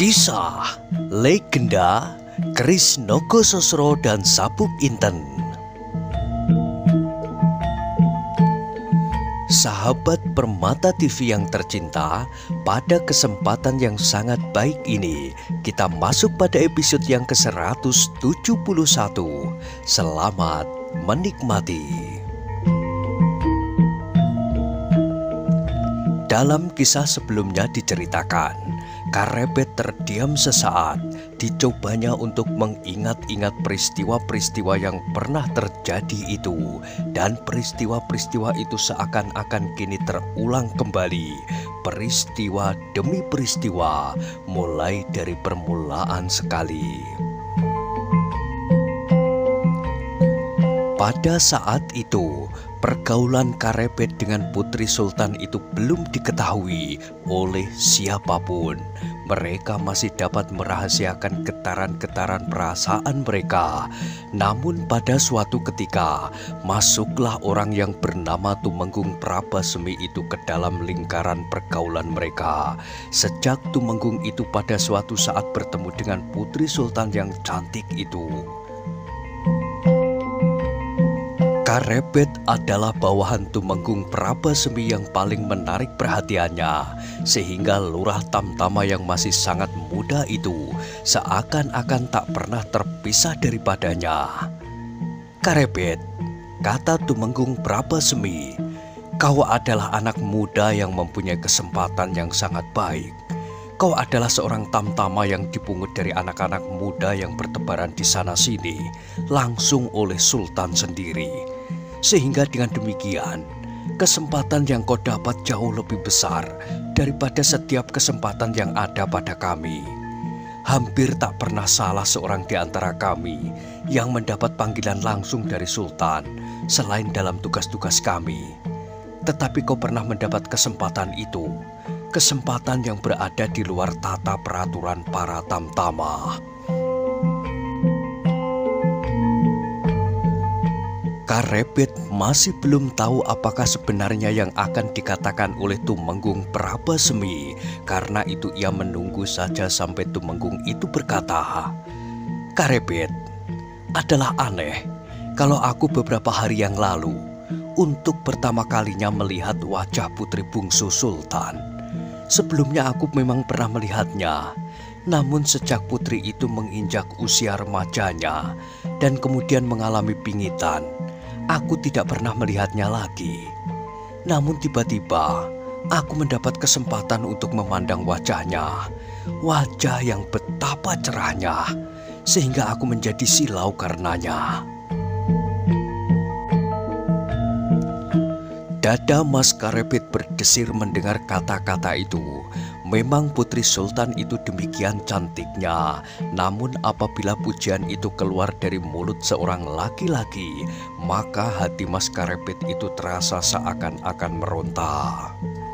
Kisah Legenda Keris Nogososro dan Sabuk Inten. Sahabat Permata TV yang tercinta, pada kesempatan yang sangat baik ini kita masuk pada episode yang ke-171. Selamat menikmati. Dalam kisah sebelumnya diceritakan, Karebet terdiam sesaat, dicobanya untuk mengingat-ingat peristiwa-peristiwa yang pernah terjadi itu. Dan peristiwa-peristiwa itu seakan-akan kini terulang kembali, peristiwa demi peristiwa, mulai dari permulaan sekali. Pada saat itu, pergaulan Karebet dengan Putri Sultan itu belum diketahui oleh siapapun. Mereka masih dapat merahasiakan getaran-getaran perasaan mereka. Namun pada suatu ketika, masuklah orang yang bernama Tumenggung Prabasemi itu ke dalam lingkaran pergaulan mereka. Sejak Tumenggung itu pada suatu saat bertemu dengan Putri Sultan yang cantik itu, Karebet adalah bawahan Tumenggung Prabasemi yang paling menarik perhatiannya, sehingga Lurah Tamtama yang masih sangat muda itu seakan-akan tak pernah terpisah daripadanya. "Karebet," kata Tumenggung Prabasemi, "kau adalah anak muda yang mempunyai kesempatan yang sangat baik. Kau adalah seorang tamtama yang dipungut dari anak-anak muda yang bertebaran di sana-sini langsung oleh Sultan sendiri. Sehingga dengan demikian, kesempatan yang kau dapat jauh lebih besar daripada setiap kesempatan yang ada pada kami. Hampir tak pernah salah seorang di antara kami yang mendapat panggilan langsung dari Sultan selain dalam tugas-tugas kami. Tetapi kau pernah mendapat kesempatan itu, kesempatan yang berada di luar tata peraturan para tamtama." Karebet masih belum tahu apakah sebenarnya yang akan dikatakan oleh Tumenggung Prabasemi. Karena itu ia menunggu saja sampai Tumenggung itu berkata, "Karebet, adalah aneh kalau aku beberapa hari yang lalu untuk pertama kalinya melihat wajah putri bungsu Sultan. Sebelumnya aku memang pernah melihatnya, namun sejak putri itu menginjak usia remajanya dan kemudian mengalami pingitan, aku tidak pernah melihatnya lagi. Namun tiba-tiba aku mendapat kesempatan untuk memandang wajahnya, wajah yang betapa cerahnya, sehingga aku menjadi silau karenanya." Dada Mas Karebet berdesir mendengar kata-kata itu. Memang Putri Sultan itu demikian cantiknya, namun apabila pujian itu keluar dari mulut seorang laki-laki, maka hati Mas Karebet itu terasa seakan-akan meronta.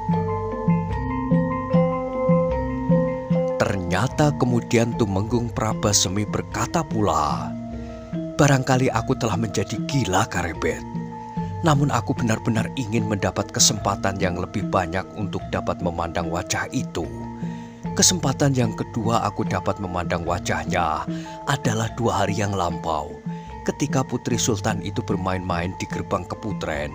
Ternyata kemudian Tumenggung Prabasemi berkata pula, "Barangkali aku telah menjadi gila, Karebet. Namun aku benar-benar ingin mendapat kesempatan yang lebih banyak untuk dapat memandang wajah itu. Kesempatan yang kedua aku dapat memandang wajahnya adalah 2 hari yang lampau, ketika Putri Sultan itu bermain-main di gerbang keputren."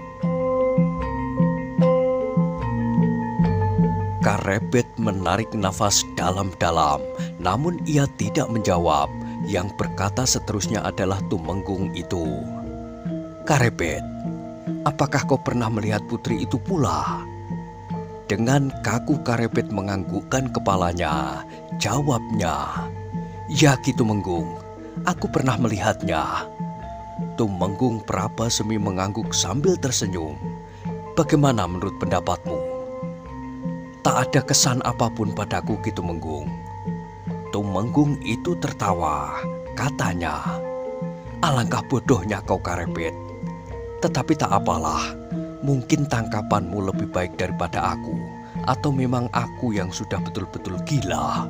Karebet menarik nafas dalam-dalam, namun ia tidak menjawab. Yang berkata seterusnya adalah Tumenggung itu. "Karebet, apakah kau pernah melihat putri itu pula?" Dengan kaku Karebet menganggukkan kepalanya. Jawabnya, "Ya Ki Tumenggung, aku pernah melihatnya." Tumenggung Prabasemi mengangguk sambil tersenyum. "Bagaimana menurut pendapatmu?" "Tak ada kesan apapun padaku, Ki Tumenggung." Tumenggung itu tertawa. Katanya, "Alangkah bodohnya kau, Karebet. Tetapi tak apalah, mungkin tangkapanmu lebih baik daripada aku, atau memang aku yang sudah betul-betul gila."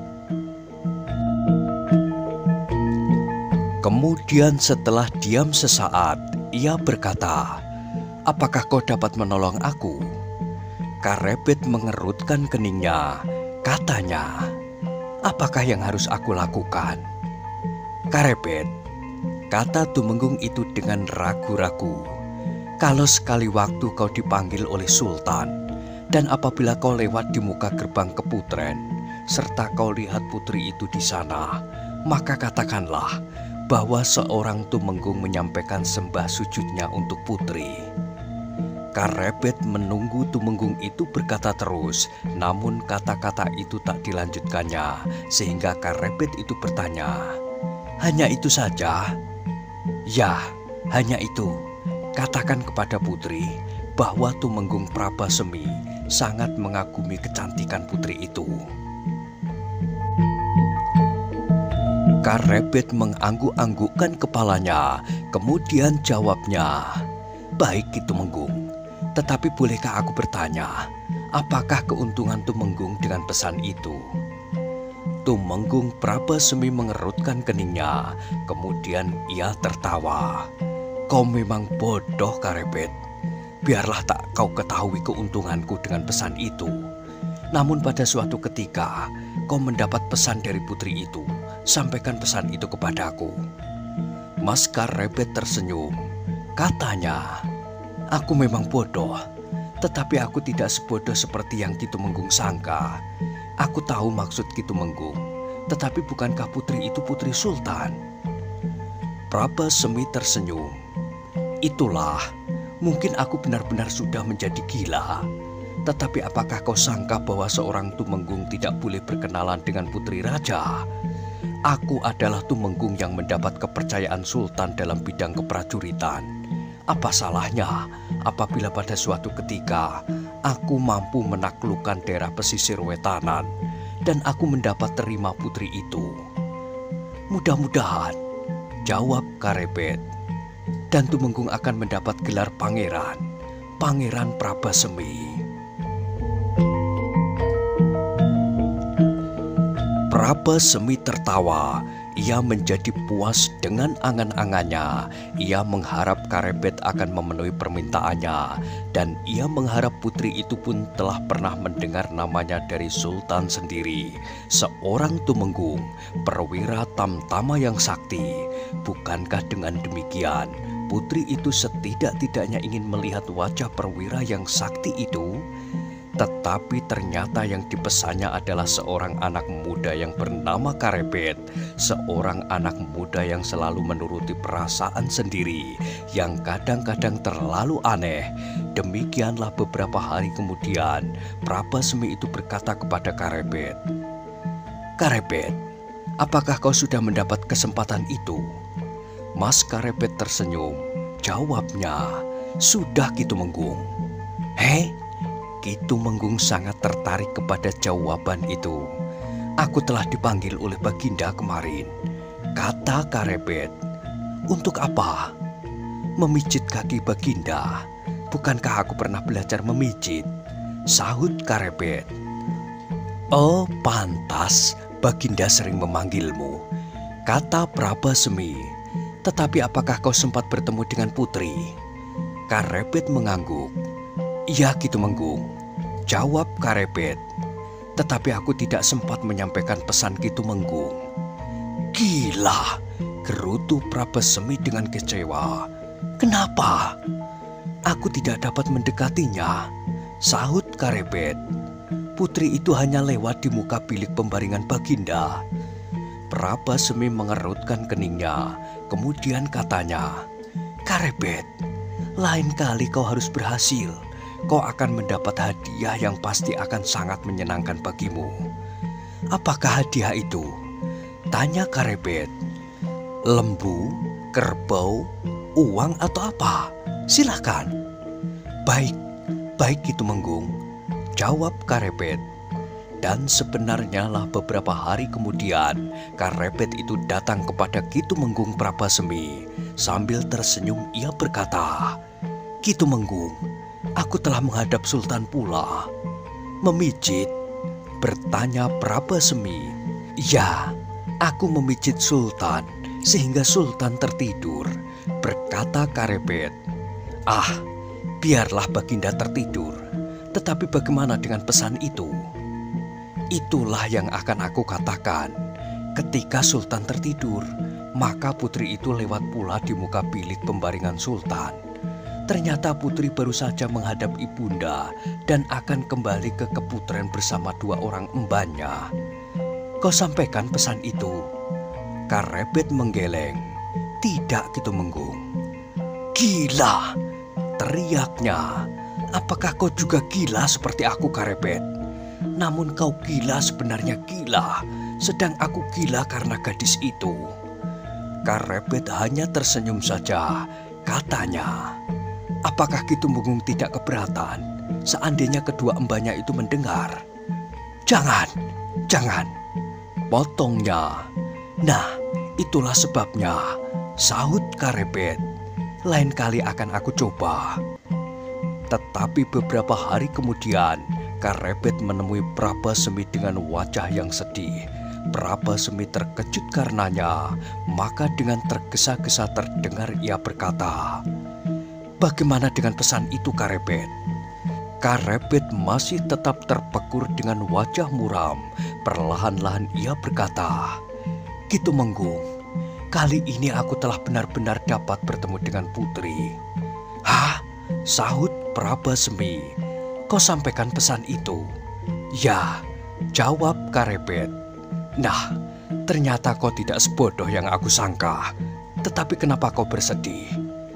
Kemudian setelah diam sesaat, ia berkata, "Apakah kau dapat menolong aku?" Karebet mengerutkan keningnya. Katanya, Apakah yang harus aku lakukan? Karebet, kata Tumenggung itu dengan ragu-ragu. Kalau sekali waktu kau dipanggil oleh Sultan, dan apabila kau lewat di muka gerbang Keputren, serta kau lihat putri itu di sana, maka katakanlah bahwa seorang Tumenggung menyampaikan sembah sujudnya untuk putri. Karebet menunggu Tumenggung itu berkata terus, namun kata-kata itu tak dilanjutkannya, sehingga Karebet itu bertanya, "Hanya itu saja?" "Ya, hanya itu. Katakan kepada putri bahwa Tumenggung Prabasemi sangat mengagumi kecantikan putri itu." Karebet mengangguk-anggukkan kepalanya, kemudian jawabnya, "Baik, Tumenggung. Tetapi bolehkah aku bertanya, apakah keuntungan Tumenggung dengan pesan itu?" Tumenggung Prabasemi mengerutkan keningnya, kemudian ia tertawa. "Kau memang bodoh, Karebet. Biarlah tak kau ketahui keuntunganku dengan pesan itu. Namun pada suatu ketika kau mendapat pesan dari putri itu, sampaikan pesan itu kepadaku." Mas Karebet tersenyum. Katanya, "Aku memang bodoh, tetapi aku tidak sebodoh seperti yang Ki Tumenggung sangka. Aku tahu maksud Ki Tumenggung, tetapi bukankah putri itu putri Sultan?" Prabasemi tersenyum. "Itulah, mungkin aku benar-benar sudah menjadi gila. Tetapi apakah kau sangka bahwa seorang Tumenggung tidak boleh berkenalan dengan putri raja? Aku adalah Tumenggung yang mendapat kepercayaan Sultan dalam bidang keprajuritan. Apa salahnya apabila pada suatu ketika aku mampu menaklukkan daerah pesisir wetanan dan aku mendapat terima putri itu?" "Mudah-mudahan," jawab Karebet, "dan Tumenggung akan mendapat gelar pangeran, Pangeran Prabasemi." Prabasemi tertawa. Ia menjadi puas dengan angan-angannya. Ia mengharap Karebet akan memenuhi permintaannya, dan ia mengharap putri itu pun telah pernah mendengar namanya dari Sultan sendiri, seorang Tumenggung, perwira tamtama yang sakti. Bukankah dengan demikian putri itu setidak-tidaknya ingin melihat wajah perwira yang sakti itu? Tetapi ternyata yang dipesannya adalah seorang anak muda yang bernama Karebet, seorang anak muda yang selalu menuruti perasaan sendiri, yang kadang-kadang terlalu aneh. Demikianlah beberapa hari kemudian, Prabasemi itu berkata kepada Karebet, "Karebet, apakah kau sudah mendapat kesempatan itu?" Mas Karebet tersenyum. Jawabnya, "Sudah, Ki Tumenggung." "Hei?" Ki Tumenggung sangat tertarik kepada jawaban itu. "Aku telah dipanggil oleh Baginda kemarin," kata Karebet. "Untuk apa?" "Memijit kaki Baginda. Bukankah aku pernah belajar memijit?" sahut Karebet. "Oh, pantas Baginda sering memanggilmu," kata Prabasemi. "Tetapi apakah kau sempat bertemu dengan putri?" Karebet mengangguk. "Iya, Ki Tumenggung," jawab Karebet. "Tetapi aku tidak sempat menyampaikan pesan Ki Tumenggung." "Gila," gerutu Prabasemi dengan kecewa. "Kenapa?" "Aku tidak dapat mendekatinya," sahut Karebet. "Putri itu hanya lewat di muka bilik pembaringan Baginda." Prabasemi mengerutkan keningnya, kemudian katanya, "Karebet, lain kali kau harus berhasil. Kau akan mendapat hadiah yang pasti akan sangat menyenangkan bagimu." "Apakah hadiah itu?" tanya Karebet. "Lembu, kerbau, uang atau apa? Silakan." "Baik, baik Ki Tumenggung," jawab Karebet. Dan sebenarnya lah beberapa hari kemudian Karebet itu datang kepada Ki Tumenggung Prabasemi. Sambil tersenyum ia berkata, "Ki Tumenggung, aku telah menghadap Sultan pula." "Memijit?" bertanya Prabasemi. "Ya, aku memijit Sultan sehingga Sultan tertidur," berkata Karebet. "Ah, biarlah Baginda tertidur. Tetapi bagaimana dengan pesan itu?" Itulah yang akan aku katakan. Ketika Sultan tertidur, maka putri itu lewat pula di muka bilik pembaringan Sultan. Ternyata putri baru saja menghadap ibunda dan akan kembali ke keputren bersama 2 orang embannya. Kau sampaikan pesan itu? Karebet menggeleng. Tidak, Kitumenggung. Gila, teriaknya. Apakah kau juga gila seperti aku, Karebet? Namun kau gila sebenarnya gila, sedang aku gila karena gadis itu. Karebet hanya tersenyum saja. Katanya, apakah Kitumenggung tidak keberatan seandainya kedua embanya itu mendengar? Jangan, jangan. Potongnya. Nah, itulah sebabnya, sahut Karebet. Lain kali akan aku coba. Tetapi beberapa hari kemudian, Karebet menemui Prabasemi dengan wajah yang sedih. Prabasemi terkejut karenanya, maka dengan tergesa-gesa terdengar ia berkata, "Bagaimana dengan pesan itu, Karebet?" Karebet masih tetap terpekur dengan wajah muram. Perlahan-lahan ia berkata, "Kitumenggung, kali ini aku telah benar-benar dapat bertemu dengan putri." "Hah?" sahut Prabasemi. "Kau sampaikan pesan itu?" "Ya," jawab Karebet. "Nah, ternyata kau tidak sebodoh yang aku sangka. Tetapi kenapa kau bersedih?"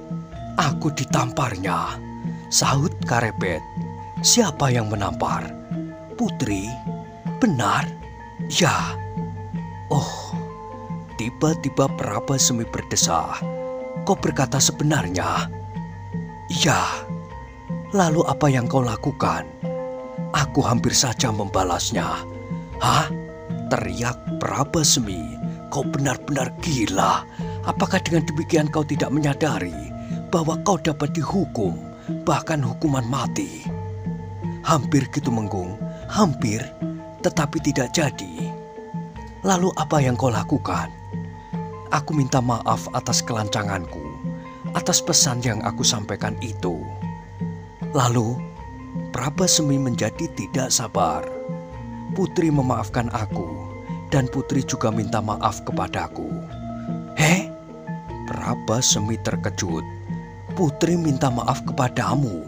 "Aku ditamparnya," sahut Karebet. "Siapa yang menampar? Putri? Benar?" "Ya." "Oh." Tiba-tiba Prabasemi berdesah. "Kau berkata sebenarnya?" "Ya." "Lalu apa yang kau lakukan?" "Aku hampir saja membalasnya." "Hah?" teriak Prabasemi. "Kau benar-benar gila. Apakah dengan demikian kau tidak menyadari bahwa kau dapat dihukum, bahkan hukuman mati?" "Hampir, Kitumenggung, hampir, tetapi tidak jadi." "Lalu apa yang kau lakukan?" "Aku minta maaf atas kelancanganku, atas pesan yang aku sampaikan itu." Lalu Prabasemi menjadi tidak sabar. "Putri memaafkan aku, dan putri juga minta maaf kepadaku." "Heh?" Prabasemi terkejut. "Putri minta maaf kepadamu?"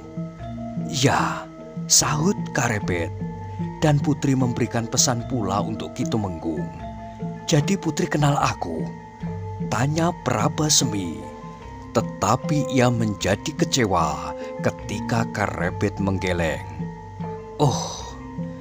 "Ya," sahut Karebet. "Dan putri memberikan pesan pula untuk Kitumenggung." "Jadi putri kenal aku?" tanya Prabasemi. Tetapi ia menjadi kecewa ketika Karebet menggeleng. "Oh,"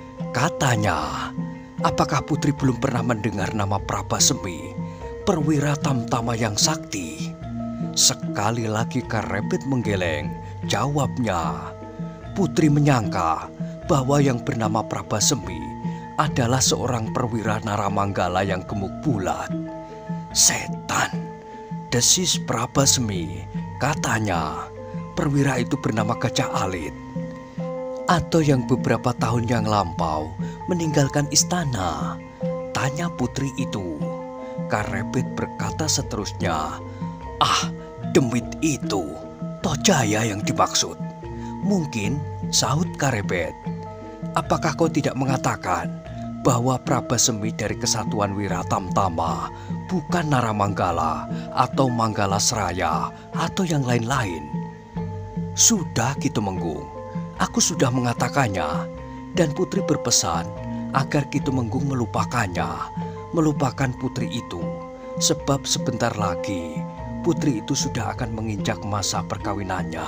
katanya, "apakah putri belum pernah mendengar nama Prabasemi, perwira tamtama yang sakti?" Sekali lagi Karebet menggeleng. Jawabnya, "Putri menyangka bahwa yang bernama Prabasemi adalah seorang perwira Naramanggala yang gemuk bulat." "Setan," desis Prabasemi. "Katanya perwira itu bernama Gajah Alit, atau yang beberapa tahun yang lampau meninggalkan istana?" tanya putri itu. Karebet berkata seterusnya, "Ah, demit itu, Tojaya yang dimaksud." "Mungkin," sahut Karebet. "Apakah kau tidak mengatakan bahwa Prabasemi dari Kesatuan Wiratamtama bukan Naramanggala atau Manggala Seraya atau yang lain-lain?" "Sudah, Kitumenggung, aku sudah mengatakannya, dan putri berpesan agar Kitumenggung melupakannya, melupakan putri itu, sebab sebentar lagi putri itu sudah akan menginjak masa perkawinannya."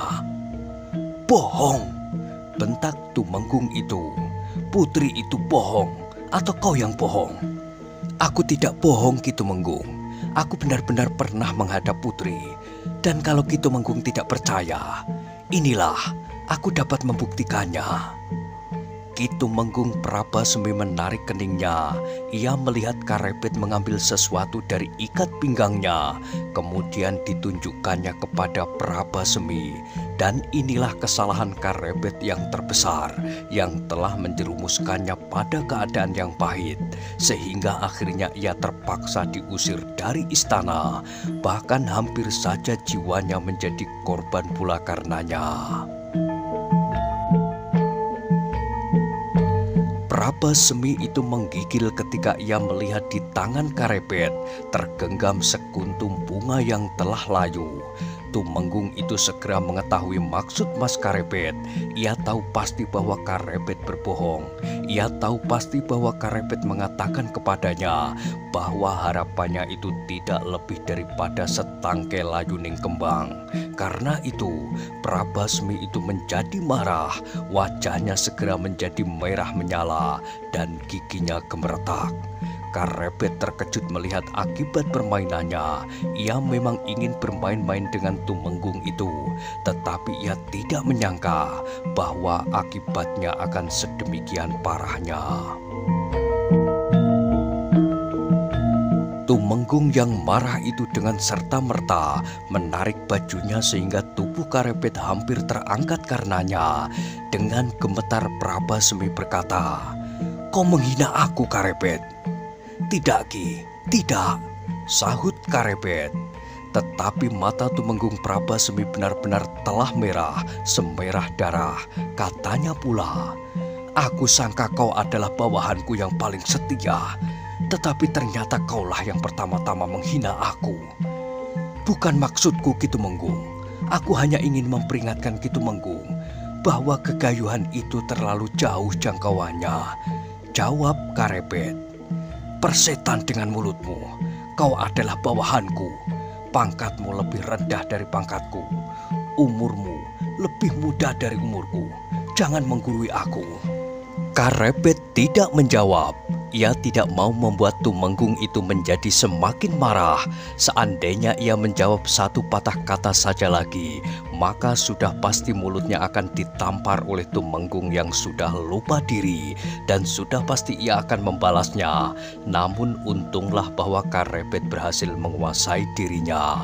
"Bohong!" bentak Tumenggung itu. "Putri itu bohong, atau kau yang bohong?" "Aku tidak bohong, Kitumenggung. Aku benar-benar pernah menghadap putri. Dan kalau Kitumenggung tidak percaya, inilah aku dapat membuktikannya." Kitumenggung Prabasemi menarik keningnya. Ia melihat Karebet mengambil sesuatu dari ikat pinggangnya, kemudian ditunjukkannya kepada Prabasemi. Dan inilah kesalahan Karebet yang terbesar, yang telah menjerumuskannya pada keadaan yang pahit, sehingga akhirnya ia terpaksa diusir dari istana. Bahkan hampir saja jiwanya menjadi korban pula karenanya. Prabasemi itu menggigil ketika ia melihat di tangan Karepet tergenggam sekuntum bunga yang telah layu. Tumenggung itu segera mengetahui maksud Mas Karepet. Ia tahu pasti bahwa Karepet berbohong. Ia tahu pasti bahwa Karepet mengatakan kepadanya bahwa harapannya itu tidak lebih daripada setangkai layuning kembang. Karena itu, Prabasemi itu menjadi marah. Wajahnya segera menjadi merah menyala dan giginya gemeretak. Karepet terkejut melihat akibat permainannya. Ia memang ingin bermain-main dengan Tumenggung itu, tetapi ia tidak menyangka bahwa akibatnya akan sedemikian parahnya. Tumenggung yang marah itu dengan serta-merta menarik bajunya sehingga tubuh Karepet hampir terangkat karenanya. Dengan gemetar Prabasemi berkata, "Kau menghina aku, Karepet." "Tidak, Ki, tidak," sahut Karepet. Tetapi mata Tumenggung Prabasemi benar-benar telah merah, semerah darah. Katanya pula, "Aku sangka kau adalah bawahanku yang paling setia, tetapi ternyata kaulah yang pertama-tama menghina aku." "Bukan maksudku, Ki Tumenggung. Aku hanya ingin memperingatkan Ki Tumenggung bahwa kegayuhan itu terlalu jauh jangkauannya," jawab Karepet. "Persetan dengan mulutmu. Kau adalah bawahanku. Pangkatmu lebih rendah dari pangkatku. Umurmu lebih muda dari umurku. Jangan menggurui aku." Karepet tidak menjawab. Ia tidak mau membuat Tumenggung itu menjadi semakin marah. Seandainya ia menjawab satu patah kata saja lagi, maka sudah pasti mulutnya akan ditampar oleh Tumenggung yang sudah lupa diri, dan sudah pasti ia akan membalasnya. Namun untunglah bahwa Karepet berhasil menguasai dirinya.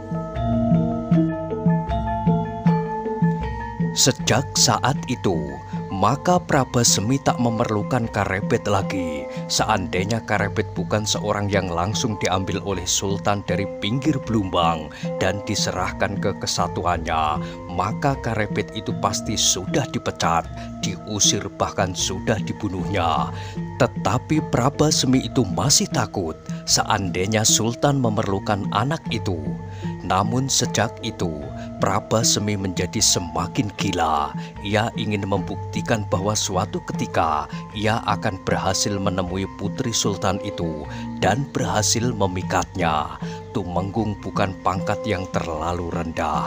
Sejak saat itu, maka Prabasemi tak memerlukan Karepet lagi. Seandainya Karepet bukan seorang yang langsung diambil oleh Sultan dari pinggir Blumbang dan diserahkan ke kesatuannya, maka Karepet itu pasti sudah dipecat, diusir, bahkan sudah dibunuhnya. Tetapi Prabasemi itu masih takut seandainya Sultan memerlukan anak itu. Namun sejak itu, Prabasemi menjadi semakin gila. Ia ingin membuktikan bahwa suatu ketika ia akan berhasil menemui putri Sultan itu dan berhasil memikatnya. Tumenggung bukan pangkat yang terlalu rendah.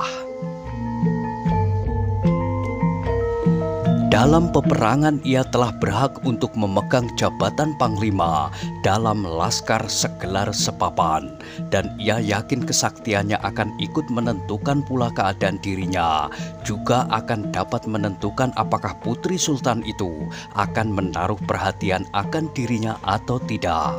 Dalam peperangan ia telah berhak untuk memegang jabatan panglima dalam laskar segelar sepapan, dan ia yakin kesaktiannya akan ikut menentukan pula keadaan dirinya, juga akan dapat menentukan apakah putri Sultan itu akan menaruh perhatian akan dirinya atau tidak.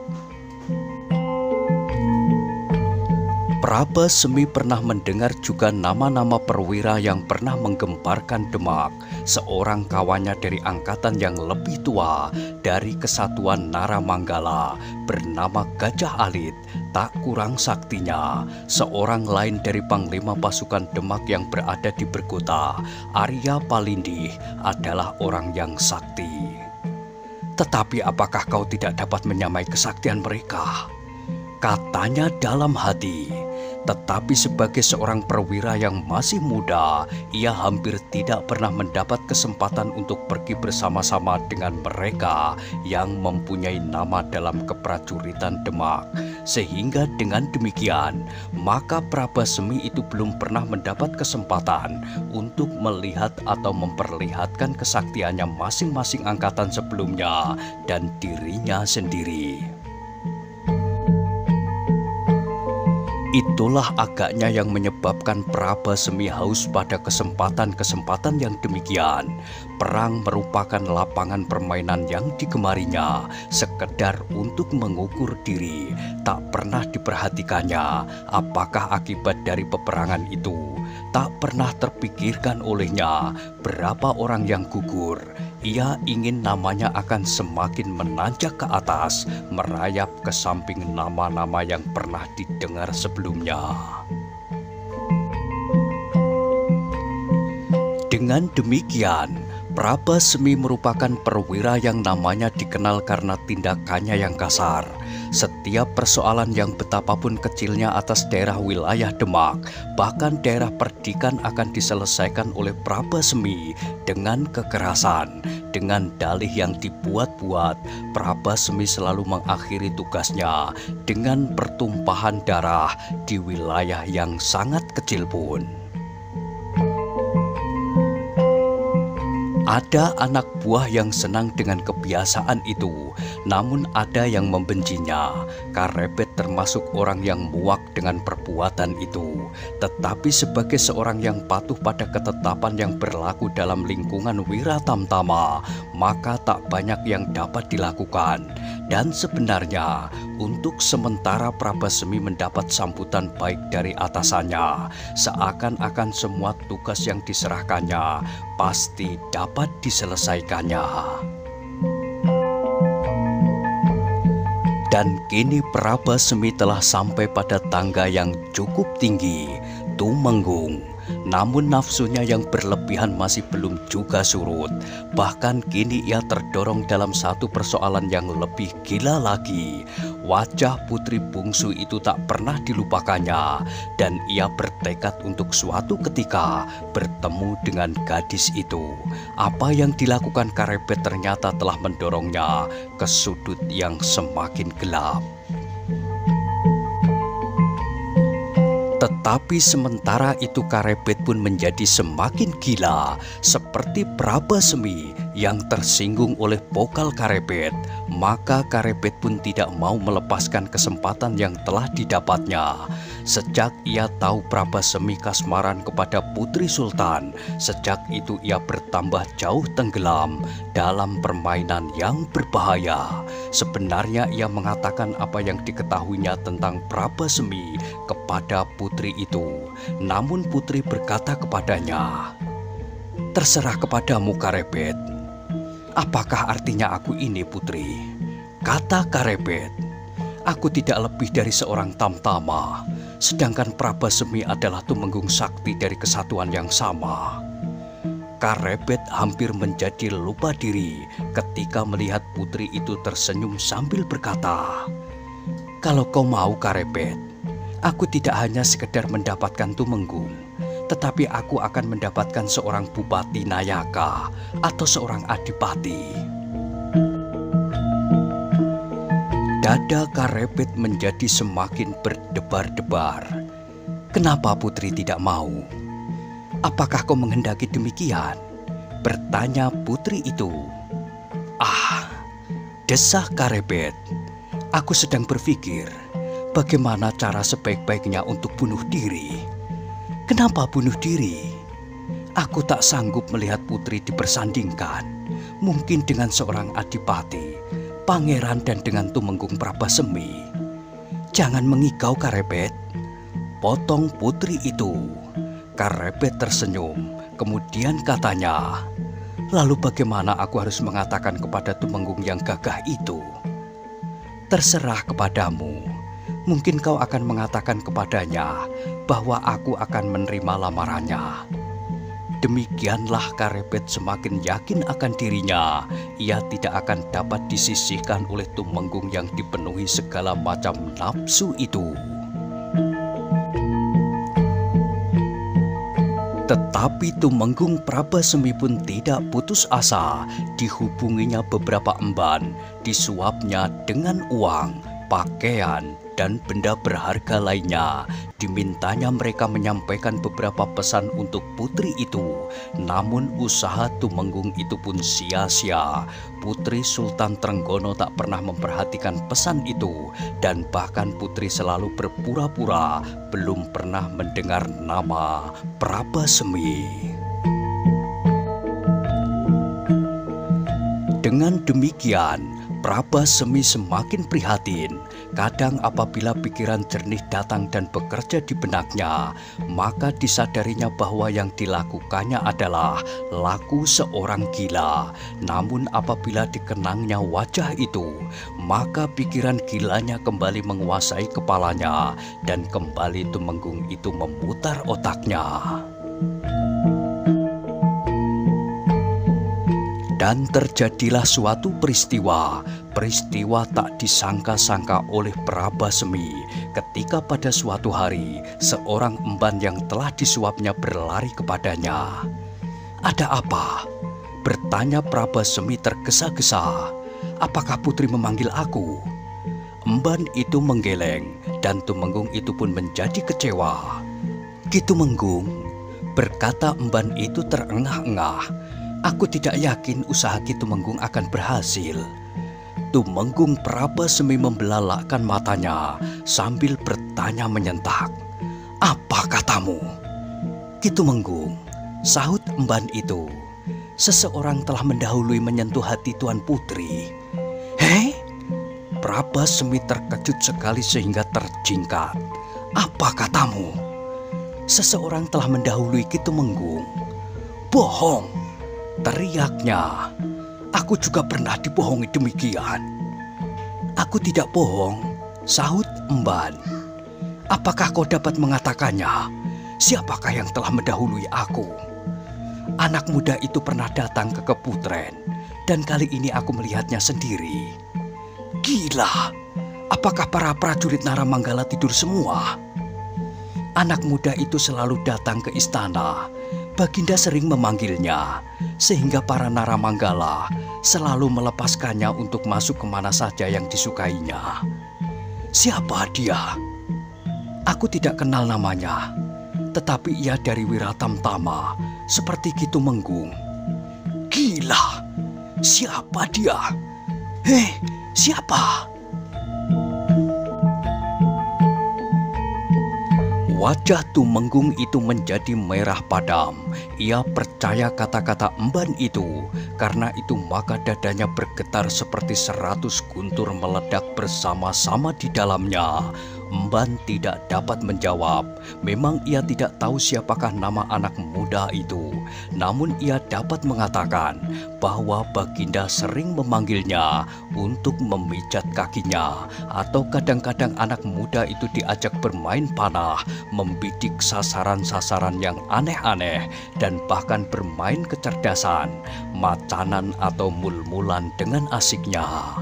Prabasemi pernah mendengar juga nama-nama perwira yang pernah menggemparkan Demak. Seorang kawannya dari angkatan yang lebih tua dari kesatuan Naramanggala bernama Gajah Alit, tak kurang saktinya. Seorang lain dari panglima pasukan Demak yang berada di Berkota, Arya Palindih, adalah orang yang sakti. "Tetapi apakah kau tidak dapat menyamai kesaktian mereka?" katanya dalam hati. Tetapi sebagai seorang perwira yang masih muda, ia hampir tidak pernah mendapat kesempatan untuk pergi bersama-sama dengan mereka yang mempunyai nama dalam keprajuritan Demak. Sehingga dengan demikian, maka Prabasemi itu belum pernah mendapat kesempatan untuk melihat atau memperlihatkan kesaktiannya masing-masing angkatan sebelumnya dan dirinya sendiri. Itulah agaknya yang menyebabkan Prabasemi haus pada kesempatan-kesempatan yang demikian. Perang merupakan lapangan permainan yang digemarinya, sekedar untuk mengukur diri. Tak pernah diperhatikannya apakah akibat dari peperangan itu. Tak pernah terpikirkan olehnya berapa orang yang gugur. Ia ingin namanya akan semakin menanjak ke atas, merayap ke samping nama-nama yang pernah didengar sebelumnya. Dengan demikian, Prabasemi merupakan perwira yang namanya dikenal karena tindakannya yang kasar. Setiap persoalan yang betapapun kecilnya atas daerah wilayah Demak, bahkan daerah Perdikan akan diselesaikan oleh Prabasemi dengan kekerasan. Dengan dalih yang dibuat-buat, Prabasemi selalu mengakhiri tugasnya dengan pertumpahan darah di wilayah yang sangat kecil pun. Ada anak buah yang senang dengan kebiasaan itu, namun ada yang membencinya. Karebet termasuk orang yang muak dengan perbuatan itu. Tetapi sebagai seorang yang patuh pada ketetapan yang berlaku dalam lingkungan Wira Tamtama, maka tak banyak yang dapat dilakukan. Dan sebenarnya, untuk sementara Prabasemi mendapat sambutan baik dari atasannya. Seakan-akan semua tugas yang diserahkannya pasti dapat diselesaikannya. Dan kini Prabasemi telah sampai pada tangga yang cukup tinggi, Tumenggung. Namun nafsunya yang berlebihan masih belum juga surut. Bahkan kini ia terdorong dalam satu persoalan yang lebih gila lagi. Wajah putri bungsu itu tak pernah dilupakannya, dan ia bertekad untuk suatu ketika bertemu dengan gadis itu. Apa yang dilakukan Karebet ternyata telah mendorongnya ke sudut yang semakin gelap. Tetapi sementara itu Karebet pun menjadi semakin gila, seperti Prabasemi yang tersinggung oleh pokal Karebet. Maka Karebet pun tidak mau melepaskan kesempatan yang telah didapatnya. Sejak ia tahu Prabasemi kasmaran kepada Putri Sultan, sejak itu ia bertambah jauh tenggelam dalam permainan yang berbahaya. Sebenarnya ia mengatakan apa yang diketahuinya tentang Prabasemi kepada putri itu. Namun putri berkata kepadanya, "Terserah kepadamu, Karebet. Apakah artinya aku ini, putri?" Kata Karebet, "Aku tidak lebih dari seorang tamtama, sedangkan Prabasemi adalah tumenggung sakti dari kesatuan yang sama." Karebet hampir menjadi lupa diri ketika melihat putri itu tersenyum sambil berkata, "Kalau kau mau, Karebet, aku tidak hanya sekedar mendapatkan tumenggung, tetapi aku akan mendapatkan seorang bupati Nayaka atau seorang adipati." Dada Karebet menjadi semakin berdebar-debar. "Kenapa putri tidak mau? Apakah kau menghendaki demikian?" bertanya putri itu. "Ah," desah Karebet, "aku sedang berpikir bagaimana cara sebaik-baiknya untuk bunuh diri." "Kenapa bunuh diri? Aku tak sanggup melihat putri dipersandingkan, mungkin dengan seorang adipati, pangeran, dan dengan tumenggung Prabasemi." "Jangan mengigau, Karebet," potong putri itu. Karebet tersenyum, kemudian katanya, "Lalu bagaimana aku harus mengatakan kepada tumenggung yang gagah itu?" "Terserah kepadamu. Mungkin kau akan mengatakan kepadanya bahwa aku akan menerima lamarannya." Demikianlah Karebet semakin yakin akan dirinya. Ia tidak akan dapat disisihkan oleh tumenggung yang dipenuhi segala macam nafsu itu. Tetapi tumenggung Prabasemi pun tidak putus asa. Dihubunginya beberapa emban, disuapnya dengan uang, pakaian, dan benda berharga lainnya. Dimintanya mereka menyampaikan beberapa pesan untuk putri itu. Namun usaha tumenggung itu pun sia-sia. Putri Sultan Trenggono tak pernah memperhatikan pesan itu, dan bahkan putri selalu berpura-pura belum pernah mendengar nama Prabasemi. Dengan demikian, Prabasemi semakin prihatin. Kadang apabila pikiran jernih datang dan bekerja di benaknya, maka disadarinya bahwa yang dilakukannya adalah laku seorang gila. Namun apabila dikenangnya wajah itu, maka pikiran gilanya kembali menguasai kepalanya, dan kembali tumenggung itu memutar otaknya. Dan terjadilah suatu peristiwa tak disangka-sangka oleh Prabasemi ketika pada suatu hari seorang emban yang telah disuapnya berlari kepadanya. "Ada apa?" bertanya Prabasemi tergesa-gesa. "Apakah putri memanggil aku?" Emban itu menggeleng dan Tumenggung itu pun menjadi kecewa. "Ki Tumenggung," berkata emban itu terengah-engah, "aku tidak yakin usaha Ki Tumenggung akan berhasil." Tumenggung Prabasemi membelalakkan matanya sambil bertanya menyentak, "Apa katamu?" "Ki Tumenggung," sahut emban itu, "seseorang telah mendahului menyentuh hati Tuan Putri." "Hei?" Prabasemi terkejut sekali sehingga terjingkat. "Apa katamu?" "Seseorang telah mendahului Ki Tumenggung." "Bohong!" teriaknya. "Aku juga pernah dibohongi demikian." "Aku tidak bohong," sahut emban. "Apakah kau dapat mengatakannya? Siapakah yang telah mendahului aku?" "Anak muda itu pernah datang ke Keputren, dan kali ini aku melihatnya sendiri." "Gila, apakah para prajurit Naramanggala tidur semua?" "Anak muda itu selalu datang ke istana. Baginda sering memanggilnya, sehingga para Naramanggala selalu melepaskannya untuk masuk kemana saja yang disukainya." "Siapa dia?" "Aku tidak kenal namanya, tetapi ia dari Wiratamtama, seperti Ki Tumenggung." "Gila, siapa dia? Hei, siapa?" Wajah Tumenggung itu menjadi merah padam. Ia percaya kata-kata emban itu. Karena itu maka dadanya bergetar seperti 100 guntur meledak bersama-sama di dalamnya. Emban tidak dapat menjawab. Memang ia tidak tahu siapakah nama anak muda itu. Namun ia dapat mengatakan bahwa Baginda sering memanggilnya untuk memijat kakinya. Atau kadang-kadang anak muda itu diajak bermain panah, membidik sasaran-sasaran yang aneh-aneh, dan bahkan bermain kecerdasan, macanan atau mul-mulan dengan asiknya.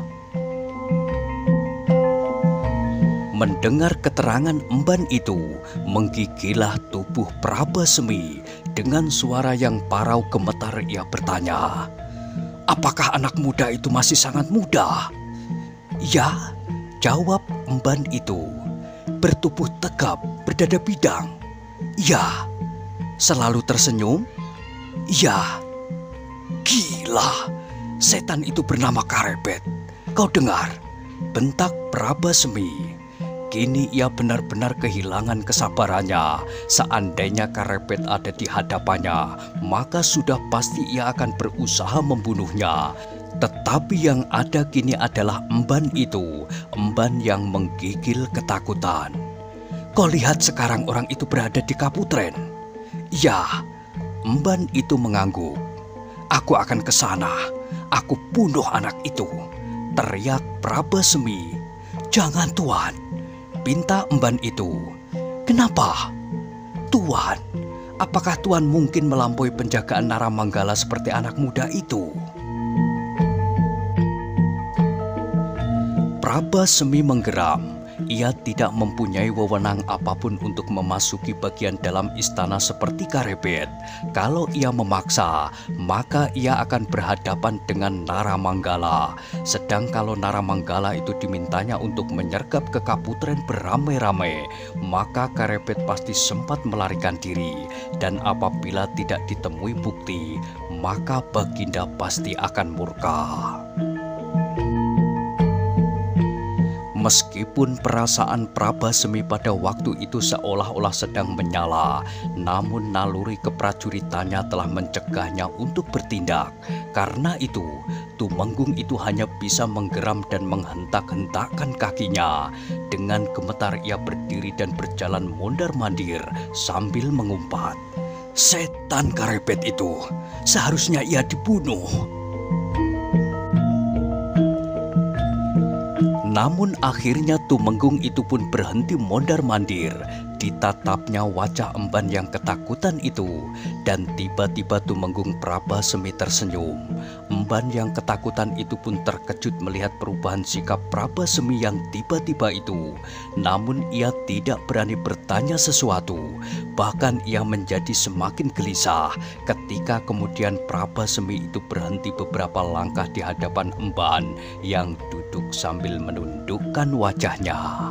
Mendengar keterangan emban itu, menggigilah tubuh Prabasemi. Dengan suara yang parau gemetar ia bertanya, "Apakah anak muda itu masih sangat muda?" "Ya," jawab emban itu, "bertubuh tegap, berdada bidang." "Ya." "Selalu tersenyum?" "Ya." "Gila, setan itu bernama Karebet. Kau dengar?" bentak Prabasemi. Kini ia benar-benar kehilangan kesabarannya. Seandainya Karebet ada di hadapannya, maka sudah pasti ia akan berusaha membunuhnya. Tetapi yang ada kini adalah emban itu, emban yang menggigil ketakutan. "Kau lihat sekarang orang itu berada di Kaputren?" "Ya." Emban itu mengangguk. "Aku akan ke sana. Aku bunuh anak itu," teriak Prabasemi. "Jangan, Tuan," pinta emban itu. "Kenapa?" "Tuan, apakah Tuan mungkin melampaui penjagaan Naramanggala seperti anak muda itu?" Prabasemi menggeram. Ia tidak mempunyai wewenang apapun untuk memasuki bagian dalam istana seperti Karebet. Kalau ia memaksa, maka ia akan berhadapan dengan Naramanggala. Sedang kalau Naramanggala itu dimintanya untuk menyergap ke Kaputren beramai-ramai, maka Karebet pasti sempat melarikan diri. Dan apabila tidak ditemui bukti, maka Baginda pasti akan murka. Meskipun perasaan Prabasemi pada waktu itu seolah-olah sedang menyala, namun naluri keprajuritannya telah mencegahnya untuk bertindak. Karena itu, Tumenggung itu hanya bisa menggeram dan menghentak-hentakkan kakinya. Dengan gemetar ia berdiri dan berjalan mondar-mandir sambil mengumpat, "Setan Karebet itu, seharusnya ia dibunuh." Namun akhirnya Tumenggung itu pun berhenti mondar-mandir. ditatapnya wajah emban yang ketakutan itu, dan tiba-tiba Tumenggung Prabasemi tersenyum. Emban yang ketakutan itu pun terkejut melihat perubahan sikap Prabasemi yang tiba-tiba itu. Namun ia tidak berani bertanya sesuatu. Bahkan ia menjadi semakin gelisah ketika kemudian Prabasemi itu berhenti beberapa langkah di hadapan emban yang duduk sambil menundukkan wajahnya.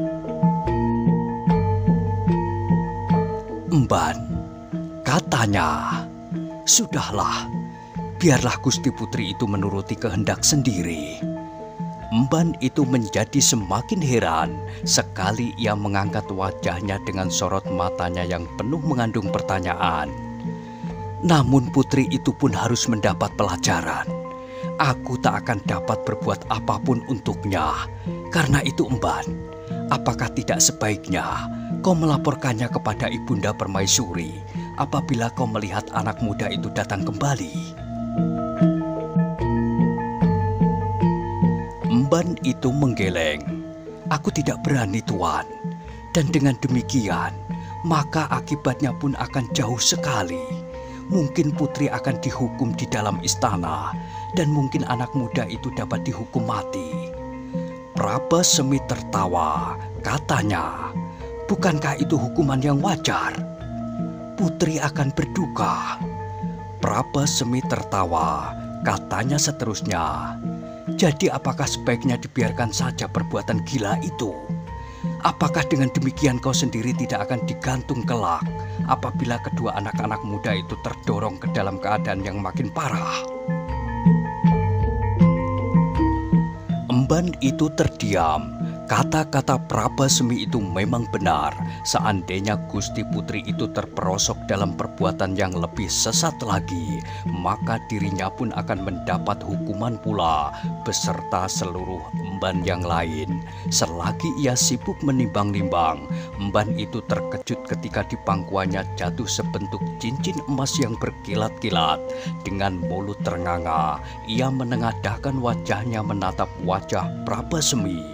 "Emban," katanya, "sudahlah, biarlah Gusti Putri itu menuruti kehendak sendiri." Emban itu menjadi semakin heran sekali ia mengangkat wajahnya dengan sorot matanya yang penuh mengandung pertanyaan. "Namun putri itu pun harus mendapat pelajaran. Aku tak akan dapat berbuat apapun untuknya. Karena itu Emban, apakah tidak sebaiknya kau melaporkannya kepada Ibunda Permaisuri apabila kau melihat anak muda itu datang kembali?" Emban itu menggeleng. "Aku tidak berani, Tuan. Dan dengan demikian, maka akibatnya pun akan jauh sekali. Mungkin putri akan dihukum di dalam istana, dan mungkin anak muda itu dapat dihukum mati." Prabasemi tertawa, katanya, "Bukankah itu hukuman yang wajar? Putri akan berduka." Prabasemi tertawa, katanya seterusnya, "Jadi apakah sebaiknya dibiarkan saja perbuatan gila itu? Apakah dengan demikian kau sendiri tidak akan digantung kelak apabila kedua anak-anak muda itu terdorong ke dalam keadaan yang makin parah?" Emban itu terdiam. Kata-kata Prabasemi itu memang benar. Seandainya Gusti Putri itu terperosok dalam perbuatan yang lebih sesat lagi, maka dirinya pun akan mendapat hukuman pula beserta seluruh emban yang lain. Selagi ia sibuk menimbang-nimbang, emban itu terkejut ketika di pangkuannya jatuh sebentuk cincin emas yang berkilat-kilat. Dengan mulut ternganga, ia menengadahkan wajahnya menatap wajah Prabasemi.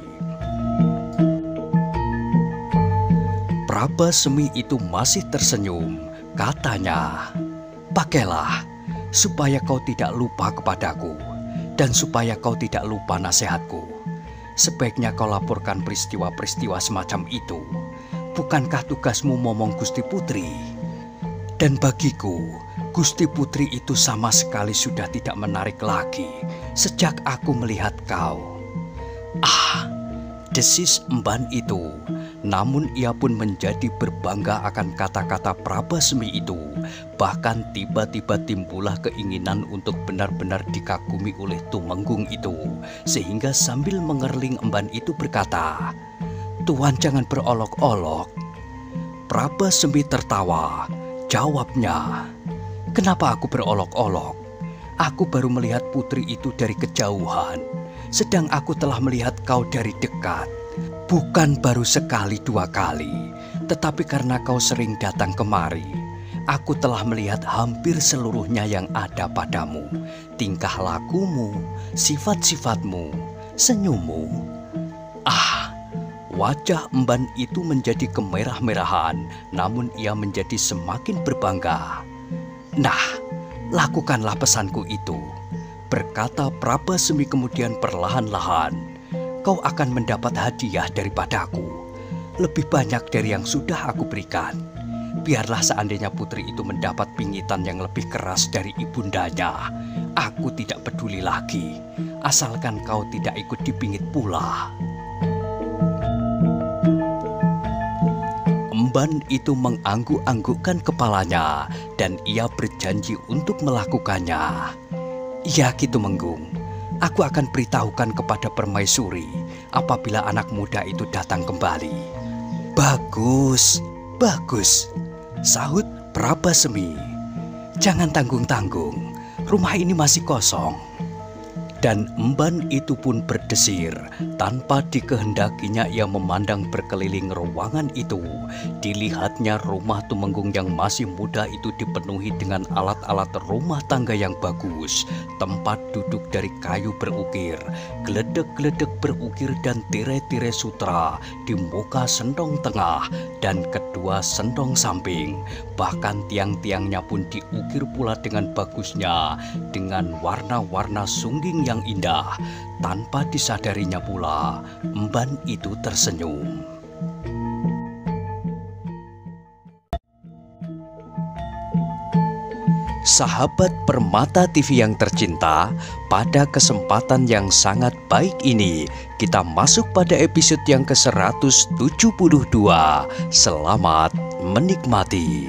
Prabasemi itu masih tersenyum, katanya, "Pakailah supaya kau tidak lupa kepadaku dan supaya kau tidak lupa nasihatku. Sebaiknya kau laporkan peristiwa-peristiwa semacam itu. Bukankah tugasmu momong Gusti Putri? Dan bagiku, Gusti Putri itu sama sekali sudah tidak menarik lagi sejak aku melihat kau." "Ah," desis emban itu. Namun ia pun menjadi berbangga akan kata-kata Prabasemi itu. Bahkan tiba-tiba timbullah keinginan untuk benar-benar dikagumi oleh Tumenggung itu. Sehingga sambil mengerling emban itu berkata, "Tuan jangan berolok-olok." Prabasemi tertawa. Jawabnya, "Kenapa aku berolok-olok? Aku baru melihat putri itu dari kejauhan, sedang aku telah melihat kau dari dekat. Bukan baru sekali dua kali, tetapi karena kau sering datang kemari, aku telah melihat hampir seluruhnya yang ada padamu. Tingkah lakumu, sifat-sifatmu, senyummu." Ah, wajah emban itu menjadi kemerah-merahan, namun ia menjadi semakin berbangga. "Nah, lakukanlah pesanku itu," berkata Prabasemi kemudian perlahan-lahan. "Kau akan mendapat hadiah daripadaku, lebih banyak dari yang sudah aku berikan. Biarlah seandainya putri itu mendapat pingitan yang lebih keras dari ibundanya, aku tidak peduli lagi, asalkan kau tidak ikut dipingit pula." Emban itu mengangguk-anggukkan kepalanya dan ia berjanji untuk melakukannya. "Ya, Ki Tumenggung, aku akan beritahukan kepada Permaisuri apabila anak muda itu datang kembali." "Bagus, bagus," sahut Prabasemi. "Jangan tanggung-tanggung, rumah ini masih kosong." Dan emban itu pun berdesir, tanpa dikehendakinya ia memandang berkeliling ruangan itu. Dilihatnya rumah Tumenggung yang masih muda itu dipenuhi dengan alat-alat rumah tangga yang bagus, tempat duduk dari kayu berukir, geledek-geledek berukir dan tirai-tirai sutra di muka sendong tengah dan kedua sendong samping. Bahkan tiang-tiangnya pun diukir pula dengan bagusnya, dengan warna-warna sungging yang indah. Tanpa disadarinya pula, emban itu tersenyum. Sahabat Permata TV yang tercinta, pada kesempatan yang sangat baik ini, kita masuk pada episode yang ke-172. Selamat menikmati.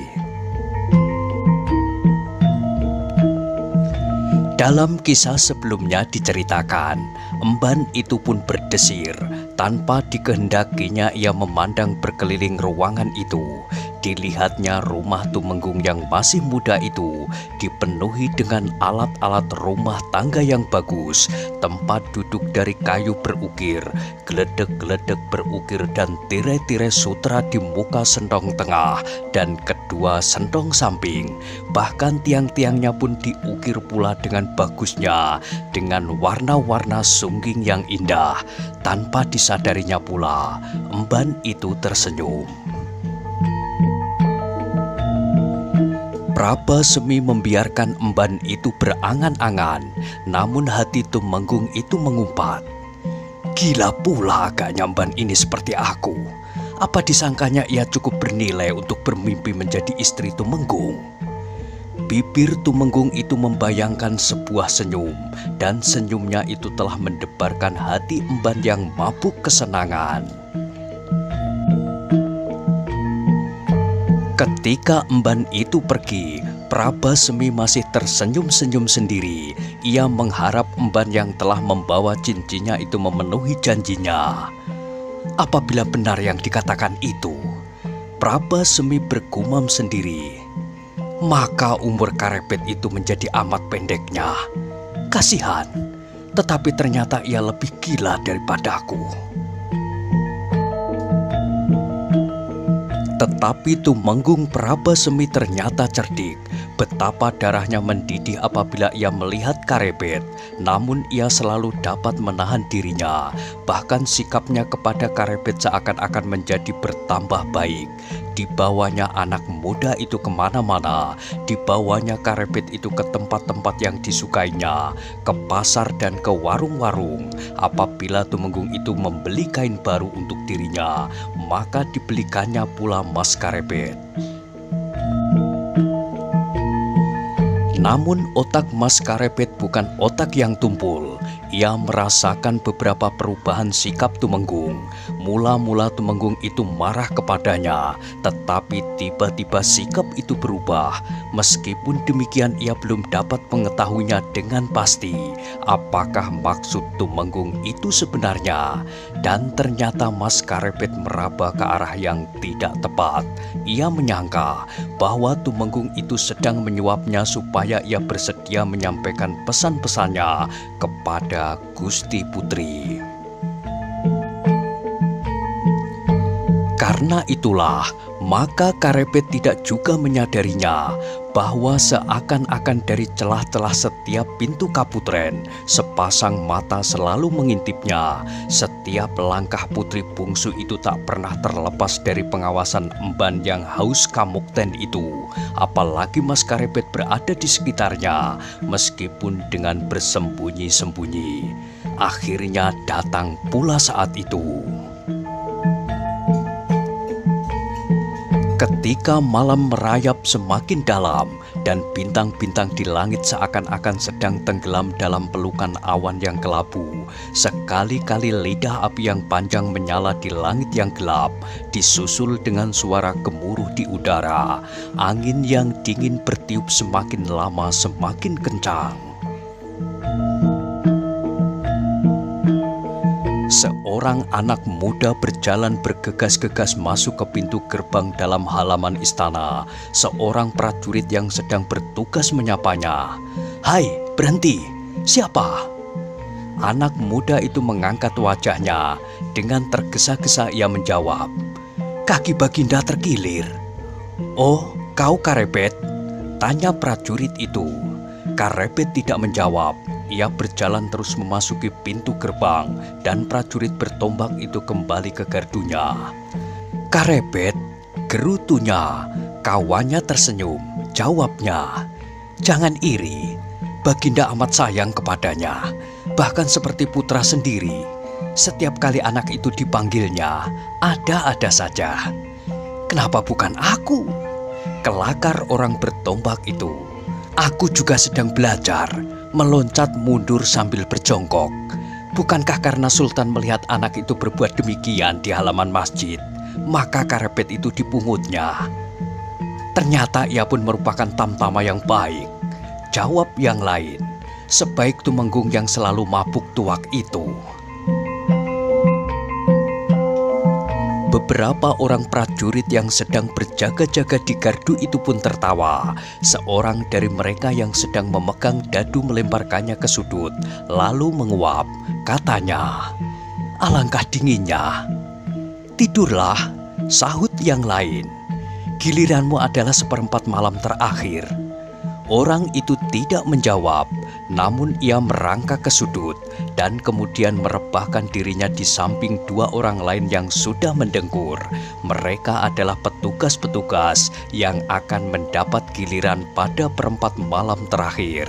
Dalam kisah sebelumnya diceritakan, emban itu pun berdesir. Tanpa dikehendakinya ia memandang berkeliling ruangan itu. Dilihatnya rumah Tumenggung yang masih muda itu dipenuhi dengan alat-alat rumah tangga yang bagus, tempat duduk dari kayu berukir, geledek-geledek berukir dan tirai-tirai sutra di muka sendong tengah dan kedua sendong samping. Bahkan tiang-tiangnya pun diukir pula dengan bagusnya, dengan warna-warna sungging yang indah. Tanpa disadarinya pula, emban itu tersenyum. Prabasemi membiarkan emban itu berangan-angan, namun hati Tumenggung itu mengumpat. Gila pula agaknya emban ini seperti aku. Apa disangkanya ia cukup bernilai untuk bermimpi menjadi istri Tumenggung? Bibir Tumenggung itu membayangkan sebuah senyum, dan senyumnya itu telah mendebarkan hati emban yang mabuk kesenangan. Ketika emban itu pergi, Prabasemi masih tersenyum-senyum sendiri. Ia mengharap emban yang telah membawa cincinnya itu memenuhi janjinya. Apabila benar yang dikatakan itu, Prabasemi bergumam sendiri, maka umur Karepet itu menjadi amat pendeknya. Kasihan, tetapi ternyata ia lebih gila daripadaku. Tetapi Tumenggung Prabasemi ternyata cerdik. Betapa darahnya mendidih apabila ia melihat Karepet. Namun ia selalu dapat menahan dirinya. Bahkan sikapnya kepada Karepet seakan-akan menjadi bertambah baik. Dibawanya anak muda itu kemana-mana. Dibawanya Karepet itu ke tempat-tempat yang disukainya, ke pasar dan ke warung-warung. Apabila Tumenggung itu membeli kain baru untuk dirinya, maka dibelikannya pula Mas Karepet. Namun otak Mas Karepet bukan otak yang tumpul. Ia merasakan beberapa perubahan sikap Tumenggung. Mula-mula Tumenggung itu marah kepadanya, tetapi tiba-tiba sikap itu berubah. Meskipun demikian ia belum dapat mengetahuinya dengan pasti apakah maksud Tumenggung itu sebenarnya. Dan ternyata Mas Karepet meraba ke arah yang tidak tepat. Ia menyangka bahwa Tumenggung itu sedang menyuapnya supaya ia bersedia menyampaikan pesan-pesannya kepada Gusti Putri. Karena itulah, maka Karepet tidak juga menyadarinya bahwa seakan-akan dari celah-celah setiap pintu kaputren, sepasang mata selalu mengintipnya. Setiap langkah putri bungsu itu tak pernah terlepas dari pengawasan emban yang haus kamukten itu. Apalagi Mas Karepet berada di sekitarnya, meskipun dengan bersembunyi-sembunyi. Akhirnya datang pula saat itu. Ketika malam merayap semakin dalam dan bintang-bintang di langit seakan-akan sedang tenggelam dalam pelukan awan yang kelabu, sekali-kali lidah api yang panjang menyala di langit yang gelap, disusul dengan suara gemuruh di udara. Angin yang dingin bertiup semakin lama semakin kencang. Seorang anak muda berjalan bergegas-gegas masuk ke pintu gerbang dalam halaman istana. Seorang prajurit yang sedang bertugas menyapanya. "Hai, berhenti! Siapa?" Anak muda itu mengangkat wajahnya. Dengan tergesa-gesa ia menjawab, "Kaki Baginda terkilir." "Oh, kau Karebet?" tanya prajurit itu. Karebet tidak menjawab. Ia berjalan terus memasuki pintu gerbang dan prajurit bertombak itu kembali ke gardunya. "Karebet," gerutunya. Kawannya tersenyum. Jawabnya, "Jangan iri. Baginda amat sayang kepadanya, bahkan seperti putra sendiri. Setiap kali anak itu dipanggilnya, ada-ada saja." "Kenapa bukan aku?" kelakar orang bertombak itu. "Aku juga sedang belajar meloncat mundur sambil berjongkok. Bukankah karena Sultan melihat anak itu berbuat demikian di halaman masjid, maka Karebet itu dipungutnya? Ternyata ia pun merupakan tamtama yang baik," jawab yang lain. "Sebaik Tumenggung yang selalu mabuk tuak itu." Beberapa orang prajurit yang sedang berjaga-jaga di gardu itu pun tertawa. Seorang dari mereka yang sedang memegang dadu melemparkannya ke sudut, lalu menguap. Katanya, "Alangkah dinginnya." "Tidurlah," sahut yang lain. "Giliranmu adalah seperempat malam terakhir." Orang itu tidak menjawab, namun ia merangkak ke sudut dan kemudian merebahkan dirinya di samping dua orang lain yang sudah mendengkur. Mereka adalah petugas-petugas yang akan mendapat giliran pada perempat malam terakhir.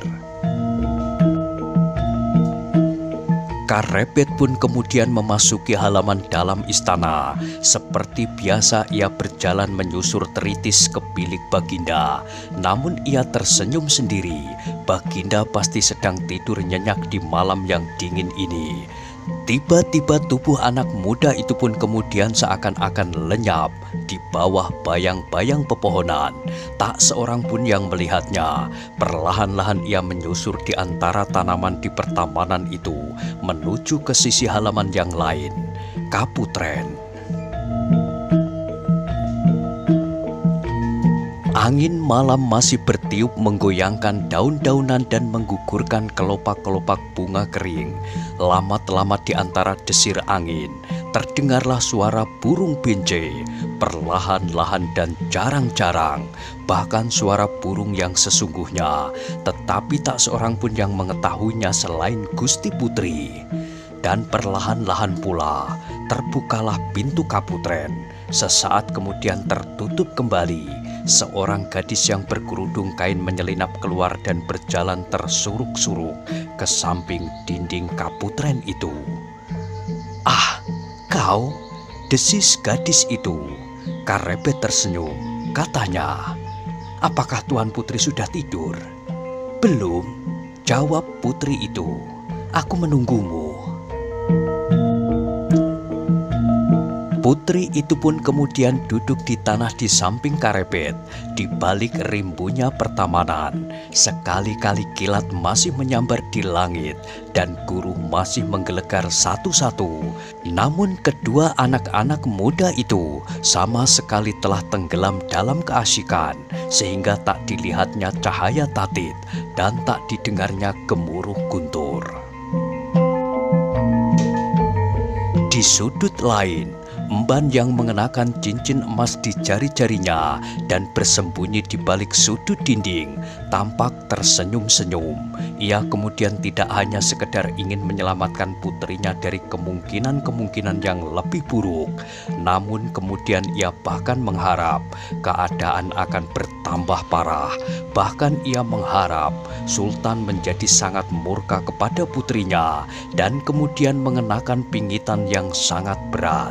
Karebet pun kemudian memasuki halaman dalam istana. Seperti biasa ia berjalan menyusur teritis ke bilik Baginda. Namun ia tersenyum sendiri. Baginda pasti sedang tidur nyenyak di malam yang dingin ini. Tiba-tiba tubuh anak muda itu pun kemudian seakan-akan lenyap di bawah bayang-bayang pepohonan. Tak seorang pun yang melihatnya. Perlahan-lahan ia menyusur di antara tanaman di pertamanan itu menuju ke sisi halaman yang lain, Kaputren. Angin malam masih bertiup menggoyangkan daun-daunan dan menggugurkan kelopak-kelopak bunga kering. Lamat-lamat di antara desir angin, terdengarlah suara burung binje, perlahan-lahan dan jarang-jarang, bahkan suara burung yang sesungguhnya, tetapi tak seorang pun yang mengetahuinya selain Gusti Putri. Dan perlahan-lahan pula terbukalah pintu Kaputren. Sesaat kemudian tertutup kembali. Seorang gadis yang berkerudung kain menyelinap keluar dan berjalan tersuruk-suruk ke samping dinding Kaputren itu. "Ah, kau?" desis gadis itu. Karebet tersenyum. Katanya, "Apakah Tuan Putri sudah tidur?" "Belum," jawab putri itu. "Aku menunggumu." Putri itu pun kemudian duduk di tanah di samping Karebet, di balik rimbunya pertamanan. Sekali-kali kilat masih menyambar di langit dan guru masih menggelegar satu-satu. Namun kedua anak-anak muda itu sama sekali telah tenggelam dalam keasyikan, sehingga tak dilihatnya cahaya tatit dan tak didengarnya gemuruh guntur. Di sudut lain, emban yang mengenakan cincin emas di jari-jarinya dan bersembunyi di balik sudut dinding tampak tersenyum-senyum. Ia kemudian tidak hanya sekedar ingin menyelamatkan putrinya dari kemungkinan-kemungkinan yang lebih buruk, namun kemudian ia bahkan mengharap keadaan akan bertambah parah. Bahkan ia mengharap Sultan menjadi sangat murka kepada putrinya dan kemudian mengenakan pingitan yang sangat berat.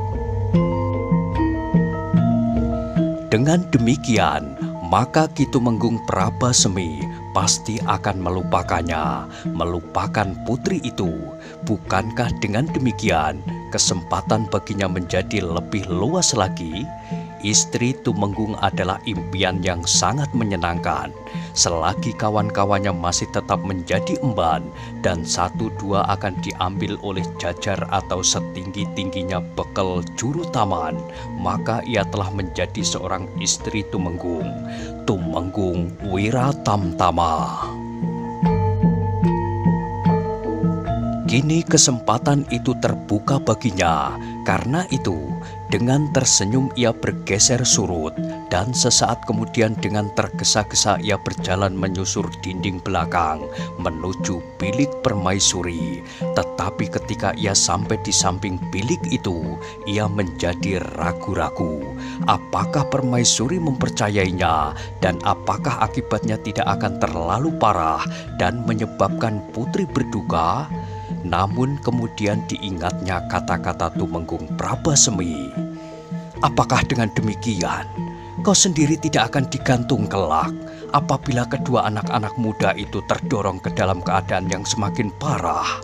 Dengan demikian, maka Ki Tumenggung Prabasemi pasti akan melupakan putri itu. Bukankah dengan demikian kesempatan baginya menjadi lebih luas lagi? Istri Tumenggung adalah impian yang sangat menyenangkan. Selagi kawan-kawannya masih tetap menjadi emban dan satu dua akan diambil oleh jajar atau setinggi-tingginya bekal juru taman, maka ia telah menjadi seorang istri Tumenggung, Tumenggung Wiratamtama. Kini kesempatan itu terbuka baginya. Karena itu, dengan tersenyum ia bergeser surut, dan sesaat kemudian dengan tergesa-gesa ia berjalan menyusur dinding belakang menuju bilik permaisuri. Tetapi ketika ia sampai di samping bilik itu, ia menjadi ragu-ragu. Apakah permaisuri mempercayainya, dan apakah akibatnya tidak akan terlalu parah dan menyebabkan putri berduka? Namun kemudian diingatnya kata-kata Tumenggung Prabasemi. Apakah dengan demikian kau sendiri tidak akan digantung kelak apabila kedua anak-anak muda itu terdorong ke dalam keadaan yang semakin parah?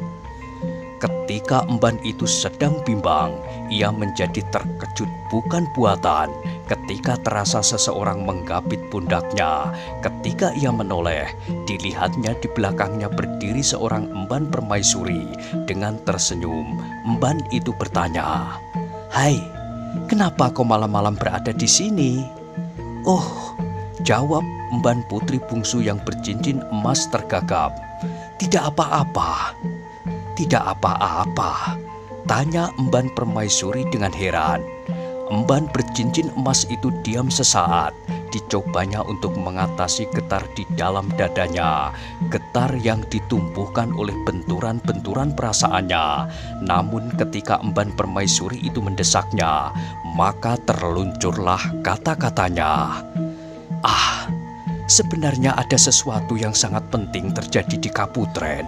Ketika emban itu sedang bimbang, ia menjadi terkejut bukan buatan ketika terasa seseorang menggapit pundaknya. Ketika ia menoleh, dilihatnya di belakangnya berdiri seorang emban permaisuri. Dengan tersenyum, emban itu bertanya, "Hai, kenapa kau malam-malam berada di sini?" "Oh," jawab emban putri bungsu yang bercincin emas tergagap, "tidak apa-apa." "Tidak apa-apa?" tanya emban permaisuri dengan heran. Emban bercincin emas itu diam sesaat. Dicobanya untuk mengatasi getar di dalam dadanya, getar yang ditumbuhkan oleh benturan-benturan perasaannya. Namun ketika emban permaisuri itu mendesaknya, maka terluncurlah kata-katanya. "Ah, sebenarnya ada sesuatu yang sangat penting terjadi di Kaputren."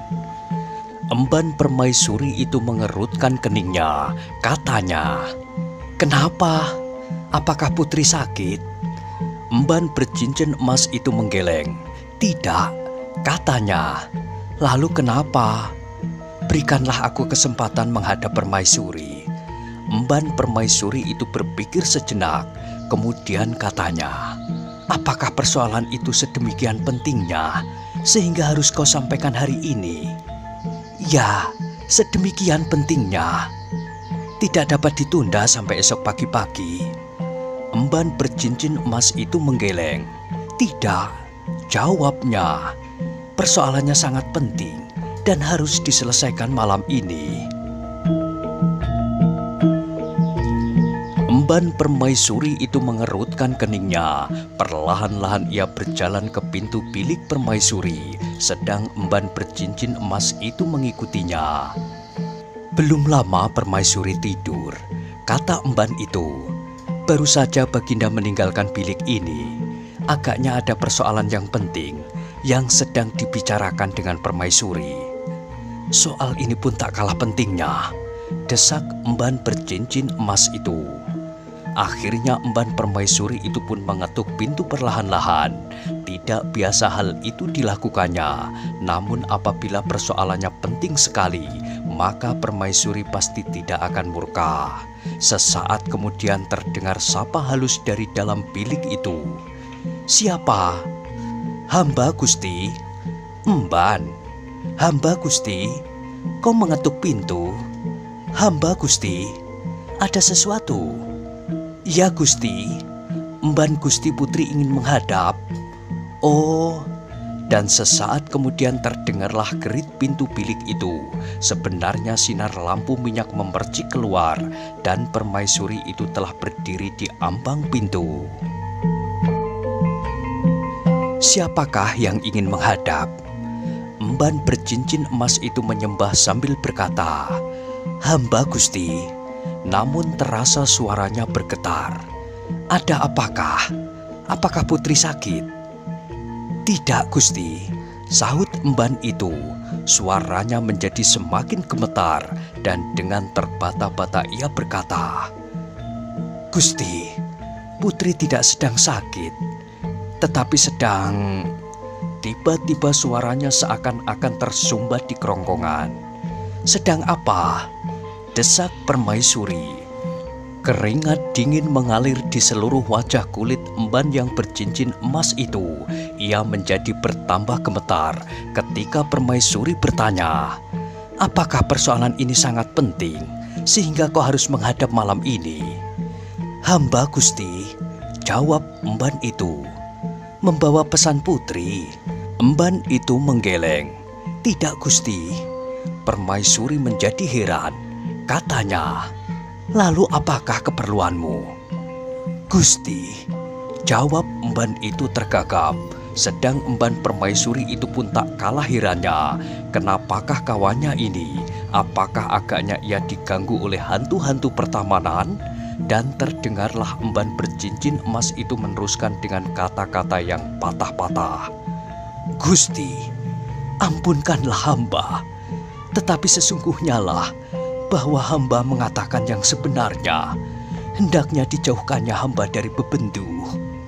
Emban permaisuri itu mengerutkan keningnya. Katanya, "Kenapa? Apakah putri sakit?" Emban bercincin emas itu menggeleng. "Tidak," katanya. "Lalu kenapa?" "Berikanlah aku kesempatan menghadap permaisuri." Emban permaisuri itu berpikir sejenak. Kemudian katanya, "Apakah persoalan itu sedemikian pentingnya sehingga harus kau sampaikan hari ini?" "Ya, sedemikian pentingnya. Tidak dapat ditunda sampai esok pagi-pagi." Emban bercincin emas itu menggeleng. "Tidak," jawabnya. "Persoalannya sangat penting dan harus diselesaikan malam ini." Emban permaisuri itu mengerutkan keningnya. Perlahan-lahan ia berjalan ke pintu bilik permaisuri, sedang emban bercincin emas itu mengikutinya. "Belum lama permaisuri tidur," kata emban itu. "Baru saja Baginda meninggalkan bilik ini. Agaknya ada persoalan yang penting yang sedang dibicarakan dengan permaisuri." "Soal ini pun tak kalah pentingnya," desak emban bercincin emas itu. Akhirnya emban permaisuri itu pun mengetuk pintu perlahan-lahan. Tidak biasa hal itu dilakukannya. Namun apabila persoalannya penting sekali, maka permaisuri pasti tidak akan murka. Sesaat kemudian terdengar sapa halus dari dalam bilik itu. "Siapa?" "Hamba, Gusti." "Emban." "Hamba, Gusti." "Kau mengetuk pintu?" "Hamba, Gusti." "Ada sesuatu?" "Ya, Gusti. Emban Gusti Putri ingin menghadap." "Oh." Dan sesaat kemudian terdengarlah gerit pintu bilik itu. Sebenarnya sinar lampu minyak memercik keluar, dan permaisuri itu telah berdiri di ambang pintu. "Siapakah yang ingin menghadap?" Emban bercincin emas itu menyembah sambil berkata, "Hamba, Gusti." Namun terasa suaranya bergetar. "Ada apakah? Apakah putri sakit?" "Tidak, Gusti," sahut emban itu. Suaranya menjadi semakin gemetar, dan dengan terbata-bata ia berkata, "Gusti, putri tidak sedang sakit, tetapi sedang..." Tiba-tiba suaranya seakan-akan tersumbat di kerongkongan. "Sedang apa?" desak permaisuri. Keringat dingin mengalir di seluruh wajah kulit emban yang bercincin emas itu. Ia menjadi bertambah gemetar ketika permaisuri bertanya, "Apakah persoalan ini sangat penting sehingga kau harus menghadap malam ini?" "Hamba, Gusti," jawab emban itu. "Membawa pesan putri." Emban itu menggeleng. "Tidak, Gusti. Permaisuri menjadi heran. Katanya, "Lalu apakah keperluanmu?" "Gusti," jawab emban itu tergagap. Sedang emban permaisuri itu pun tak kalah herannya. Kenapakah kawannya ini? Apakah agaknya ia diganggu oleh hantu-hantu pertamanan? Dan terdengarlah emban bercincin emas itu meneruskan dengan kata-kata yang patah-patah. "Gusti, ampunkanlah hamba. Tetapi sesungguhnya lah bahwa hamba mengatakan yang sebenarnya. Hendaknya dijauhkannya hamba dari bebendu."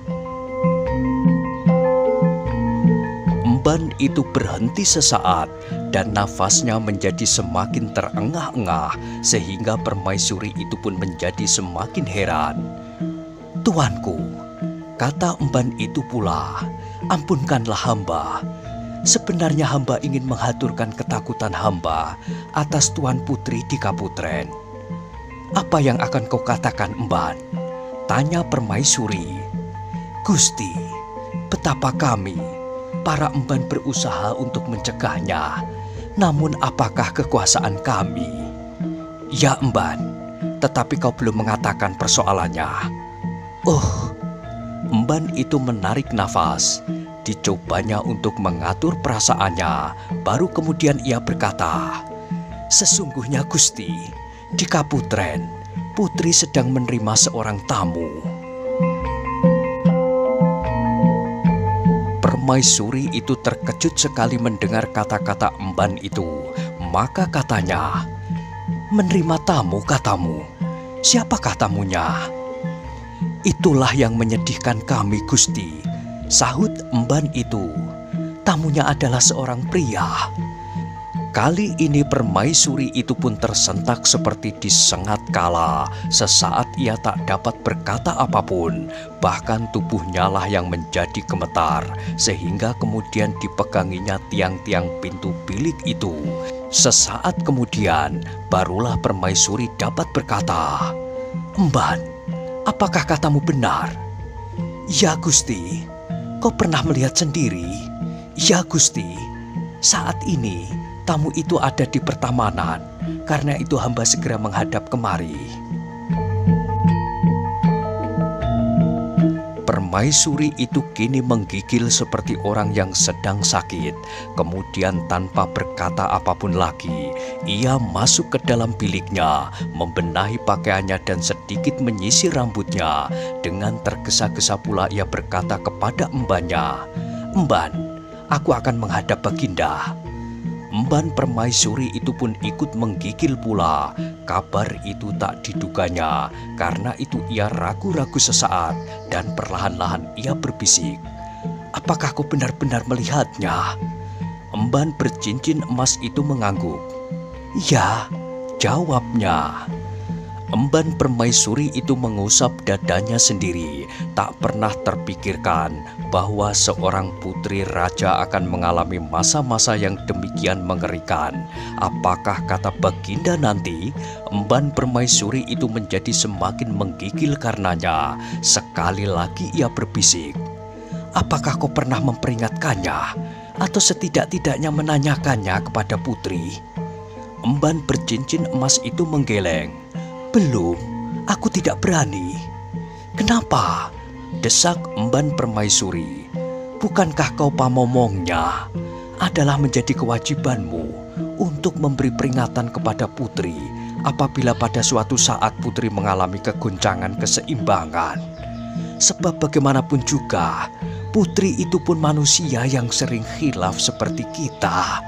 Emban itu berhenti sesaat dan nafasnya menjadi semakin terengah-engah sehingga permaisuri itu pun menjadi semakin heran. "Tuanku," kata emban itu pula, "ampunkanlah hamba. Sebenarnya hamba ingin menghaturkan ketakutan hamba atas Tuan Putri di Kaputren." "Apa yang akan kau katakan, emban?" tanya permaisuri. "Gusti, betapa kami para emban berusaha untuk mencegahnya. Namun apakah kekuasaan kami?" "Ya emban, tetapi kau belum mengatakan persoalannya." "Oh," emban itu menarik nafas. Dicobanya untuk mengatur perasaannya. Baru kemudian ia berkata, "Sesungguhnya Gusti, di Kaputren, Putri sedang menerima seorang tamu." Permaisuri itu terkejut sekali mendengar kata-kata emban itu. Maka katanya, "Menerima tamu katamu? Siapakah tamunya?" "Itulah yang menyedihkan kami, Gusti," sahut emban itu. "Tamunya adalah seorang pria." Kali ini permaisuri itu pun tersentak seperti disengat kala. Sesaat ia tak dapat berkata apapun. Bahkan tubuhnya lah yang menjadi gemetar. Sehingga kemudian dipeganginya tiang-tiang pintu bilik itu. Sesaat kemudian barulah permaisuri dapat berkata, "Emban, apakah katamu benar?" "Ya Gusti." "Kau pernah melihat sendiri?" "Ya Gusti, saat ini tamu itu ada di pertamanan. Karena itu hamba segera menghadap kemari." Permaisuri itu kini menggigil seperti orang yang sedang sakit. Kemudian tanpa berkata apapun lagi, ia masuk ke dalam biliknya, membenahi pakaiannya dan sedikit menyisir rambutnya. Dengan tergesa-gesa pula ia berkata kepada embannya, "Emban, aku akan menghadap Baginda." Emban permaisuri itu pun ikut menggigil pula. Kabar itu tak diduganya. Karena itu ia ragu-ragu sesaat dan perlahan-lahan ia berbisik, "Apakah kau benar-benar melihatnya?" Emban bercincin emas itu mengangguk. "Ya," jawabnya. Emban permaisuri itu mengusap dadanya sendiri. Tak pernah terpikirkan bahwa seorang putri raja akan mengalami masa-masa yang demikian mengerikan. Apakah kata Baginda nanti? Emban permaisuri itu menjadi semakin menggigil karenanya. Sekali lagi ia berbisik, "Apakah kau pernah memperingatkannya? Atau setidak-tidaknya menanyakannya kepada putri?" Emban bercincin emas itu menggeleng. "Belum, aku tidak berani." "Kenapa?" desak emban permaisuri. "Bukankah kau pamomongnya? Adalah menjadi kewajibanmu untuk memberi peringatan kepada putri apabila pada suatu saat putri mengalami kegoncangan keseimbangan. Sebab bagaimanapun juga, putri itu pun manusia yang sering khilaf seperti kita."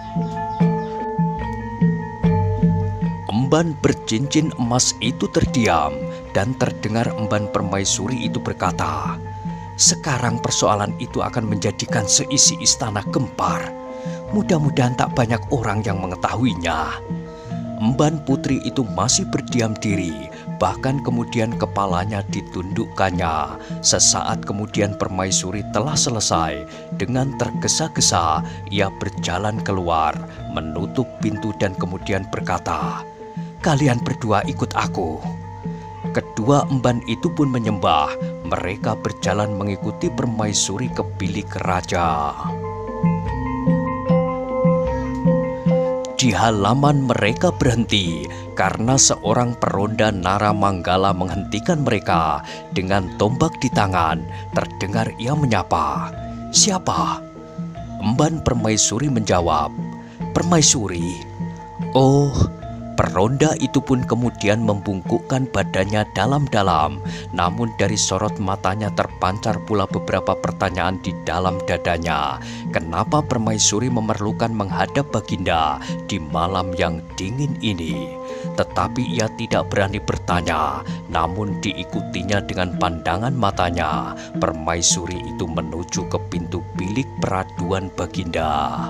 Emban bercincin emas itu terdiam dan terdengar emban permaisuri itu berkata, "Sekarang persoalan itu akan menjadikan seisi istana gempar. Mudah-mudahan tak banyak orang yang mengetahuinya." Emban putri itu masih berdiam diri, bahkan kemudian kepalanya ditundukkannya. Sesaat kemudian permaisuri telah selesai. Dengan tergesa-gesa ia berjalan keluar, menutup pintu dan kemudian berkata, "Kalian berdua ikut aku." Kedua emban itu pun menyembah. Mereka berjalan mengikuti permaisuri ke bilik raja. Di halaman mereka berhenti karena seorang peronda Naramanggala menghentikan mereka dengan tombak di tangan. Terdengar ia menyapa, "Siapa?" Emban Permaisuri menjawab, "Permaisuri." Oh, peronda itu pun kemudian membungkukkan badannya dalam-dalam, namun dari sorot matanya terpancar pula beberapa pertanyaan di dalam dadanya. Kenapa Permaisuri memerlukan menghadap Baginda di malam yang dingin ini? Tetapi ia tidak berani bertanya, namun diikutinya dengan pandangan matanya. Permaisuri itu menuju ke pintu bilik peraduan Baginda.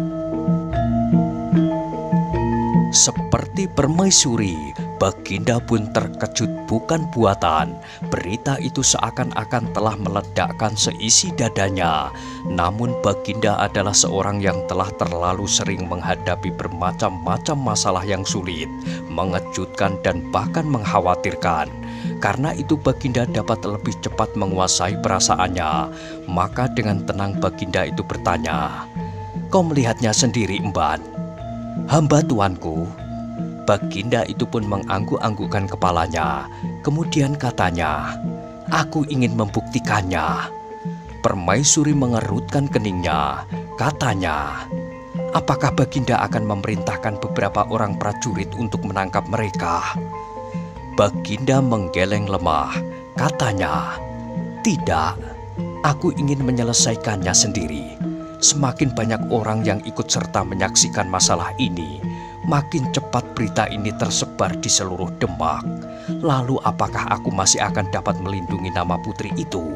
Seperti Permaisuri, Baginda pun terkejut bukan buatan. Berita itu seakan-akan telah meledakkan seisi dadanya. Namun Baginda adalah seorang yang telah terlalu sering menghadapi bermacam-macam masalah yang sulit, mengejutkan dan bahkan mengkhawatirkan. Karena itu Baginda dapat lebih cepat menguasai perasaannya. Maka dengan tenang Baginda itu bertanya, "Kau melihatnya sendiri, Emban?" "Hamba tuanku." Baginda itu pun mengangguk-anggukkan kepalanya. Kemudian katanya, "Aku ingin membuktikannya." Permaisuri mengerutkan keningnya. Katanya, "Apakah Baginda akan memerintahkan beberapa orang prajurit untuk menangkap mereka?" Baginda menggeleng lemah. Katanya, "Tidak, aku ingin menyelesaikannya sendiri. Semakin banyak orang yang ikut serta menyaksikan masalah ini, makin cepat berita ini tersebar di seluruh Demak. Lalu apakah aku masih akan dapat melindungi nama putri itu?"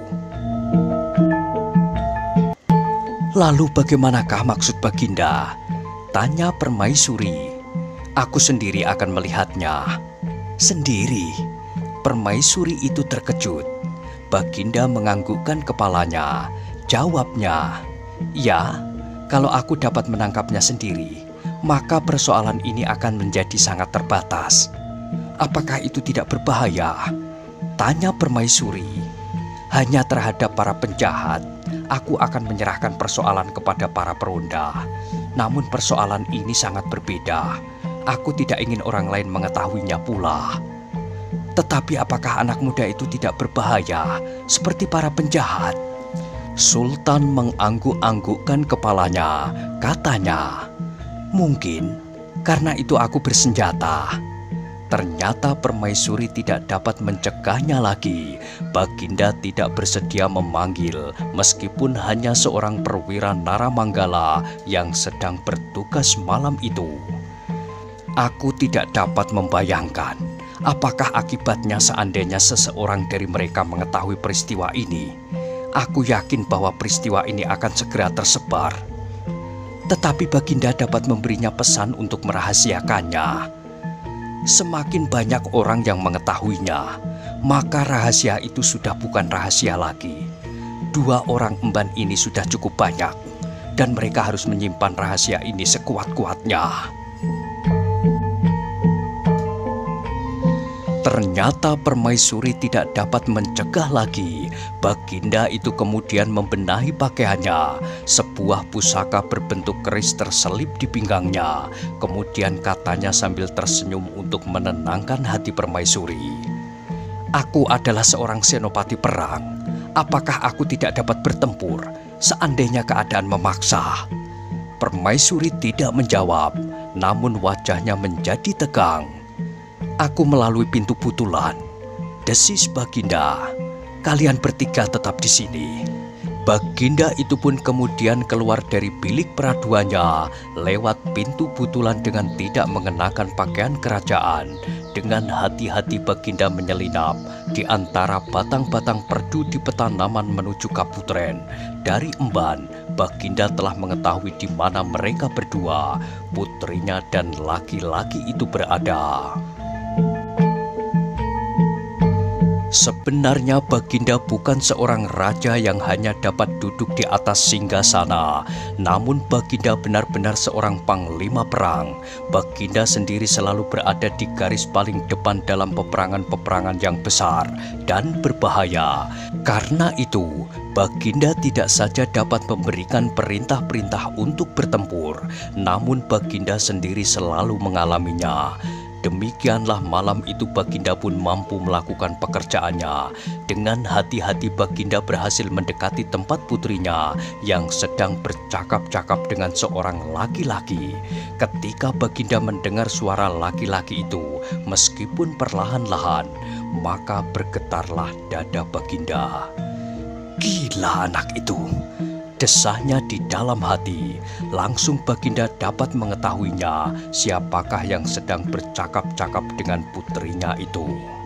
"Lalu bagaimanakah maksud Baginda?" tanya Permaisuri. "Aku sendiri akan melihatnya." "Sendiri?" Permaisuri itu terkejut. Baginda menganggukkan kepalanya. Jawabnya, "Ya, kalau aku dapat menangkapnya sendiri, maka persoalan ini akan menjadi sangat terbatas." "Apakah itu tidak berbahaya?" tanya Permaisuri. "Hanya terhadap para penjahat, aku akan menyerahkan persoalan kepada para peronda. Namun persoalan ini sangat berbeda. Aku tidak ingin orang lain mengetahuinya pula." "Tetapi apakah anak muda itu tidak berbahaya seperti para penjahat?" Sultan mengangguk-anggukkan kepalanya. Katanya, "Mungkin karena itu aku bersenjata." Ternyata Permaisuri tidak dapat mencegahnya lagi. Baginda tidak bersedia memanggil, meskipun hanya seorang perwira Naramanggala yang sedang bertugas malam itu. Aku tidak dapat membayangkan apakah akibatnya seandainya seseorang dari mereka mengetahui peristiwa ini. Aku yakin bahwa peristiwa ini akan segera tersebar. Tetapi Baginda dapat memberinya pesan untuk merahasiakannya. Semakin banyak orang yang mengetahuinya, maka rahasia itu sudah bukan rahasia lagi. 2 orang emban ini sudah cukup banyak, dan mereka harus menyimpan rahasia ini sekuat-kuatnya. Ternyata Permaisuri tidak dapat mencegah lagi. Baginda itu kemudian membenahi pakaiannya. Sebuah pusaka berbentuk keris terselip di pinggangnya. Kemudian katanya sambil tersenyum untuk menenangkan hati Permaisuri, "Aku adalah seorang senopati perang. Apakah aku tidak dapat bertempur seandainya keadaan memaksa?" Permaisuri tidak menjawab, namun wajahnya menjadi tegang. "Aku melalui pintu butulan," desis Baginda. "Kalian bertiga tetap di sini." Baginda itu pun kemudian keluar dari bilik peraduannya lewat pintu butulan dengan tidak mengenakan pakaian kerajaan. Dengan hati-hati Baginda menyelinap di antara batang-batang perdu di petanaman menuju Kaputren. Dari emban, Baginda telah mengetahui di mana mereka berdua, putrinya dan laki-laki itu berada. Sebenarnya Baginda bukan seorang raja yang hanya dapat duduk di atas singgasana, namun Baginda benar-benar seorang panglima perang. Baginda sendiri selalu berada di garis paling depan dalam peperangan-peperangan yang besar dan berbahaya. Karena itu, Baginda tidak saja dapat memberikan perintah-perintah untuk bertempur, namun Baginda sendiri selalu mengalaminya. Demikianlah malam itu Baginda pun mampu melakukan pekerjaannya. Dengan hati-hati Baginda berhasil mendekati tempat putrinya yang sedang bercakap-cakap dengan seorang laki-laki. Ketika Baginda mendengar suara laki-laki itu, meskipun perlahan-lahan, maka bergetarlah dada Baginda. Gila anak itu, desahnya di dalam hati. Langsung Baginda dapat mengetahuinya siapakah yang sedang bercakap-cakap dengan putrinya itu.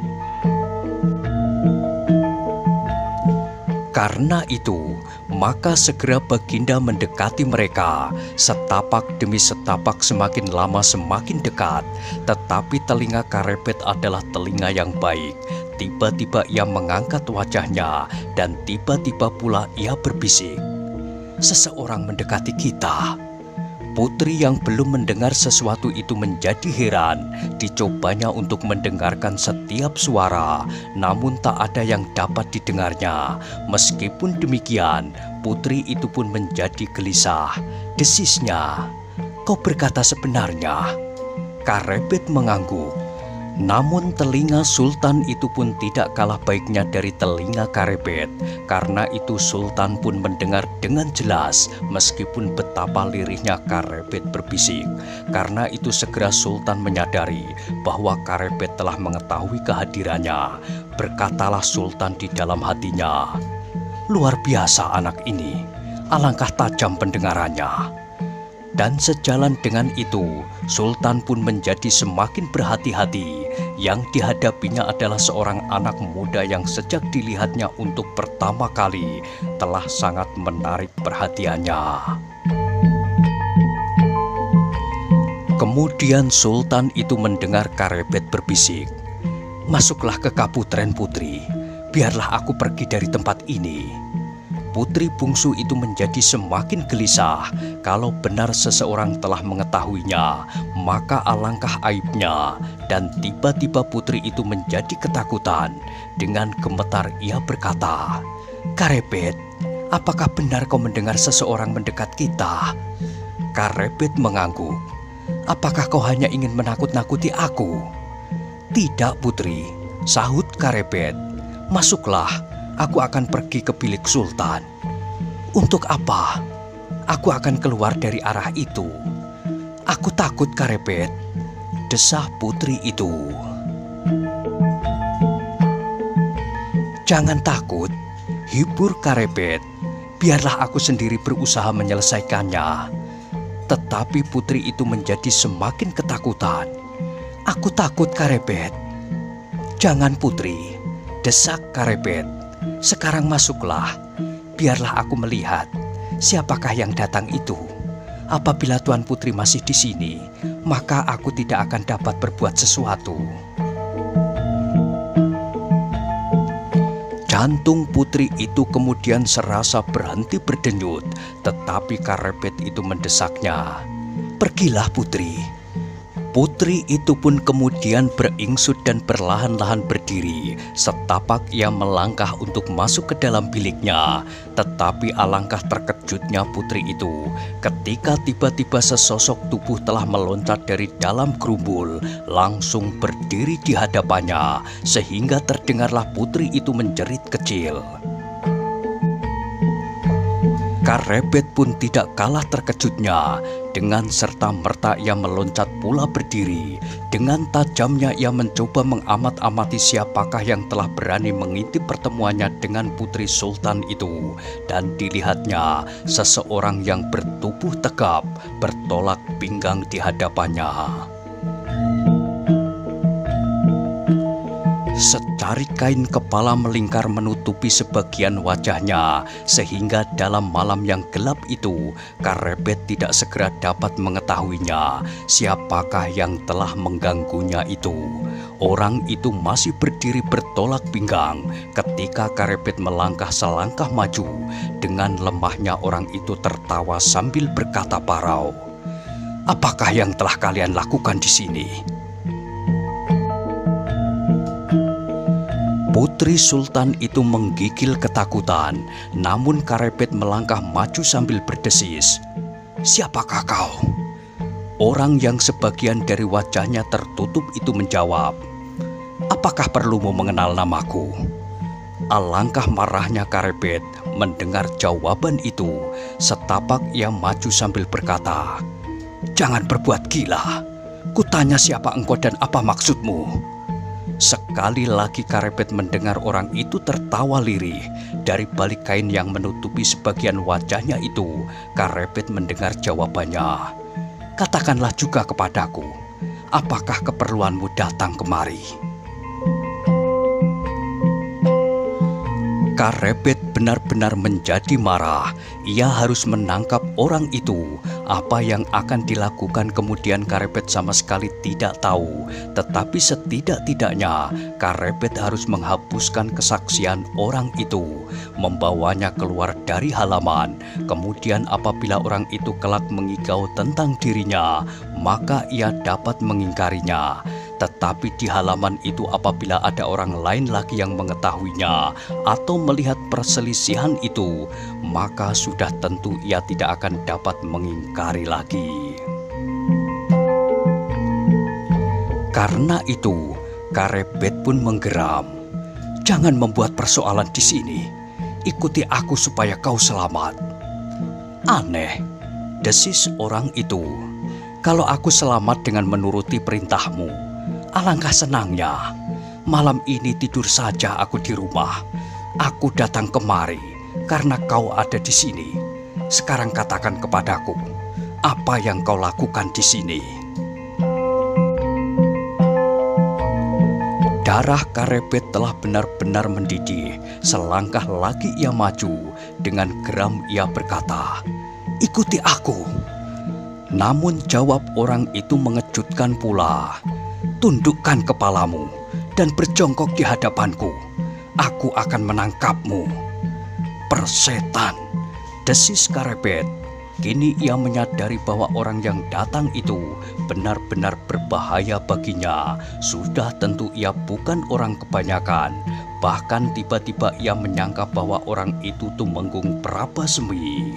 Karena itu, maka segera Baginda mendekati mereka. Setapak demi setapak semakin lama semakin dekat. Tetapi telinga Karebet adalah telinga yang baik. Tiba-tiba ia mengangkat wajahnya dan tiba-tiba pula ia berbisik. Seseorang mendekati kita. Putri yang belum mendengar sesuatu itu menjadi heran. Dicobanya untuk mendengarkan setiap suara, namun tak ada yang dapat didengarnya. Meskipun demikian, putri itu pun menjadi gelisah. Desisnya, "Kau berkata sebenarnya." Karebet mengangguk. Namun telinga Sultan itu pun tidak kalah baiknya dari telinga Karebet. Karena itu Sultan pun mendengar dengan jelas meskipun betapa lirihnya Karebet berbisik. Karena itu segera Sultan menyadari bahwa Karebet telah mengetahui kehadirannya. Berkatalah Sultan di dalam hatinya, "Luar biasa anak ini, alangkah tajam pendengarannya." Dan sejalan dengan itu, Sultan pun menjadi semakin berhati-hati. Yang dihadapinya adalah seorang anak muda yang sejak dilihatnya untuk pertama kali telah sangat menarik perhatiannya. Kemudian Sultan itu mendengar Karebet berbisik, "Masuklah ke kaputren putri, biarlah aku pergi dari tempat ini." Putri bungsu itu menjadi semakin gelisah. Kalau benar seseorang telah mengetahuinya, maka alangkah aibnya. Dan tiba-tiba putri itu menjadi ketakutan. Dengan gemetar ia berkata, "Karebet, apakah benar kau mendengar seseorang mendekat kita?" Karebet mengangguk. "Apakah kau hanya ingin menakut-nakuti aku?" "Tidak, putri," sahut Karebet. "Masuklah. Aku akan pergi ke bilik Sultan." "Untuk apa? Aku akan keluar dari arah itu." "Aku takut, Karebet," desah putri itu. "Jangan takut," hibur Karebet. "Biarlah aku sendiri berusaha menyelesaikannya." Tetapi putri itu menjadi semakin ketakutan. "Aku takut, Karebet." "Jangan putri," desak Karebet. "Sekarang masuklah, biarlah aku melihat siapakah yang datang itu. Apabila Tuan Putri masih di sini, maka aku tidak akan dapat berbuat sesuatu." Jantung putri itu kemudian serasa berhenti berdenyut, tetapi Karebet itu mendesaknya, "Pergilah putri." Putri itu pun kemudian beringsut dan perlahan-lahan berdiri. Setapak ia melangkah untuk masuk ke dalam biliknya. Tetapi alangkah terkejutnya putri itu ketika tiba-tiba sesosok tubuh telah meloncat dari dalam gerumbul, langsung berdiri di hadapannya, sehingga terdengarlah putri itu menjerit kecil. Karebet pun tidak kalah terkejutnya. Dengan serta-merta ia meloncat pula berdiri. Dengan tajamnya ia mencoba mengamat-amati siapakah yang telah berani mengintip pertemuannya dengan putri Sultan itu. Dan dilihatnya seseorang yang bertubuh tegap, bertolak pinggang di hadapannya. Secari kain kepala melingkar menutupi sebagian wajahnya, sehingga dalam malam yang gelap itu, Karebet tidak segera dapat mengetahuinya siapakah yang telah mengganggunya itu. Orang itu masih berdiri bertolak pinggang ketika Karepet melangkah selangkah maju. Dengan lemahnya orang itu tertawa sambil berkata parau, "Apakah yang telah kalian lakukan di sini?" Putri Sultan itu menggigil ketakutan, namun Karepet melangkah maju sambil berdesis, "Siapakah kau?" Orang yang sebagian dari wajahnya tertutup itu menjawab, "Apakah perlumu mengenal namaku?" Alangkah marahnya Karepet mendengar jawaban itu. Setapak ia maju sambil berkata, "Jangan berbuat gila. Kutanya siapa engkau dan apa maksudmu?" Sekali lagi Karepet mendengar orang itu tertawa lirih. Dari balik kain yang menutupi sebagian wajahnya itu, Karepet mendengar jawabannya, "Katakanlah juga kepadaku, apakah keperluanmu datang kemari?" Karepet benar-benar menjadi marah. Ia harus menangkap orang itu. Apa yang akan dilakukan kemudian Karepet sama sekali tidak tahu. Tetapi setidak-tidaknya Karepet harus menghapuskan kesaksian orang itu, membawanya keluar dari halaman. Kemudian apabila orang itu kelak mengigau tentang dirinya, maka ia dapat mengingkarinya. Tetapi di halaman itu apabila ada orang lain lagi yang mengetahuinya atau melihat perselisihan itu, maka sudah tentu ia tidak akan dapat mengingkari lagi. Karena itu, Karepet pun menggeram. "Jangan membuat persoalan di sini. Ikuti aku supaya kau selamat." "Aneh," desis orang itu. "Kalau aku selamat dengan menuruti perintahmu, alangkah senangnya. Malam ini tidur saja aku di rumah. Aku datang kemari karena kau ada di sini. Sekarang katakan kepadaku, apa yang kau lakukan di sini?" Darah Karepet telah benar-benar mendidih. Selangkah lagi ia maju. Dengan geram ia berkata, "Ikuti aku." Namun jawab orang itu mengejutkan pula, "Tundukkan kepalamu dan berjongkok di hadapanku. Aku akan menangkapmu." "Persetan," desis Karepet. Kini ia menyadari bahwa orang yang datang itu benar-benar berbahaya baginya. Sudah tentu ia bukan orang kebanyakan. Bahkan tiba-tiba ia menyangka bahwa orang itu Tumenggung Prabasemi.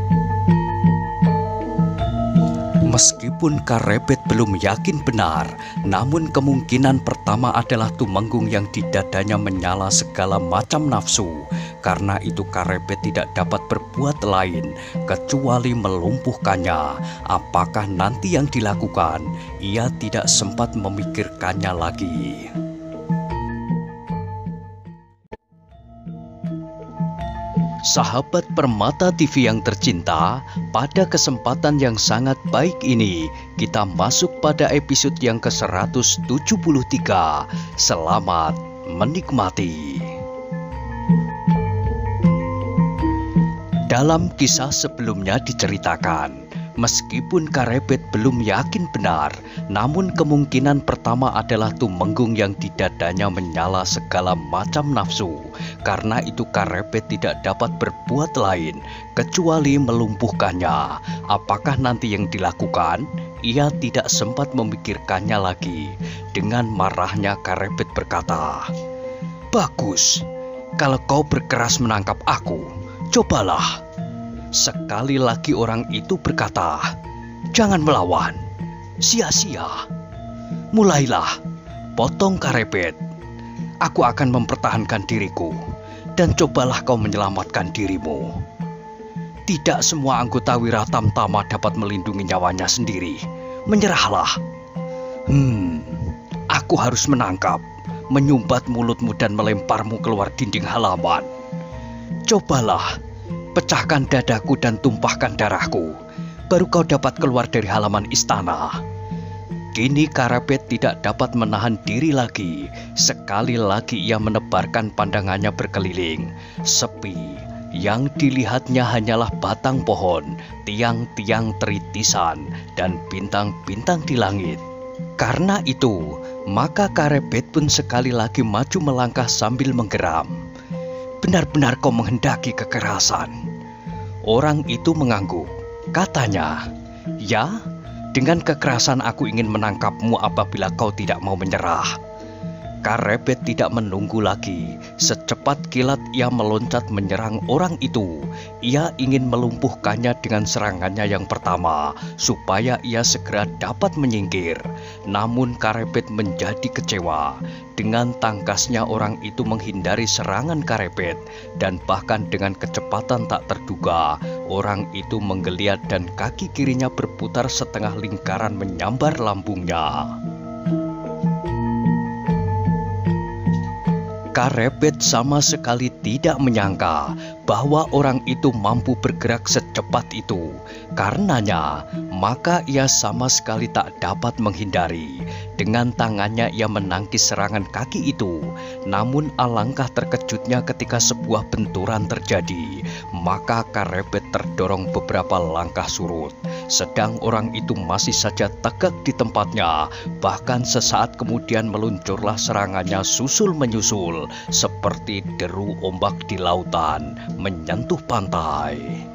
Meskipun Karepet belum yakin benar, namun kemungkinan pertama adalah Tumenggung yang di dadanya menyala segala macam nafsu. Karena itu Karepet tidak dapat berbuat lain kecuali melumpuhkannya. Apakah nanti yang dilakukan, ia tidak sempat memikirkannya lagi. Sahabat Permata TV yang tercinta, pada kesempatan yang sangat baik ini, kita masuk pada episode yang ke-173. Selamat menikmati. Dalam kisah sebelumnya diceritakan, meskipun Karepet belum yakin benar, namun kemungkinan pertama adalah Tumenggung yang di dadanya menyala segala macam nafsu. Karena itu Karepet tidak dapat berbuat lain kecuali melumpuhkannya. Apakah nanti yang dilakukan? Ia tidak sempat memikirkannya lagi. Dengan marahnya Karepet berkata, "Bagus, kalau kau berkeras menangkap aku, cobalah." Sekali lagi orang itu berkata, "Jangan melawan, sia-sia." "Mulailah," potong Karepet. "Aku akan mempertahankan diriku, dan cobalah kau menyelamatkan dirimu. Tidak semua anggota Wiratamtama dapat melindungi nyawanya sendiri. Menyerahlah." Aku harus menangkap, menyumbat mulutmu dan melemparmu keluar dinding halaman. Cobalah, pecahkan dadaku dan tumpahkan darahku, baru kau dapat keluar dari halaman istana." Kini Karepet tidak dapat menahan diri lagi. Sekali lagi ia menebarkan pandangannya berkeliling. Sepi, yang dilihatnya hanyalah batang pohon, tiang-tiang teritisan, dan bintang-bintang di langit. Karena itu, maka Karebet pun sekali lagi maju melangkah sambil menggeram. "Benar-benar kau menghendaki kekerasan?" Orang itu mengangguk. Katanya, "Ya, dengan kekerasan aku ingin menangkapmu apabila kau tidak mau menyerah." Karebet tidak menunggu lagi. Secepat kilat ia meloncat menyerang orang itu. Ia ingin melumpuhkannya dengan serangannya yang pertama, supaya ia segera dapat menyingkir. Namun Karebet menjadi kecewa. Dengan tangkasnya orang itu menghindari serangan Karebet, dan bahkan dengan kecepatan tak terduga, orang itu menggeliat dan kaki kirinya berputar setengah lingkaran menyambar lambungnya. Karebet sama sekali tidak menyangka bahwa orang itu mampu bergerak secepat itu. Karenanya, maka ia sama sekali tak dapat menghindari. Dengan tangannya ia menangkis serangan kaki itu. Namun alangkah terkejutnya ketika sebuah benturan terjadi. Maka Karebet terdorong beberapa langkah surut. Sedang orang itu masih saja tegak di tempatnya. Bahkan sesaat kemudian meluncurlah serangannya susul menyusul, seperti deru ombak di lautan menyentuh pantai.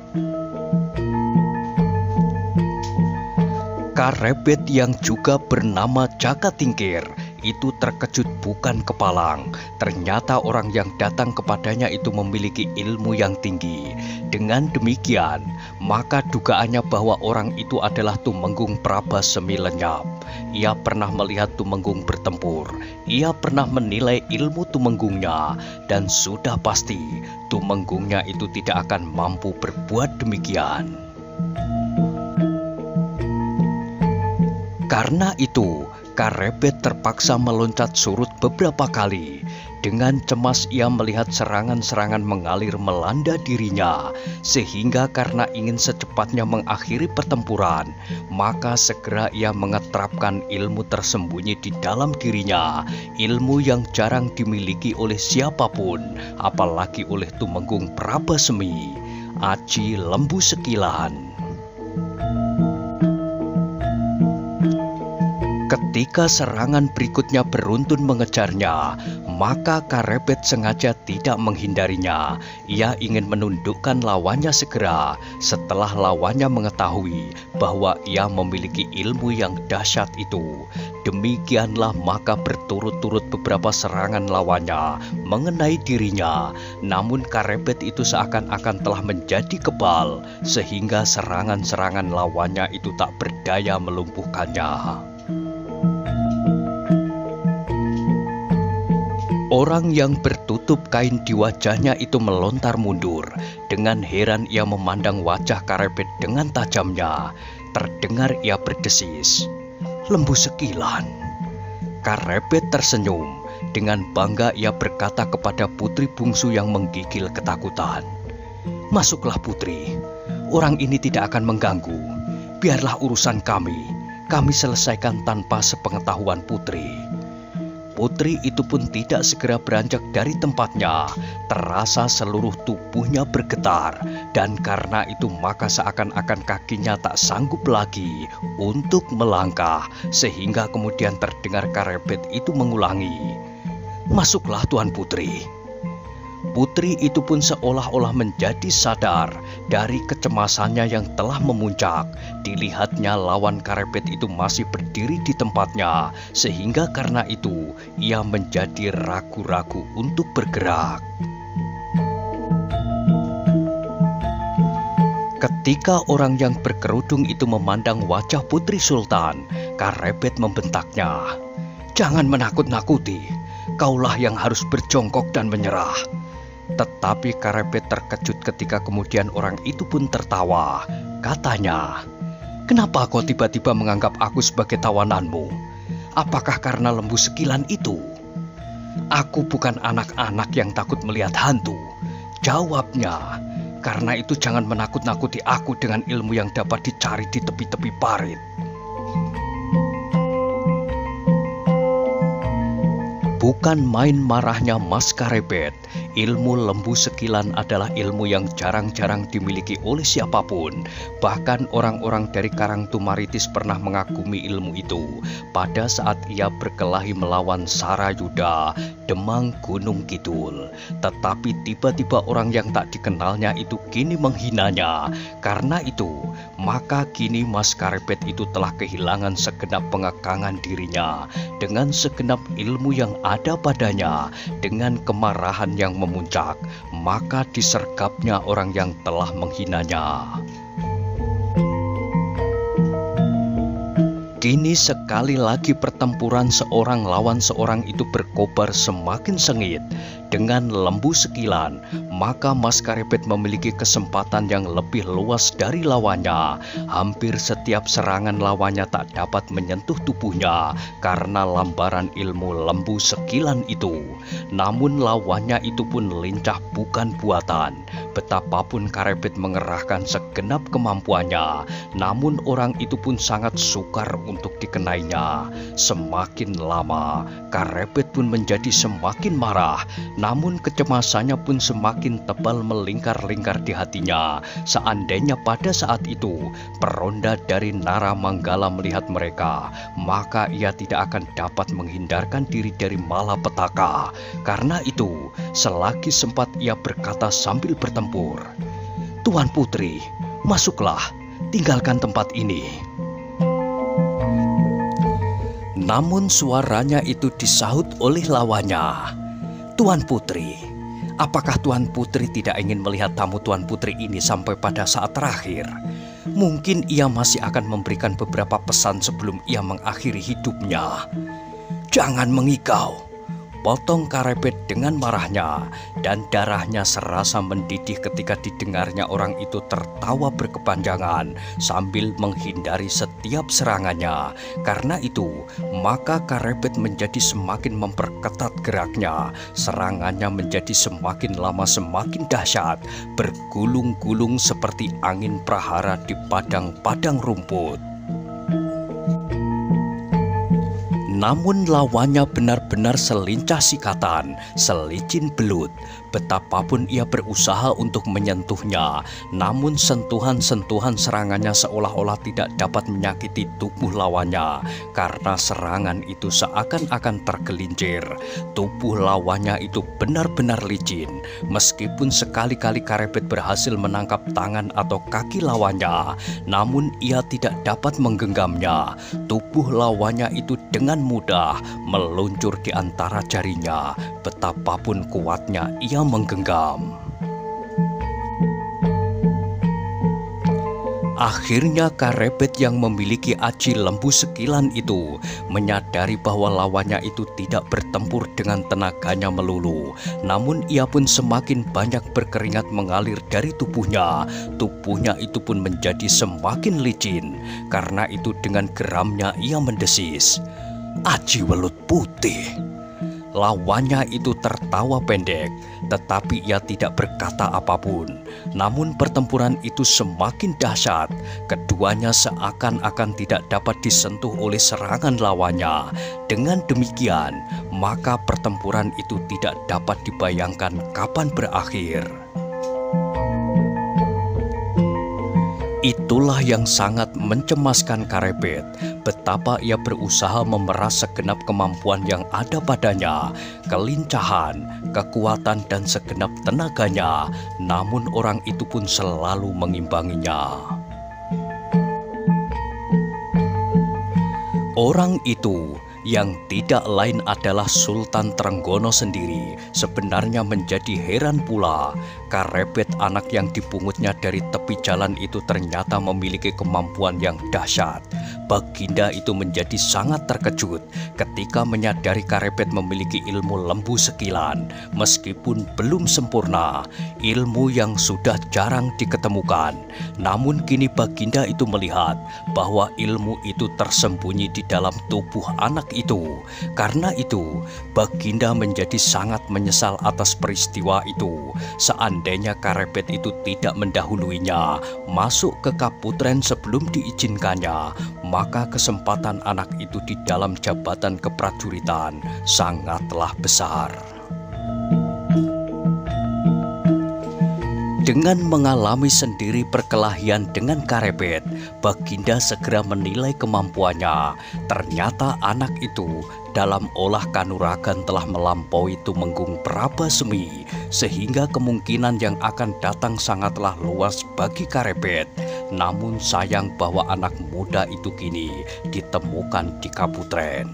Karebet yang juga bernama Jakatingkir itu terkejut bukan kepalang. Ternyata orang yang datang kepadanya itu memiliki ilmu yang tinggi. Dengan demikian, maka dugaannya bahwa orang itu adalah Tumenggung Prabasemi lenyap. Ia pernah melihat Tumenggung bertempur. Ia pernah menilai ilmu Tumenggungnya, dan sudah pasti Tumenggungnya itu tidak akan mampu berbuat demikian. Karena itu, Karebet terpaksa meloncat surut beberapa kali. Dengan cemas ia melihat serangan-serangan mengalir melanda dirinya. Sehingga karena ingin secepatnya mengakhiri pertempuran, maka segera ia mengeterapkan ilmu tersembunyi di dalam dirinya. Ilmu yang jarang dimiliki oleh siapapun, apalagi oleh Tumenggung Prabasemi, Aji Lembu Sekilan. Ketika serangan berikutnya beruntun mengejarnya, maka Karebet sengaja tidak menghindarinya. Ia ingin menundukkan lawannya segera setelah lawannya mengetahui bahwa ia memiliki ilmu yang dahsyat itu. Demikianlah maka berturut-turut beberapa serangan lawannya mengenai dirinya. Namun Karebet itu seakan-akan telah menjadi kebal, sehingga serangan-serangan lawannya itu tak berdaya melumpuhkannya. Orang yang bertutup kain di wajahnya itu melontar mundur. Dengan heran ia memandang wajah Karebet dengan tajamnya. Terdengar ia berdesis, "Lembu Sekilan." Karebet tersenyum. Dengan bangga ia berkata kepada putri bungsu yang menggigil ketakutan, "Masuklah putri, orang ini tidak akan mengganggu. Biarlah urusan kami selesaikan tanpa sepengetahuan putri." Putri itu pun tidak segera beranjak dari tempatnya. Terasa seluruh tubuhnya bergetar, dan karena itu maka seakan-akan kakinya tak sanggup lagi untuk melangkah, sehingga kemudian terdengar Karebet itu mengulangi, "Masuklah Tuan Putri." Putri itu pun seolah-olah menjadi sadar dari kecemasannya yang telah memuncak. Dilihatnya lawan Karebet itu masih berdiri di tempatnya, sehingga karena itu ia menjadi ragu-ragu untuk bergerak. Ketika orang yang berkerudung itu memandang wajah Putri Sultan, Karebet membentaknya, "Jangan menakut-nakuti, kaulah yang harus berjongkok dan menyerah." Tetapi Karebet terkejut ketika kemudian orang itu pun tertawa. Katanya, "Kenapa kau tiba-tiba menganggap aku sebagai tawananmu? Apakah karena Lembu Sekilan itu?" "Aku bukan anak-anak yang takut melihat hantu," jawabnya. "Karena itu jangan menakut-nakuti aku dengan ilmu yang dapat dicari di tepi-tepi parit." Bukan main marahnya Mas Karebet. Ilmu lembu sekilan adalah ilmu yang jarang-jarang dimiliki oleh siapapun. Bahkan orang-orang dari Karangtumaritis pernah mengagumi ilmu itu pada saat ia berkelahi melawan Sarayuda, Demang Gunung Kidul. Tetapi tiba-tiba orang yang tak dikenalnya itu kini menghinanya. Karena itu, maka kini Mas Karepet itu telah kehilangan segenap pengekangan dirinya. Dengan segenap ilmu yang ada padanya, dengan kemarahan yang memuncak, maka disergapnya orang yang telah menghinanya. Kini sekali lagi pertempuran seorang lawan seorang itu berkobar semakin sengit. Dengan lembu sekilan, maka Mas Karepet memiliki kesempatan yang lebih luas dari lawannya. Hampir setiap serangan lawannya tak dapat menyentuh tubuhnya karena lambaran ilmu lembu sekilan itu. Namun lawannya itu pun lincah bukan buatan. Betapapun Karepet mengerahkan segenap kemampuannya, namun orang itu pun sangat sukar untuk dikenainya. Semakin lama, Karepet pun menjadi semakin marah, namun kecemasannya pun semakin tebal melingkar-lingkar di hatinya. Seandainya pada saat itu peronda dari Naramanggala melihat mereka, maka ia tidak akan dapat menghindarkan diri dari malapetaka. Karena itu, selagi sempat ia berkata sambil bertempur, "Tuan Putri, masuklah, tinggalkan tempat ini." Namun suaranya itu disahut oleh lawannya. "Tuan Putri, apakah Tuan Putri tidak ingin melihat tamu Tuan Putri ini sampai pada saat terakhir? Mungkin ia masih akan memberikan beberapa pesan sebelum ia mengakhiri hidupnya." "Jangan mengigau," potong Karepet dengan marahnya, dan darahnya serasa mendidih ketika didengarnya orang itu tertawa berkepanjangan sambil menghindari setiap serangannya. Karena itu, maka Karepet menjadi semakin memperketat geraknya. Serangannya menjadi semakin lama semakin dahsyat, bergulung-gulung seperti angin prahara di padang-padang rumput. Namun lawannya benar-benar selincah sikatan, selicin belut. Betapapun ia berusaha untuk menyentuhnya, namun sentuhan-sentuhan serangannya seolah-olah tidak dapat menyakiti tubuh lawannya. Karena serangan itu seakan-akan tergelincir. Tubuh lawannya itu benar-benar licin. Meskipun sekali-kali Karepet berhasil menangkap tangan atau kaki lawannya, namun ia tidak dapat menggenggamnya. Tubuh lawannya itu dengan mudah meluncur di antara jarinya. Betapapun kuatnya ia menggenggam. Akhirnya Karepet yang memiliki aji lembu sekilan itu menyadari bahwa lawannya itu tidak bertempur dengan tenaganya melulu. Namun ia pun semakin banyak berkeringat mengalir dari tubuhnya. Tubuhnya itu pun menjadi semakin licin. Karena itu dengan geramnya ia mendesis, "Aji Welut Putih." Lawannya itu tertawa pendek, tetapi ia tidak berkata apapun. Namun pertempuran itu semakin dahsyat. Keduanya seakan-akan tidak dapat disentuh oleh serangan lawannya. Dengan demikian, maka pertempuran itu tidak dapat dibayangkan kapan berakhir. Itulah yang sangat mencemaskan Karepet. Betapa ia berusaha memeras segenap kemampuan yang ada padanya, kelincahan, kekuatan, dan segenap tenaganya. Namun orang itu pun selalu mengimbanginya. Orang itu yang tidak lain adalah Sultan Trenggono sendiri, sebenarnya menjadi heran pula. Karepet, anak yang dipungutnya dari tepi jalan itu, ternyata memiliki kemampuan yang dahsyat. Baginda itu menjadi sangat terkejut ketika menyadari Karepet memiliki ilmu lembu sekilan. Meskipun belum sempurna, ilmu yang sudah jarang diketemukan. Namun kini Baginda itu melihat bahwa ilmu itu tersembunyi di dalam tubuh anak itu. Karena itu, Baginda menjadi sangat menyesal atas peristiwa itu. Seandainya Karepet itu tidak mendahuluinya masuk ke Kaputren sebelum diizinkannya, maka kesempatan anak itu di dalam jabatan keprajuritan sangatlah besar. Dengan mengalami sendiri perkelahian dengan Karepet, Baginda segera menilai kemampuannya. Ternyata anak itu dalam olah kanuragan telah melampaui Tumenggung Prabasemi, sehingga kemungkinan yang akan datang sangatlah luas bagi Karepet. Namun sayang bahwa anak muda itu kini ditemukan di Kaputren.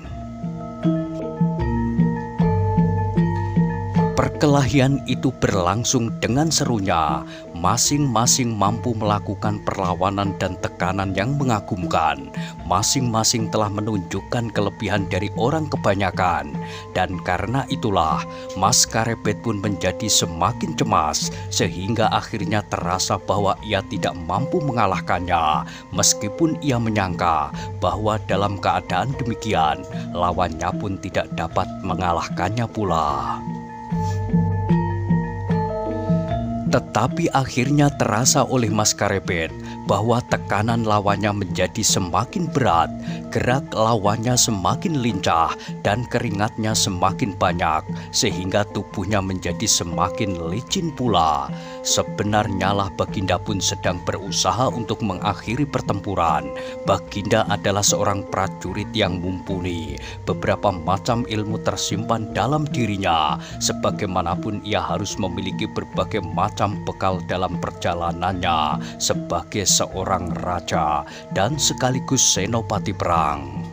Perkelahian itu berlangsung dengan serunya. Masing-masing mampu melakukan perlawanan dan tekanan yang mengagumkan. Masing-masing telah menunjukkan kelebihan dari orang kebanyakan. Dan karena itulah Mas Karepet pun menjadi semakin cemas, sehingga akhirnya terasa bahwa ia tidak mampu mengalahkannya. Meskipun ia menyangka bahwa dalam keadaan demikian, lawannya pun tidak dapat mengalahkannya pula. Tetapi akhirnya terasa oleh Mas Karepet bahwa tekanan lawannya menjadi semakin berat, gerak lawannya semakin lincah, dan keringatnya semakin banyak, sehingga tubuhnya menjadi semakin licin pula. Sebenarnya lah Baginda pun sedang berusaha untuk mengakhiri pertempuran. Baginda adalah seorang prajurit yang mumpuni. Beberapa macam ilmu tersimpan dalam dirinya. Sebagaimanapun ia harus memiliki berbagai macam bekal dalam perjalanannya sebagai seorang raja dan sekaligus senopati perang.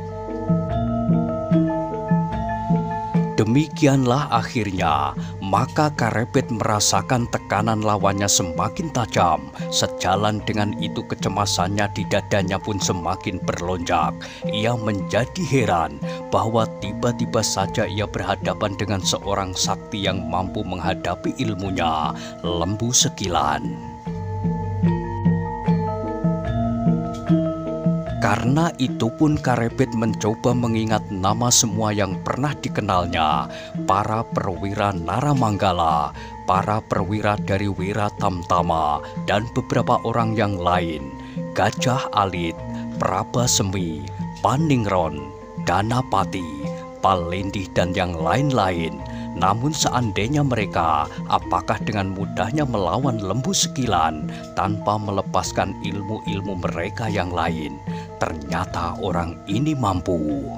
Demikianlah akhirnya, maka Karepet merasakan tekanan lawannya semakin tajam. Sejalan dengan itu kecemasannya di dadanya pun semakin berlonjak. Ia menjadi heran bahwa tiba-tiba saja ia berhadapan dengan seorang sakti yang mampu menghadapi ilmunya, Lembu Sekilan. Karena itu pun Karepet mencoba mengingat nama semua yang pernah dikenalnya, para perwira Naramanggala, para perwira dari Wira Tamtama, dan beberapa orang yang lain, Gajah Alit, Prabasemi, Paningron, Danapati, Palendih, dan yang lain-lain. Namun seandainya mereka, apakah dengan mudahnya melawan Lembu Sekilan tanpa melepaskan ilmu-ilmu mereka yang lain? Ternyata orang ini mampu.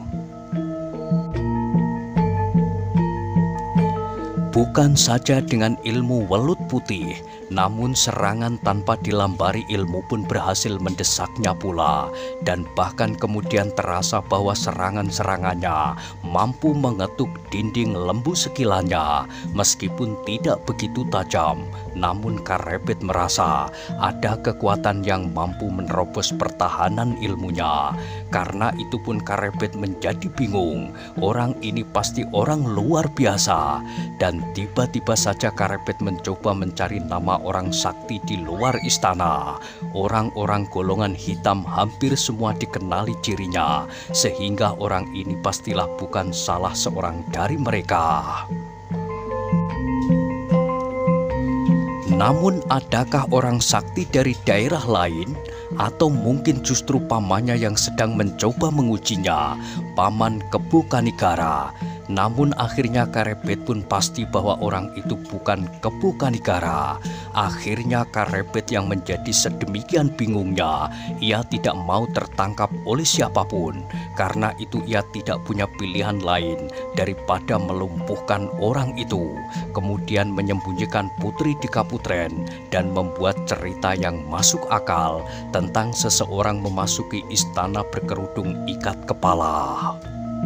Bukan saja dengan ilmu welut putih, namun serangan tanpa dilambari ilmu pun berhasil mendesaknya pula. Dan bahkan kemudian terasa bahwa serangan-serangannya mampu mengetuk dinding Lembu Sekilannya. Meskipun tidak begitu tajam, namun Karepet merasa ada kekuatan yang mampu menerobos pertahanan ilmunya. Karena itu pun Karepet menjadi bingung. Orang ini pasti orang luar biasa. Dan tiba-tiba saja Karepet mencoba mencari nama orang sakti di luar istana. Orang-orang golongan hitam hampir semua dikenali cirinya, sehingga orang ini pastilah bukan salah seorang dari mereka. Namun adakah orang sakti dari daerah lain? Atau mungkin justru pamannya yang sedang mencoba mengujinya, Paman Kebu Kanigara. Namun akhirnya Karepet pun pasti bahwa orang itu bukan Kebu Kanigara. Akhirnya Karepet yang menjadi sedemikian bingungnya, ia tidak mau tertangkap oleh siapapun. Karena itu ia tidak punya pilihan lain daripada melumpuhkan orang itu, kemudian menyembunyikan putri di Kaputren dan membuat cerita yang masuk akal tentang seseorang memasuki istana berkerudung ikat kepala.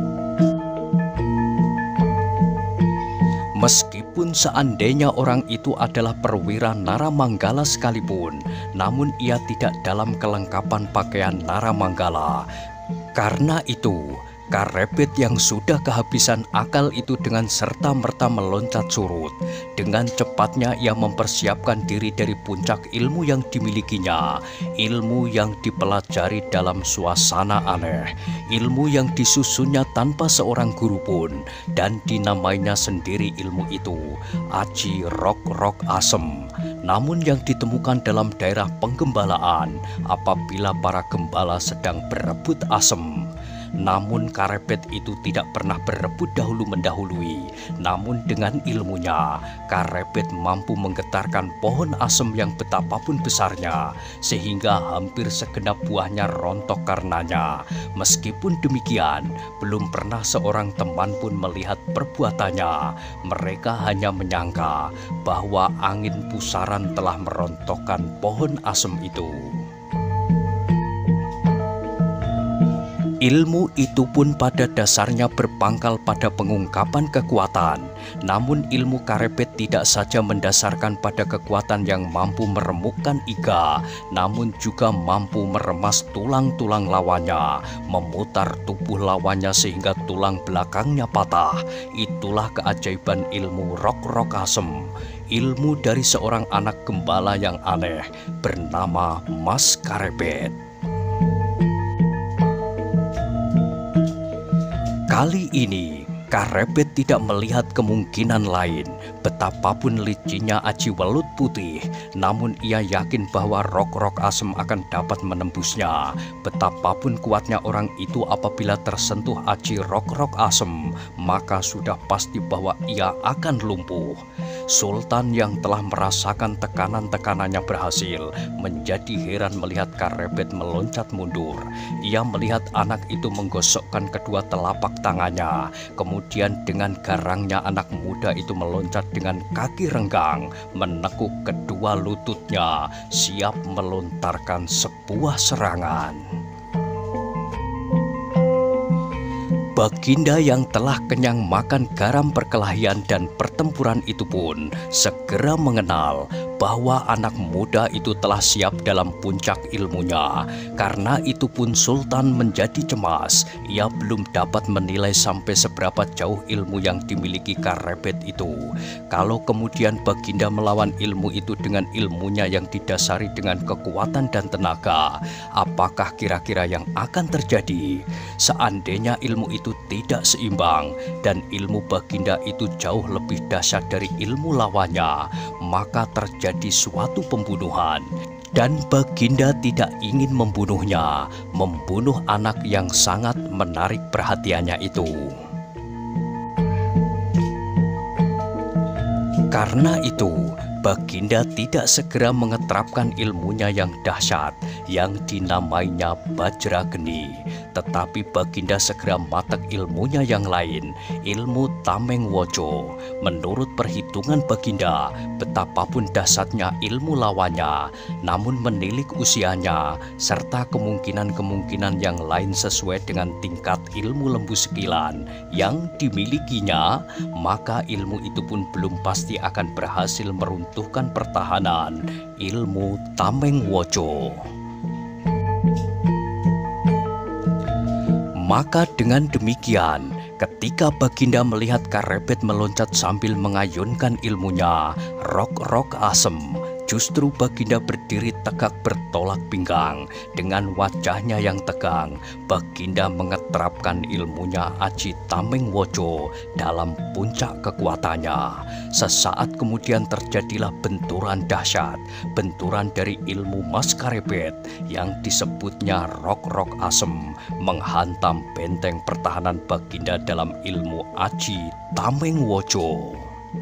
Meskipun seandainya orang itu adalah perwira Naramanggala sekalipun, namun ia tidak dalam kelengkapan pakaian Naramanggala. Karena itu, Karepet yang sudah kehabisan akal itu dengan serta-merta meloncat surut. Dengan cepatnya ia mempersiapkan diri dari puncak ilmu yang dimilikinya, ilmu yang dipelajari dalam suasana aneh, ilmu yang disusunnya tanpa seorang guru pun, dan dinamainya sendiri ilmu itu, Aji Rok-Rok Asem. Namun yang ditemukan dalam daerah penggembalaan apabila para gembala sedang berebut asem. Namun Karepet itu tidak pernah berebut dahulu-mendahului. Namun dengan ilmunya, Karepet mampu menggetarkan pohon asem yang betapapun besarnya, sehingga hampir segenap buahnya rontok karenanya. Meskipun demikian, belum pernah seorang teman pun melihat perbuatannya. Mereka hanya menyangka bahwa angin pusaran telah merontokkan pohon asem itu. Ilmu itu pun pada dasarnya berpangkal pada pengungkapan kekuatan. Namun ilmu Karepet tidak saja mendasarkan pada kekuatan yang mampu meremukkan iga, namun juga mampu meremas tulang-tulang lawannya, memutar tubuh lawannya sehingga tulang belakangnya patah. Itulah keajaiban ilmu rok-rok asem. Ilmu dari seorang anak gembala yang aneh bernama Mas Karepet. Kali ini, Karepet tidak melihat kemungkinan lain. Betapapun licinnya aji welut putih, namun ia yakin bahwa rok-rok asem akan dapat menembusnya. Betapapun kuatnya orang itu apabila tersentuh aji rok-rok asem, maka sudah pasti bahwa ia akan lumpuh. Sultan yang telah merasakan tekanan-tekanannya berhasil menjadi heran melihat Karepet meloncat mundur. Ia melihat anak itu menggosokkan kedua telapak tangannya. Kemudian dengan garangnya anak muda itu meloncat dengan kaki renggang, menekuk kedua lututnya, siap melontarkan sebuah serangan. Baginda yang telah kenyang makan garam perkelahian dan pertempuran itu pun segera mengenal bahwa anak muda itu telah siap dalam puncak ilmunya. Karena itu pun Sultan menjadi cemas. Ia belum dapat menilai sampai seberapa jauh ilmu yang dimiliki Karepet itu. Kalau kemudian Baginda melawan ilmu itu dengan ilmunya yang didasari dengan kekuatan dan tenaga, apakah kira-kira yang akan terjadi? Seandainya ilmu itu tidak seimbang dan ilmu Baginda itu jauh lebih dahsyat dari ilmu lawannya, maka terjadi suatu pembunuhan. Dan Baginda tidak ingin membunuhnya, membunuh anak yang sangat menarik perhatiannya itu. Karena itu, Baginda tidak segera mengeterapkan ilmunya yang dahsyat yang dinamainya Bajrageni, tetapi Baginda segera matek ilmunya yang lain, ilmu Tameng Wojo. Menurut perhitungan Baginda, betapapun dahsyatnya ilmu lawannya, namun menilik usianya serta kemungkinan-kemungkinan yang lain sesuai dengan tingkat ilmu lembu sekilan yang dimilikinya, maka ilmu itu pun belum pasti akan berhasil meruntuhkan pertahanan ilmu Tameng Wojo. Maka dengan demikian, ketika Baginda melihat Karepet meloncat sambil mengayunkan ilmunya, rok-rok asem, justru Baginda berdiri tegak bertolak pinggang. Dengan wajahnya yang tegang, Baginda mengeterapkan ilmunya Aji Tameng Wojo dalam puncak kekuatannya. Sesaat kemudian terjadilah benturan dahsyat, benturan dari ilmu Mas Karepet yang disebutnya rok-rok asem menghantam benteng pertahanan Baginda dalam ilmu Aji Tameng Wojo.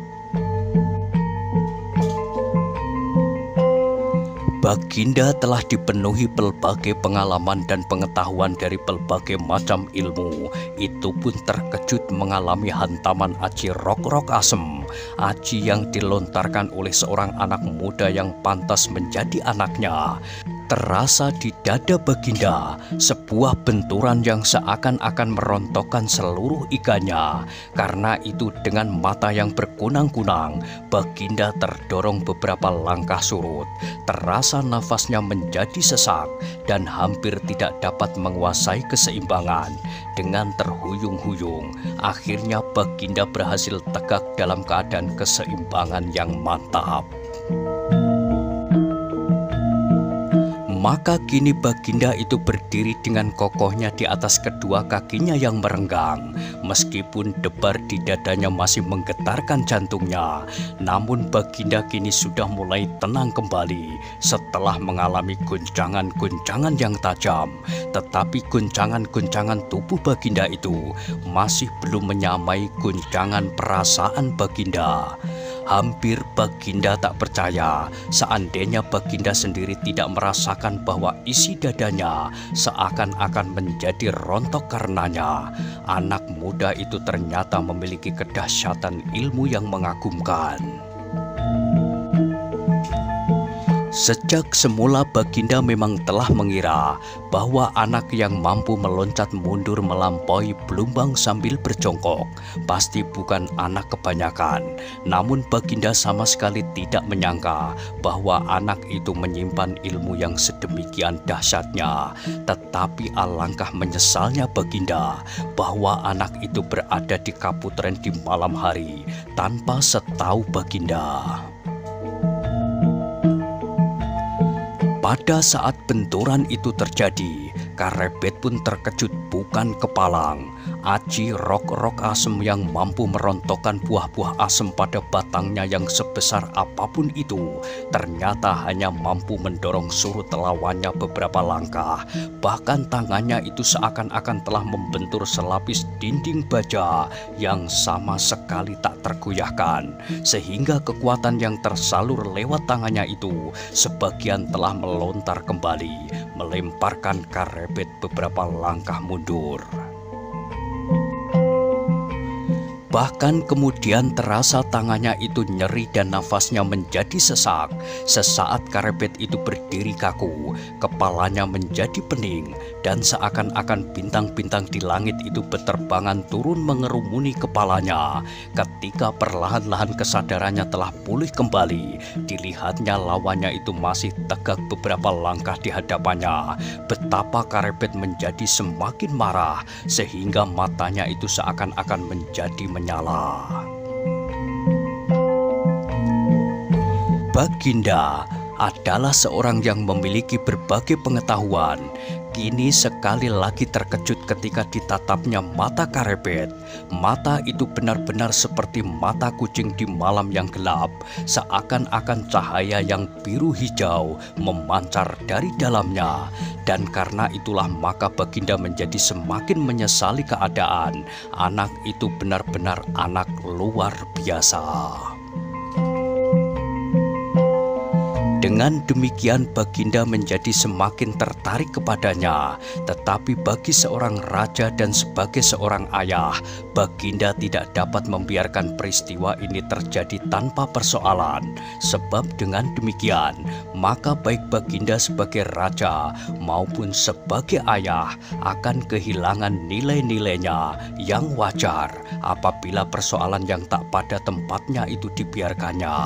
Baginda telah dipenuhi pelbagai pengalaman dan pengetahuan dari pelbagai macam ilmu. Itu pun terkejut mengalami hantaman aji rok-rok asem. Aji yang dilontarkan oleh seorang anak muda yang pantas menjadi anaknya. Terasa di dada Baginda sebuah benturan yang seakan-akan merontokkan seluruh iganya. Karena itu dengan mata yang berkunang-kunang, Baginda terdorong beberapa langkah surut. Terasa nafasnya menjadi sesak dan hampir tidak dapat menguasai keseimbangan. Dengan terhuyung-huyung, akhirnya Baginda berhasil tegak dalam keadaan keseimbangan yang mantap. Maka kini Baginda itu berdiri dengan kokohnya di atas kedua kakinya yang merenggang. Meskipun debar di dadanya masih menggetarkan jantungnya, namun Baginda kini sudah mulai tenang kembali setelah mengalami guncangan-guncangan yang tajam. Tetapi guncangan-guncangan tubuh Baginda itu masih belum menyamai guncangan perasaan Baginda. Hampir Baginda tak percaya seandainya Baginda sendiri tidak merasakan bahwa isi dadanya seakan-akan menjadi rontok karenanya. Anak muda itu ternyata memiliki kedahsyatan ilmu yang mengagumkan. Sejak semula Baginda memang telah mengira bahwa anak yang mampu meloncat mundur melampaui Blumbang sambil berjongkok pasti bukan anak kebanyakan. Namun Baginda sama sekali tidak menyangka bahwa anak itu menyimpan ilmu yang sedemikian dahsyatnya. Tetapi alangkah menyesalnya Baginda bahwa anak itu berada di Kaputren di malam hari tanpa setahu Baginda. Pada saat benturan itu terjadi, Karebet pun terkejut bukan kepalang. Aji rok-rok asem yang mampu merontokkan buah-buah asem pada batangnya yang sebesar apapun itu ternyata hanya mampu mendorong surut lawannya beberapa langkah. Bahkan tangannya itu seakan-akan telah membentur selapis dinding baja yang sama sekali tak tergoyahkan, sehingga kekuatan yang tersalur lewat tangannya itu sebagian telah melontar kembali, melemparkan Karebet beberapa langkah mundur. Bahkan kemudian terasa tangannya itu nyeri dan nafasnya menjadi sesak. Sesaat Karebet itu berdiri kaku, kepalanya menjadi pening, dan seakan-akan bintang-bintang di langit itu berterbangan turun mengerumuni kepalanya. Ketika perlahan-lahan kesadarannya telah pulih kembali, dilihatnya lawannya itu masih tegak beberapa langkah di hadapannya. Betapa Karebet menjadi semakin marah, sehingga matanya itu seakan-akan menjadi menyala. Baginda adalah seorang yang memiliki berbagai pengetahuan. Kini sekali lagi terkejut ketika ditatapnya mata Karebet. Mata itu benar-benar seperti mata kucing di malam yang gelap. Seakan-akan cahaya yang biru hijau memancar dari dalamnya. Dan karena itulah maka Baginda menjadi semakin menyesali keadaan. Anak itu benar-benar anak luar biasa. Dengan demikian Baginda menjadi semakin tertarik kepadanya. Tetapi bagi seorang raja dan sebagai seorang ayah, Baginda tidak dapat membiarkan peristiwa ini terjadi tanpa persoalan. Sebab dengan demikian, maka baik Baginda sebagai raja maupun sebagai ayah akan kehilangan nilai-nilainya yang wajar apabila persoalan yang tak pada tempatnya itu dibiarkannya.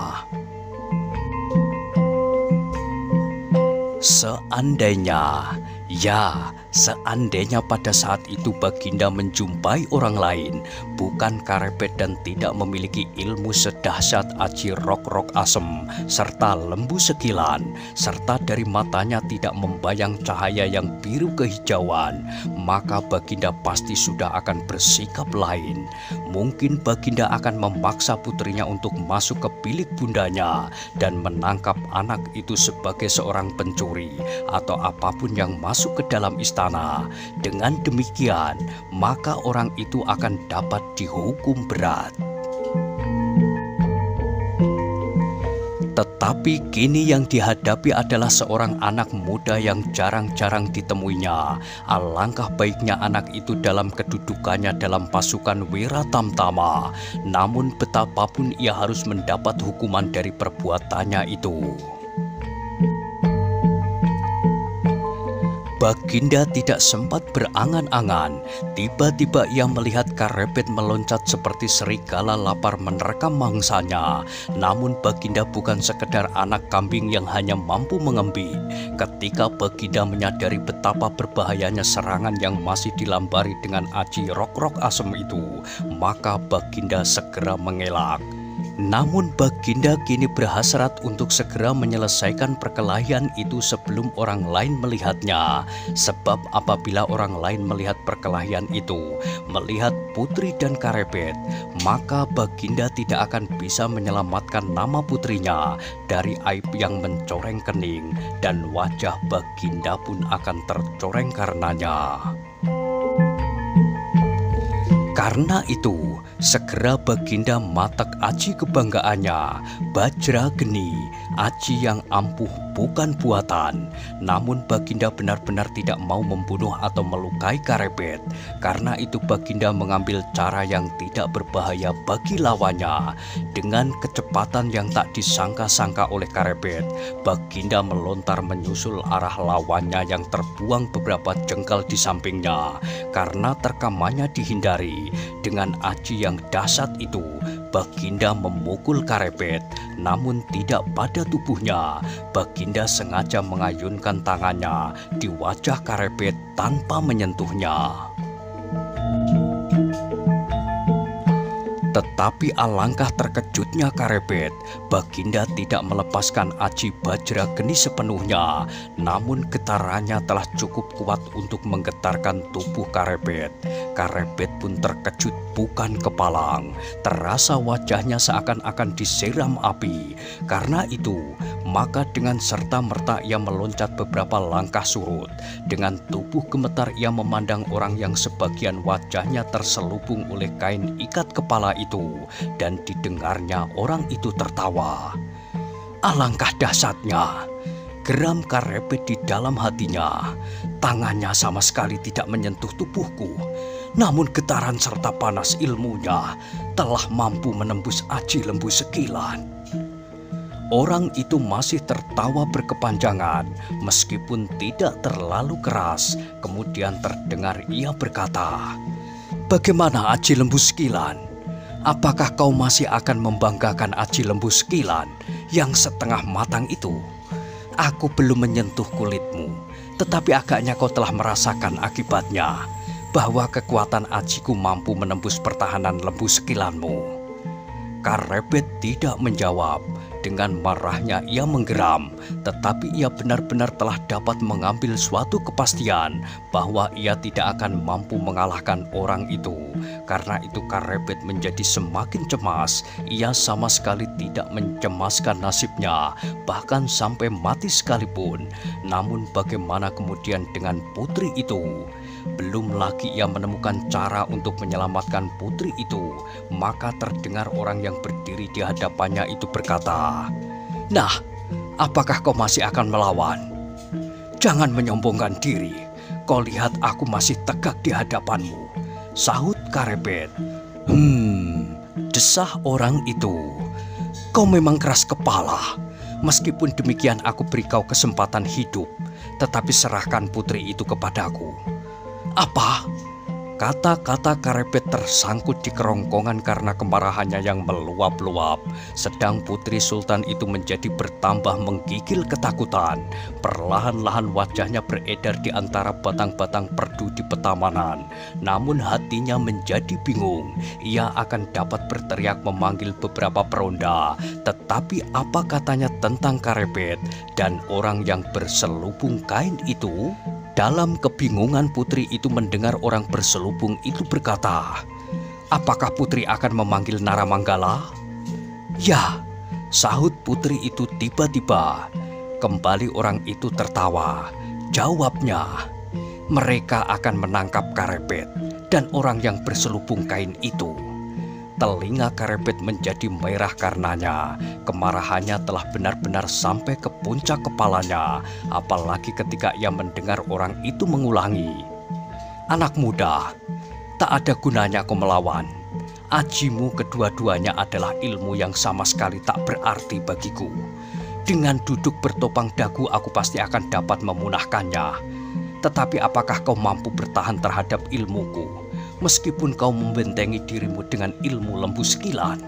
Seandainya pada saat itu Baginda menjumpai orang lain, bukan Karebet dan tidak memiliki ilmu sedahsyat Aji rok-rok asem serta lembu sekilan, serta dari matanya tidak membayang cahaya yang biru kehijauan, maka Baginda pasti sudah akan bersikap lain. Mungkin Baginda akan memaksa putrinya untuk masuk ke bilik bundanya dan menangkap anak itu sebagai seorang pencuri atau apapun yang masuk ke dalam istana. Dengan demikian, maka orang itu akan dapat dihukum berat. Tetapi kini yang dihadapi adalah seorang anak muda yang jarang-jarang ditemuinya. Alangkah baiknya anak itu dalam kedudukannya dalam pasukan Wiratamtama. Namun betapapun ia harus mendapat hukuman dari perbuatannya itu. Baginda tidak sempat berangan-angan. Tiba-tiba ia melihat Karebet meloncat seperti serigala lapar menerkam mangsanya. Namun Baginda bukan sekedar anak kambing yang hanya mampu mengembik. Ketika Baginda menyadari betapa berbahayanya serangan yang masih dilambari dengan aji rok-rok asem itu, maka Baginda segera mengelak. Namun Baginda kini berhasrat untuk segera menyelesaikan perkelahian itu sebelum orang lain melihatnya. Sebab apabila orang lain melihat perkelahian itu, melihat putri dan Karebet, maka Baginda tidak akan bisa menyelamatkan nama putrinya dari aib yang mencoreng kening, dan wajah Baginda pun akan tercoreng karenanya. Karena itu, segera Baginda matak aji kebanggaannya, Bajra Geni, aji yang ampuh bukan buatan. Namun Baginda benar-benar tidak mau membunuh atau melukai Karebet. Karena itu Baginda mengambil cara yang tidak berbahaya bagi lawannya. Dengan kecepatan yang tak disangka-sangka oleh Karebet, Baginda melontar menyusul arah lawannya yang terbuang beberapa jengkal di sampingnya. Karena terkamannya dihindari, dengan aji yang dahsyat itu, Baginda memukul Karebet, namun tidak pada tubuhnya. Baginda sengaja mengayunkan tangannya di wajah Karebet tanpa menyentuhnya. Tetapi alangkah terkejutnya Karebet, Baginda tidak melepaskan aji Bajra Geni sepenuhnya. Namun getarannya telah cukup kuat untuk menggetarkan tubuh Karebet. Karebet pun terkejut bukan kepalang. Terasa wajahnya seakan-akan disiram api. Karena itu, maka dengan serta-merta ia meloncat beberapa langkah surut. Dengan tubuh gemetar ia memandang orang yang sebagian wajahnya terselubung oleh kain ikat kepala itu, dan didengarnya orang itu tertawa. Alangkah dahsyatnya, geram Karebet di dalam hatinya. Tangannya sama sekali tidak menyentuh tubuhku, namun getaran serta panas ilmunya telah mampu menembus aji lembu Sekilan. Orang itu masih tertawa berkepanjangan meskipun tidak terlalu keras. Kemudian terdengar ia berkata, "Bagaimana aji lembu Sekilan? Apakah kau masih akan membanggakan aji lembu Sekilan yang setengah matang itu? Aku belum menyentuh kulitmu, tetapi agaknya kau telah merasakan akibatnya, bahwa kekuatan ajiku mampu menembus pertahanan lembu Sekilanmu." Karebet tidak menjawab. Dengan marahnya ia menggeram, tetapi ia benar-benar telah dapat mengambil suatu kepastian bahwa ia tidak akan mampu mengalahkan orang itu. Karena itu Karebet menjadi semakin cemas. Ia sama sekali tidak mencemaskan nasibnya, bahkan sampai mati sekalipun. Namun bagaimana kemudian dengan putri itu? Belum lagi ia menemukan cara untuk menyelamatkan putri itu, maka terdengar orang yang berdiri di hadapannya itu berkata, "Nah, apakah kau masih akan melawan? Jangan menyombongkan diri. Kau lihat aku masih tegak di hadapanmu," sahut Karebet. Desah orang itu. "Kau memang keras kepala. Meskipun demikian aku beri kau kesempatan hidup, tetapi serahkan putri itu kepadaku." "Apa?" Kata-kata Karebet tersangkut di kerongkongan karena kemarahannya yang meluap-luap. Sedang putri sultan itu menjadi bertambah menggigil ketakutan. Perlahan-lahan wajahnya beredar di antara batang-batang perdu di petamanan. Namun hatinya menjadi bingung. Ia akan dapat berteriak memanggil beberapa peronda. Tetapi apa katanya tentang Karebet dan orang yang berselubung kain itu? Dalam kebingungan putri itu mendengar orang berselubung itu berkata, "Apakah putri akan memanggil Naramanggala?" "Ya," sahut putri itu tiba-tiba. Kembali orang itu tertawa. Jawabnya, "Mereka akan menangkap Karebet dan orang yang berselubung kain itu." Telinga Karebet menjadi merah karenanya. Kemarahannya telah benar-benar sampai ke puncak kepalanya. Apalagi ketika ia mendengar orang itu mengulangi, "Anak muda, tak ada gunanya kau melawan. Ajimu kedua-duanya adalah ilmu yang sama sekali tak berarti bagiku. Dengan duduk bertopang dagu aku pasti akan dapat memunahkannya. Tetapi apakah kau mampu bertahan terhadap ilmuku, meskipun kau membentengi dirimu dengan ilmu lembu Sekilan?"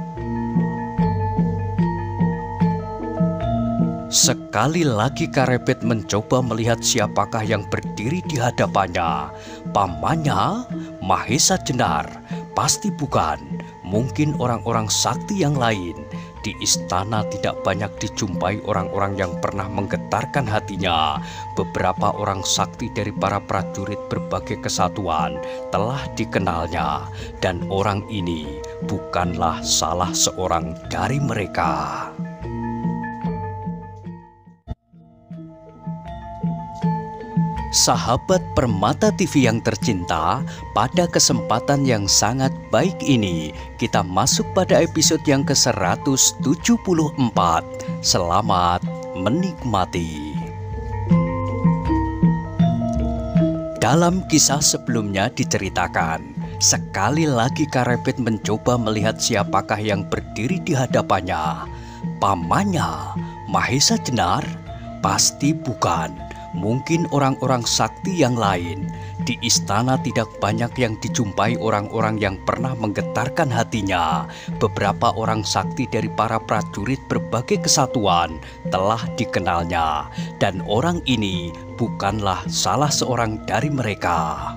Sekali lagi Karebet mencoba melihat siapakah yang berdiri di hadapannya. Pamannya, Mahesa Jenar? Pasti bukan. mungkin orang-orang sakti yang lain. Di istana tidak banyak dijumpai orang-orang yang pernah menggetarkan hatinya. Beberapa orang sakti dari para prajurit berbagai kesatuan telah dikenalnya, dan orang ini bukanlah salah seorang dari mereka. Sahabat Permata TV yang tercinta, pada kesempatan yang sangat baik ini, kita masuk pada episode yang ke-174. Selamat menikmati. Dalam kisah sebelumnya diceritakan, sekali lagi Karebet mencoba melihat siapakah yang berdiri di hadapannya. Pamannya, Mahesa Jenar? Pasti bukan. Mungkin orang-orang sakti yang lain. Di istana tidak banyak yang dijumpai orang-orang yang pernah menggetarkan hatinya. Beberapa orang sakti dari para prajurit berbagai kesatuan telah dikenalnya, dan orang ini bukanlah salah seorang dari mereka.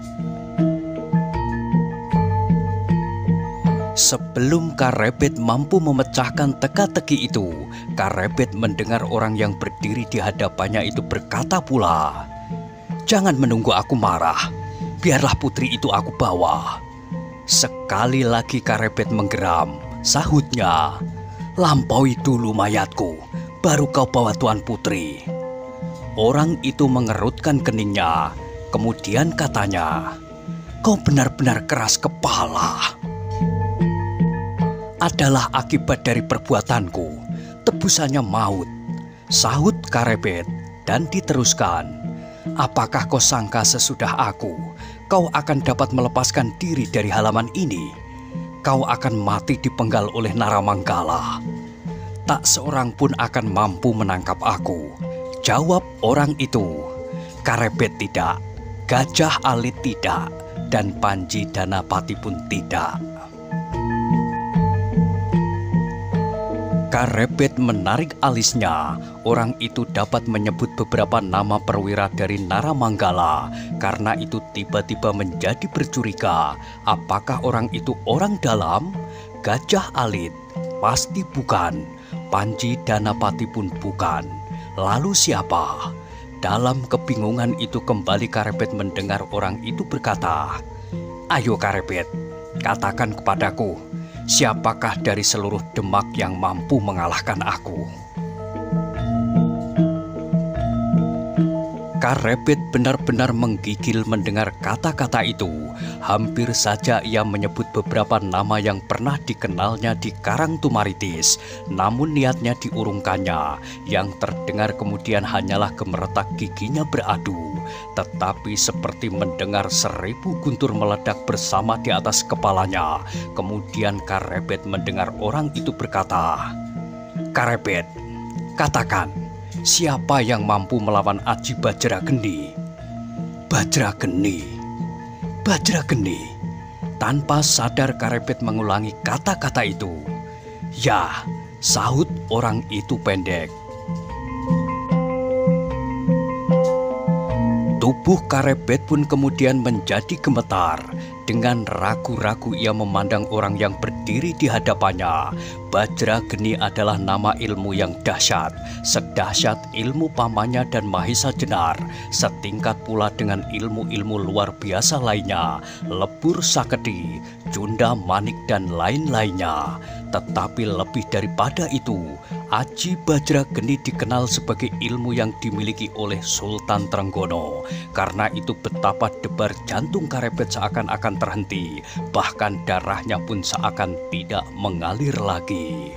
Sebelum Karebet mampu memecahkan teka-teki itu, Karebet mendengar orang yang berdiri di hadapannya itu berkata pula, "Jangan menunggu aku marah, biarlah putri itu aku bawa." Sekali lagi Karebet menggeram, sahutnya, "Lampaui dulu mayatku, baru kau bawa tuan putri." Orang itu mengerutkan keningnya, kemudian katanya, "Kau benar-benar keras kepala." "Adalah akibat dari perbuatanku, tebusannya maut," sahut Karebet, dan diteruskan, "Apakah kau sangka sesudah aku, kau akan dapat melepaskan diri dari halaman ini? Kau akan mati dipenggal oleh Naramanggala. Tak seorang pun akan mampu menangkap aku," jawab orang itu. "Karebet tidak, Gajah Alit tidak, dan Panji Danapati pun tidak." Karebet menarik alisnya. Orang itu dapat menyebut beberapa nama perwira dari Naramanggala. Karena itu tiba-tiba menjadi bercuriga. Apakah orang itu orang dalam? Gajah Alit? Pasti bukan. Panji Danapati pun bukan. Lalu siapa? Dalam kebingungan itu kembali Karebet mendengar orang itu berkata, "Ayo Karebet, katakan kepadaku, siapakah dari seluruh Demak yang mampu mengalahkan aku?" Karebet benar-benar menggigil mendengar kata-kata itu. Hampir saja ia menyebut beberapa nama yang pernah dikenalnya di Karang Tumaritis. Namun niatnya diurungkannya. Yang terdengar kemudian hanyalah gemeretak giginya beradu. Tetapi seperti mendengar 1000 guntur meledak bersama di atas kepalanya. Kemudian Karebet mendengar orang itu berkata, "Karebet, katakan, siapa yang mampu melawan Aji Bajrageni?" "Bajrageni, Bajrageni." Tanpa sadar Karebet mengulangi kata-kata itu. "Ya," sahut orang itu pendek. Tubuh Karebet pun kemudian menjadi gemetar. Dengan ragu-ragu ia memandang orang yang berdiri di hadapannya. Bajrageni adalah nama ilmu yang dahsyat, sedahsyat ilmu pamannya dan Mahesa Jenar, setingkat pula dengan ilmu-ilmu luar biasa lainnya, Lebur Saketi, Junda Manik dan lain-lainnya. Tetapi lebih daripada itu, Aji Bajrageni dikenal sebagai ilmu yang dimiliki oleh Sultan Trenggono. Karena itu betapa debar jantung Karebet seakan-akan terhenti, bahkan darahnya pun seakan tidak mengalir lagi.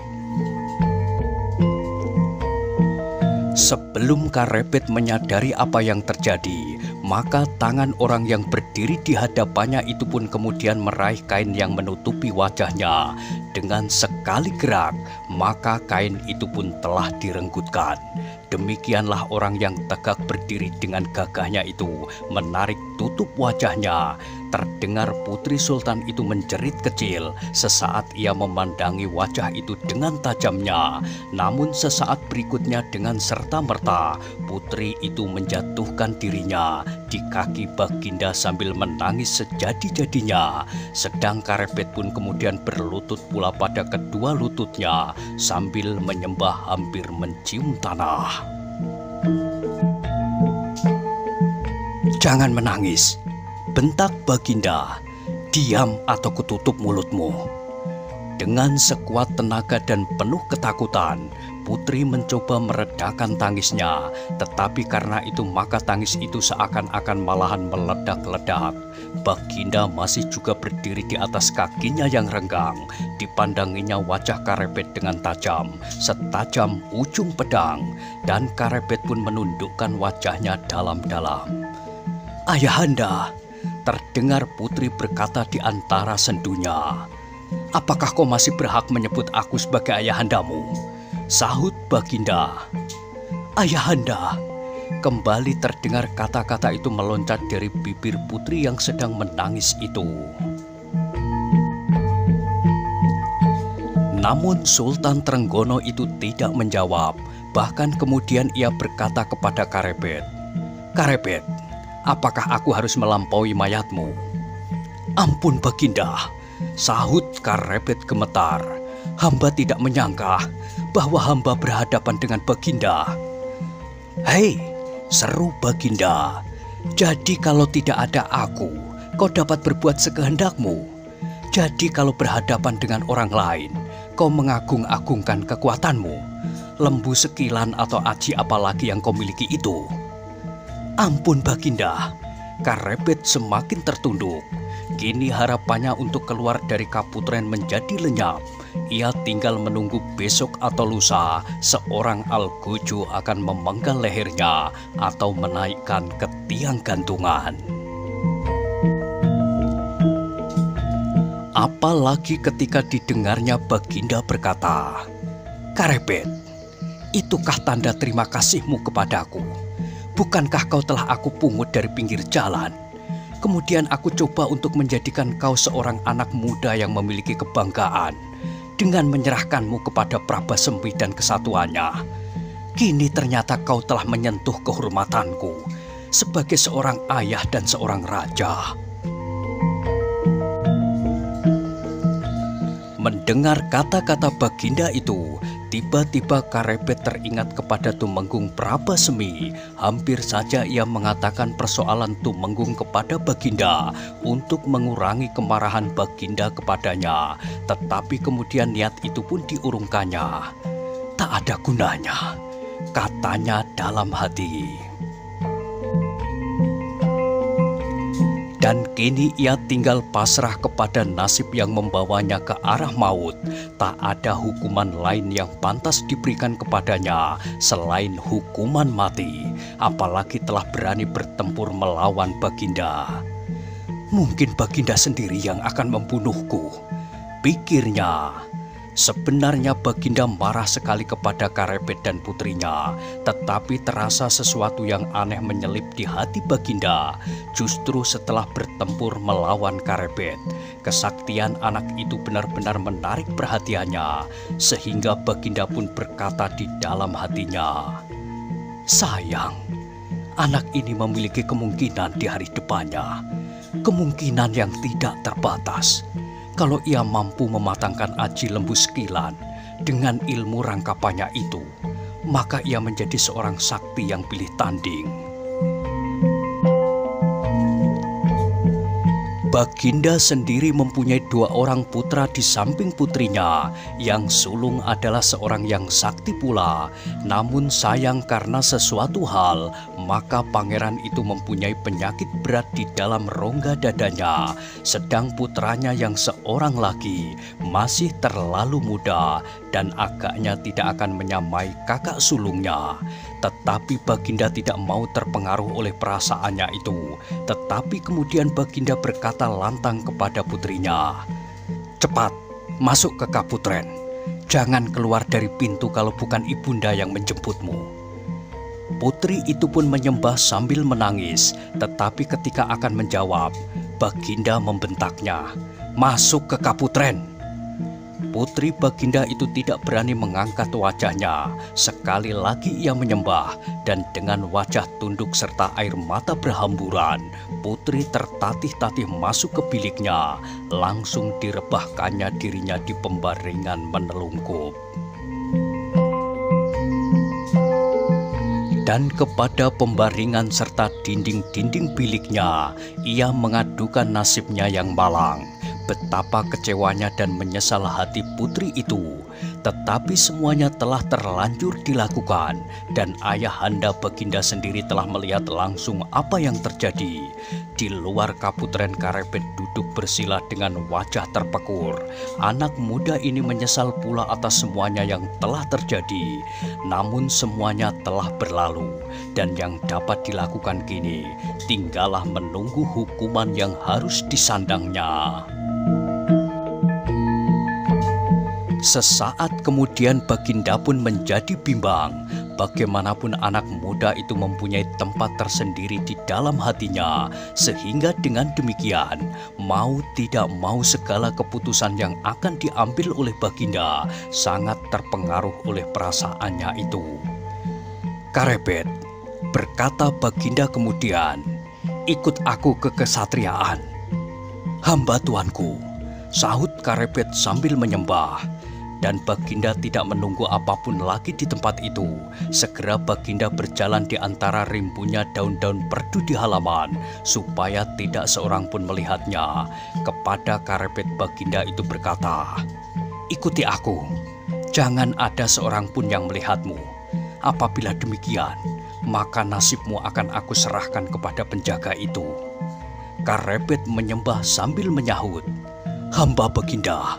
Sebelum Karebet menyadari apa yang terjadi, maka tangan orang yang berdiri di hadapannya itu pun kemudian meraih kain yang menutupi wajahnya. Dengan sekali gerak, maka kain itu pun telah direnggutkan. Demikianlah orang yang tegak berdiri dengan gagahnya itu menarik tutup wajahnya. Terdengar putri sultan itu menjerit kecil sesaat ia memandangi wajah itu dengan tajamnya. Namun sesaat berikutnya dengan serta-merta putri itu menjatuhkan dirinya di kaki Baginda sambil menangis sejadi-jadinya. Sedang Karepet pun kemudian berlutut pula pada kedua lututnya sambil menyembah hampir mencium tanah. "Jangan menangis," bentak Baginda. "Diam atau kututup mulutmu." Dengan sekuat tenaga dan penuh ketakutan, putri mencoba meredakan tangisnya. Tetapi karena itu maka tangis itu seakan-akan malahan meledak-ledak. Baginda masih juga berdiri di atas kakinya yang renggang. Dipandanginya wajah Karepet dengan tajam, setajam ujung pedang. Dan Karepet pun menundukkan wajahnya dalam-dalam. "Ayahanda," terdengar putri berkata di antara sendunya. "Apakah kau masih berhak menyebut aku sebagai ayahandamu?" Sahut Baginda. "Ayahanda." Kembali terdengar kata-kata itu meloncat dari bibir putri yang sedang menangis itu. Namun Sultan Trenggono itu tidak menjawab. Bahkan kemudian ia berkata kepada Karepet, "Karepet, apakah aku harus melampaui mayatmu?" "Ampun Baginda," sahut Karepet gemetar. "Hamba tidak menyangka bahwa hamba berhadapan dengan Baginda." "Hei," seru Baginda, "jadi kalau tidak ada aku, kau dapat berbuat sekehendakmu. Jadi kalau berhadapan dengan orang lain, kau mengagung-agungkan kekuatanmu. Lembu sekilan atau aji apalagi yang kau miliki itu?" "Ampun Baginda." Karepet semakin tertunduk. Kini harapannya untuk keluar dari Kaputren menjadi lenyap. Ia tinggal menunggu besok atau lusa seorang Algojo akan memenggal lehernya atau menaikkan ke tiang gantungan. Apalagi ketika didengarnya Baginda berkata, "Karepet, itukah tanda terima kasihmu kepadaku? Bukankah kau telah aku pungut dari pinggir jalan? Kemudian aku coba untuk menjadikan kau seorang anak muda yang memiliki kebanggaan dengan menyerahkanmu kepada Prabasembi dan kesatuannya. Kini ternyata kau telah menyentuh kehormatanku sebagai seorang ayah dan seorang raja." Mendengar kata-kata Baginda itu, tiba-tiba Karepet teringat kepada Tumenggung Prabasemi. Hampir saja ia mengatakan persoalan Tumenggung kepada Baginda untuk mengurangi kemarahan Baginda kepadanya. Tetapi kemudian niat itu pun diurungkannya. "Tak ada gunanya," katanya dalam hati. Dan kini ia tinggal pasrah kepada nasib yang membawanya ke arah maut. Tak ada hukuman lain yang pantas diberikan kepadanya selain hukuman mati. Apalagi telah berani bertempur melawan Baginda. "Mungkin Baginda sendiri yang akan membunuhku," pikirnya. Sebenarnya Baginda marah sekali kepada Karepet dan putrinya, tetapi terasa sesuatu yang aneh menyelip di hati Baginda. Justru setelah bertempur melawan Karepet, kesaktian anak itu benar-benar menarik perhatiannya, sehingga Baginda pun berkata di dalam hatinya, "Sayang, anak ini memiliki kemungkinan di hari depannya, kemungkinan yang tidak terbatas. Kalau ia mampu mematangkan aji lembu sekilan dengan ilmu rangkapannya itu, maka ia menjadi seorang sakti yang pilih tanding." Baginda sendiri mempunyai 2 orang putra di samping putrinya. Yang sulung adalah seorang yang sakti pula. Namun sayang karena sesuatu hal, maka pangeran itu mempunyai penyakit berat di dalam rongga dadanya. Sedang putranya yang seorang lagi masih terlalu muda dan agaknya tidak akan menyamai kakak sulungnya. Tetapi Baginda tidak mau terpengaruh oleh perasaannya itu. Tetapi kemudian Baginda berkata lantang kepada putrinya, "Cepat, masuk ke Kaputren. Jangan keluar dari pintu kalau bukan ibunda yang menjemputmu." Putri itu pun menyembah sambil menangis. Tetapi ketika akan menjawab, Baginda membentaknya, "Masuk ke kaputren!" Putri Baginda itu tidak berani mengangkat wajahnya. Sekali lagi ia menyembah, dan dengan wajah tunduk serta air mata berhamburan, putri tertatih-tatih masuk ke biliknya. Langsung direbahkannya dirinya di pembaringan menelungkup. Dan kepada pembaringan serta dinding-dinding biliknya, ia mengadukan nasibnya yang malang. Betapa kecewanya dan menyesal hati putri itu. Tetapi semuanya telah terlanjur dilakukan, dan ayahanda Baginda sendiri telah melihat langsung apa yang terjadi. Di luar kaputren Karepet duduk bersila dengan wajah terpekur. Anak muda ini menyesal pula atas semuanya yang telah terjadi. Namun semuanya telah berlalu, dan yang dapat dilakukan kini tinggallah menunggu hukuman yang harus disandangnya. Sesaat kemudian Baginda pun menjadi bimbang. Bagaimanapun anak muda itu mempunyai tempat tersendiri di dalam hatinya, sehingga dengan demikian mau tidak mau segala keputusan yang akan diambil oleh Baginda sangat terpengaruh oleh perasaannya itu. "Karepet," berkata Baginda kemudian, "ikut aku ke kesatriaan." "Hamba tuanku," sahut Karepet sambil menyembah. Dan Baginda tidak menunggu apapun lagi di tempat itu. Segera Baginda berjalan di antara rimbunya daun-daun perdu di halaman, supaya tidak seorang pun melihatnya. Kepada Karepet Baginda itu berkata, "Ikuti aku, jangan ada seorang pun yang melihatmu. Apabila demikian, maka nasibmu akan aku serahkan kepada penjaga itu." Karepet menyembah sambil menyahut, "Hamba Baginda."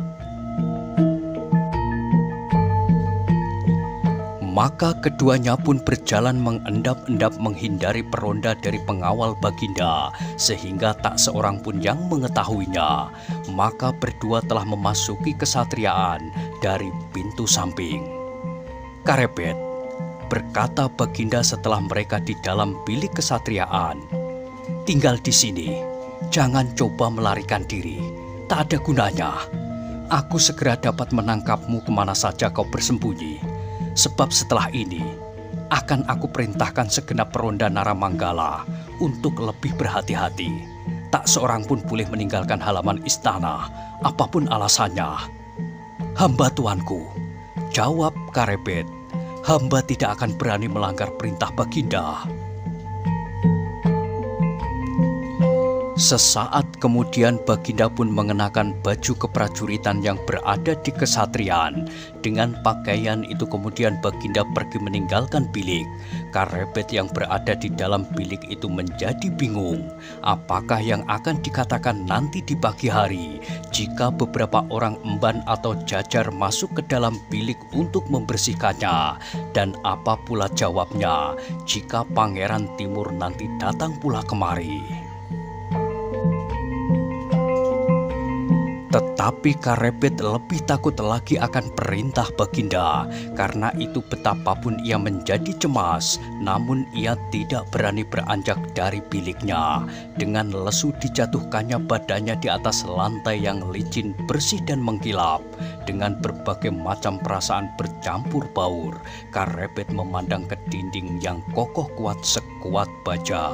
Maka keduanya pun berjalan mengendap-endap menghindari peronda dari pengawal Baginda, sehingga tak seorang pun yang mengetahuinya. Maka berdua telah memasuki kesatriaan dari pintu samping. "Karepet," berkata Baginda setelah mereka di dalam bilik kesatriaan, "tinggal di sini, jangan coba melarikan diri, tak ada gunanya. Aku segera dapat menangkapmu kemana saja kau bersembunyi. Sebab setelah ini akan aku perintahkan segenap peronda Naramanggala untuk lebih berhati-hati. Tak seorang pun boleh meninggalkan halaman istana, apapun alasannya." "Hamba tuanku," jawab Karepet, "hamba tidak akan berani melanggar perintah Baginda." Sesaat kemudian Baginda pun mengenakan baju keprajuritan yang berada di kesatrian. Dengan pakaian itu kemudian Baginda pergi meninggalkan bilik. Karepet yang berada di dalam bilik itu menjadi bingung. Apakah yang akan dikatakan nanti di pagi hari jika beberapa orang emban atau jajar masuk ke dalam bilik untuk membersihkannya? Dan apa pula jawabnya jika Pangeran Timur nanti datang pula kemari? Tetapi Karepet lebih takut lagi akan perintah Baginda. Karena itu betapapun ia menjadi cemas, namun ia tidak berani beranjak dari biliknya. Dengan lesu dijatuhkannya badannya di atas lantai yang licin, bersih dan mengkilap. Dengan berbagai macam perasaan bercampur baur, Karepet memandang ke dinding yang kokoh kuat sekuat baja.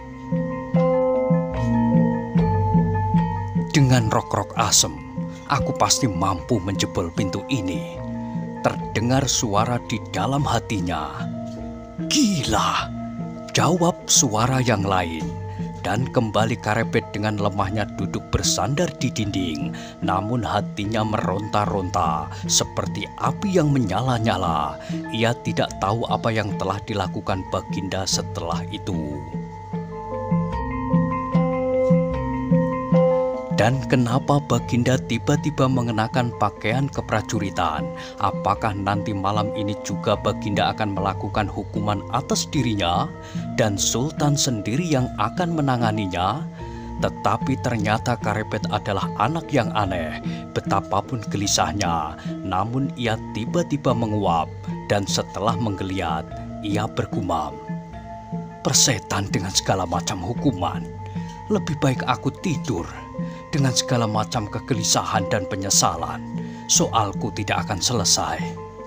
"Dengan rok-rok asem, aku pasti mampu menjebol pintu ini." Terdengar suara di dalam hatinya. "Gila!" jawab suara yang lain. Dan kembali Karepet dengan lemahnya duduk bersandar di dinding. Namun hatinya meronta-ronta seperti api yang menyala-nyala. Ia tidak tahu apa yang telah dilakukan Baginda setelah itu. Dan kenapa Baginda tiba-tiba mengenakan pakaian keprajuritan? Apakah nanti malam ini juga Baginda akan melakukan hukuman atas dirinya dan Sultan sendiri yang akan menanganinya? Tetapi ternyata Karepet adalah anak yang aneh. Betapapun gelisahnya, namun ia tiba-tiba menguap, dan setelah menggeliat, ia bergumam, "Persetan dengan segala macam hukuman. Lebih baik aku tidur dengan segala macam kegelisahan dan penyesalan. Soalku tidak akan selesai.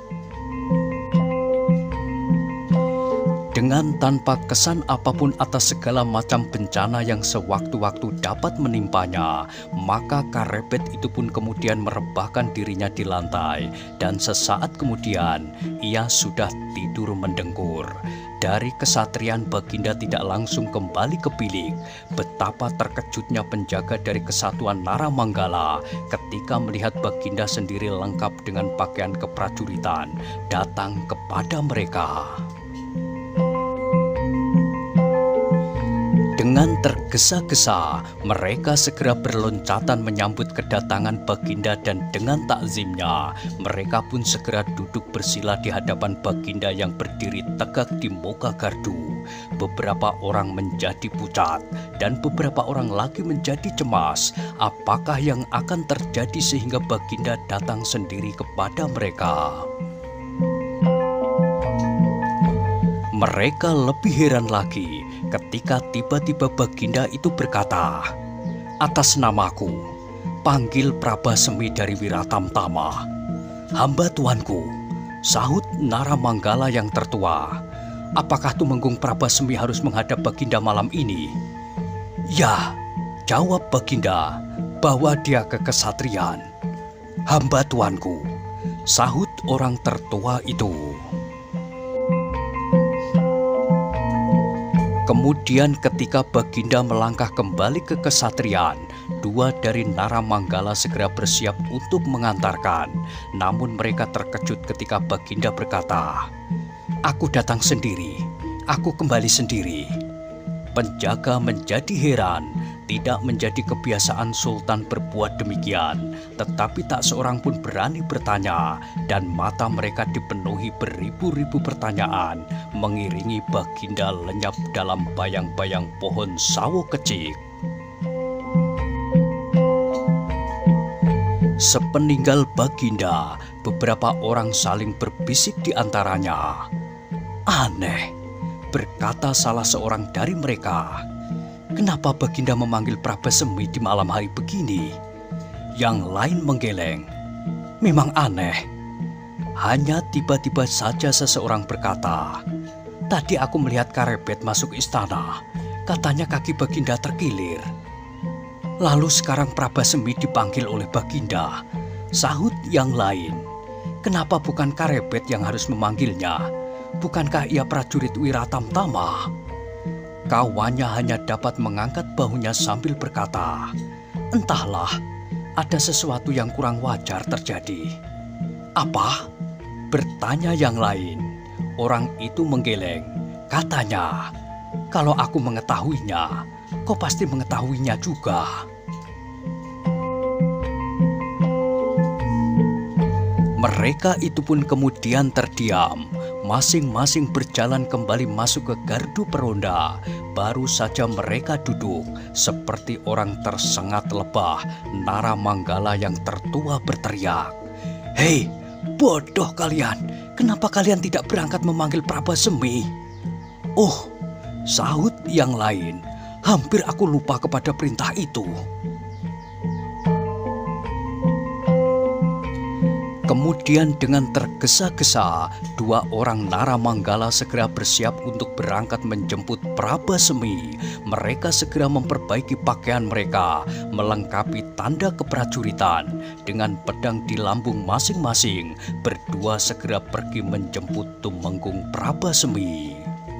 Dengan tanpa kesan apapun atas segala macam bencana yang sewaktu-waktu dapat menimpanya, maka Karebet itu pun kemudian merebahkan dirinya di lantai, dan sesaat kemudian ia sudah tidur mendengkur. Dari kesatrian, Baginda tidak langsung kembali ke bilik. Betapa terkejutnya penjaga dari kesatuan Naramanggala ketika melihat Baginda sendiri lengkap dengan pakaian keprajuritan datang kepada mereka. Dengan tergesa-gesa, mereka segera berloncatan menyambut kedatangan Baginda, dan dengan takzimnya, mereka pun segera duduk bersila di hadapan Baginda yang berdiri tegak di muka gardu. Beberapa orang menjadi pucat, dan beberapa orang lagi menjadi cemas. Apakah yang akan terjadi sehingga Baginda datang sendiri kepada mereka? Mereka lebih heran lagi ketika tiba-tiba Baginda itu berkata, "Atas namaku, panggil Prabasemi dari Wiratamtama." "Hamba tuanku," sahut Naramanggala yang tertua. "Apakah Tumenggung Prabasemi harus menghadap Baginda malam ini?" "Ya," jawab Baginda, "bawa dia ke kesatrian." "Hamba tuanku," sahut orang tertua itu. Kemudian ketika Baginda melangkah kembali ke kesatrian, dua dari Naramanggala segera bersiap untuk mengantarkan. Namun mereka terkejut ketika Baginda berkata, "Aku datang sendiri, aku kembali sendiri." Penjaga menjadi heran. Tidak menjadi kebiasaan Sultan berbuat demikian, tetapi tak seorang pun berani bertanya, dan mata mereka dipenuhi beribu-ribu pertanyaan, mengiringi Baginda lenyap dalam bayang-bayang pohon sawo kecik. Sepeninggal Baginda, beberapa orang saling berbisik di antaranya. "Aneh," berkata salah seorang dari mereka. "Kenapa Baginda memanggil Prabasemi di malam hari begini?" Yang lain menggeleng. "Memang aneh." Hanya tiba-tiba saja seseorang berkata, "Tadi aku melihat Karebet masuk istana. Katanya kaki Baginda terkilir." "Lalu sekarang Prabasemi dipanggil oleh Baginda," sahut yang lain. "Kenapa bukan Karebet yang harus memanggilnya? Bukankah ia prajurit Wiratamtama?" Kawannya hanya dapat mengangkat bahunya sambil berkata, "Entahlah, ada sesuatu yang kurang wajar terjadi." "Apa?" bertanya yang lain. Orang itu menggeleng. Katanya, "Kalau aku mengetahuinya, kau pasti mengetahuinya juga." Mereka itu pun kemudian terdiam. Masing-masing berjalan kembali masuk ke gardu peronda. Baru saja mereka duduk, seperti orang tersengat lebah, Naramanggala yang tertua berteriak, "Hei, bodoh kalian! Kenapa kalian tidak berangkat memanggil Prabasemi?" "Oh," sahut yang lain, "hampir aku lupa kepada perintah itu." Kemudian dengan tergesa-gesa, dua orang Naramanggala segera bersiap untuk berangkat menjemput Prabasemi. Mereka segera memperbaiki pakaian mereka, melengkapi tanda keprajuritan. Dengan pedang di lambung masing-masing, berdua segera pergi menjemput Tumenggung Prabasemi.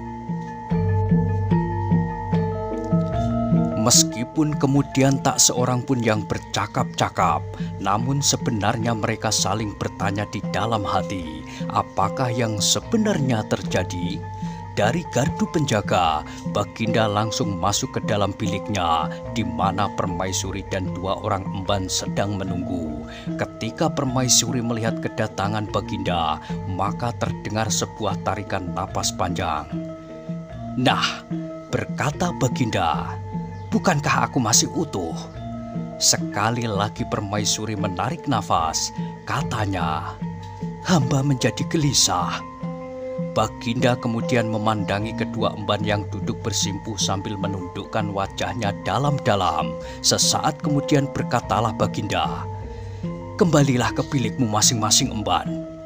Meskipun kemudian tak seorang pun yang bercakap-cakap, namun sebenarnya mereka saling bertanya di dalam hati, apakah yang sebenarnya terjadi? Dari gardu penjaga, Baginda langsung masuk ke dalam biliknya, di mana Permaisuri dan dua orang emban sedang menunggu. Ketika Permaisuri melihat kedatangan Baginda, maka terdengar sebuah tarikan napas panjang. "Nah," berkata Baginda, "bukankah aku masih utuh?" Sekali lagi Permaisuri menarik nafas. Katanya, "Hamba menjadi gelisah." Baginda kemudian memandangi kedua emban yang duduk bersimpuh sambil menundukkan wajahnya dalam-dalam. Sesaat kemudian berkatalah Baginda, "Kembalilah ke bilikmu masing-masing emban."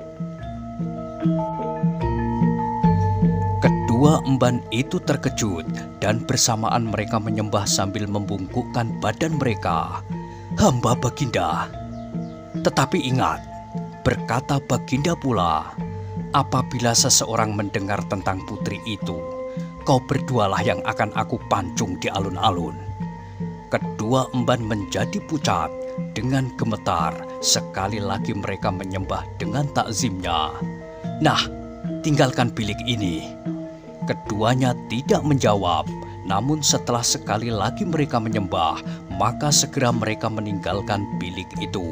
Kedua emban itu terkejut dan bersamaan mereka menyembah sambil membungkukkan badan mereka. "Hamba Baginda." "Tetapi ingat," berkata Baginda pula, "apabila seseorang mendengar tentang putri itu, kau berdualah yang akan aku pancung di alun-alun." Kedua emban menjadi pucat. Dengan gemetar, sekali lagi mereka menyembah dengan takzimnya. "Nah, tinggalkan bilik ini." Keduanya tidak menjawab, namun setelah sekali lagi mereka menyembah, maka segera mereka meninggalkan bilik itu.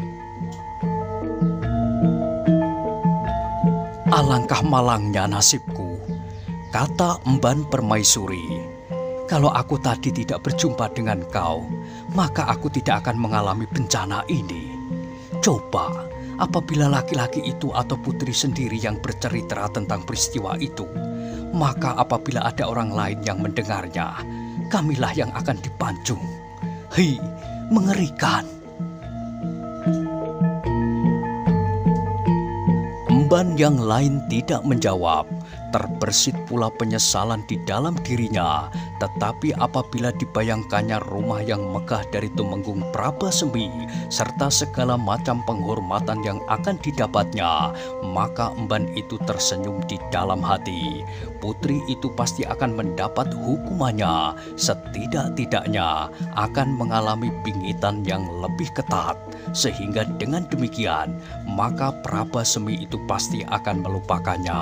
"Alangkah malangnya nasibku," kata emban permaisuri. "Kalau aku tadi tidak berjumpa dengan kau, maka aku tidak akan mengalami bencana ini. Coba, apabila laki-laki itu atau putri sendiri yang bercerita tentang peristiwa itu, maka apabila ada orang lain yang mendengarnya, kamilah yang akan dipancung. Hei, mengerikan." Emban yang lain tidak menjawab. Terbersit pula penyesalan di dalam dirinya. Tetapi apabila dibayangkannya rumah yang megah dari Tumenggung Prabasemi serta segala macam penghormatan yang akan didapatnya, maka emban itu tersenyum di dalam hati. Putri itu pasti akan mendapat hukumannya. Setidak-tidaknya akan mengalami bingitan yang lebih ketat. Sehingga dengan demikian, maka Prabasemi itu pasti akan melupakannya.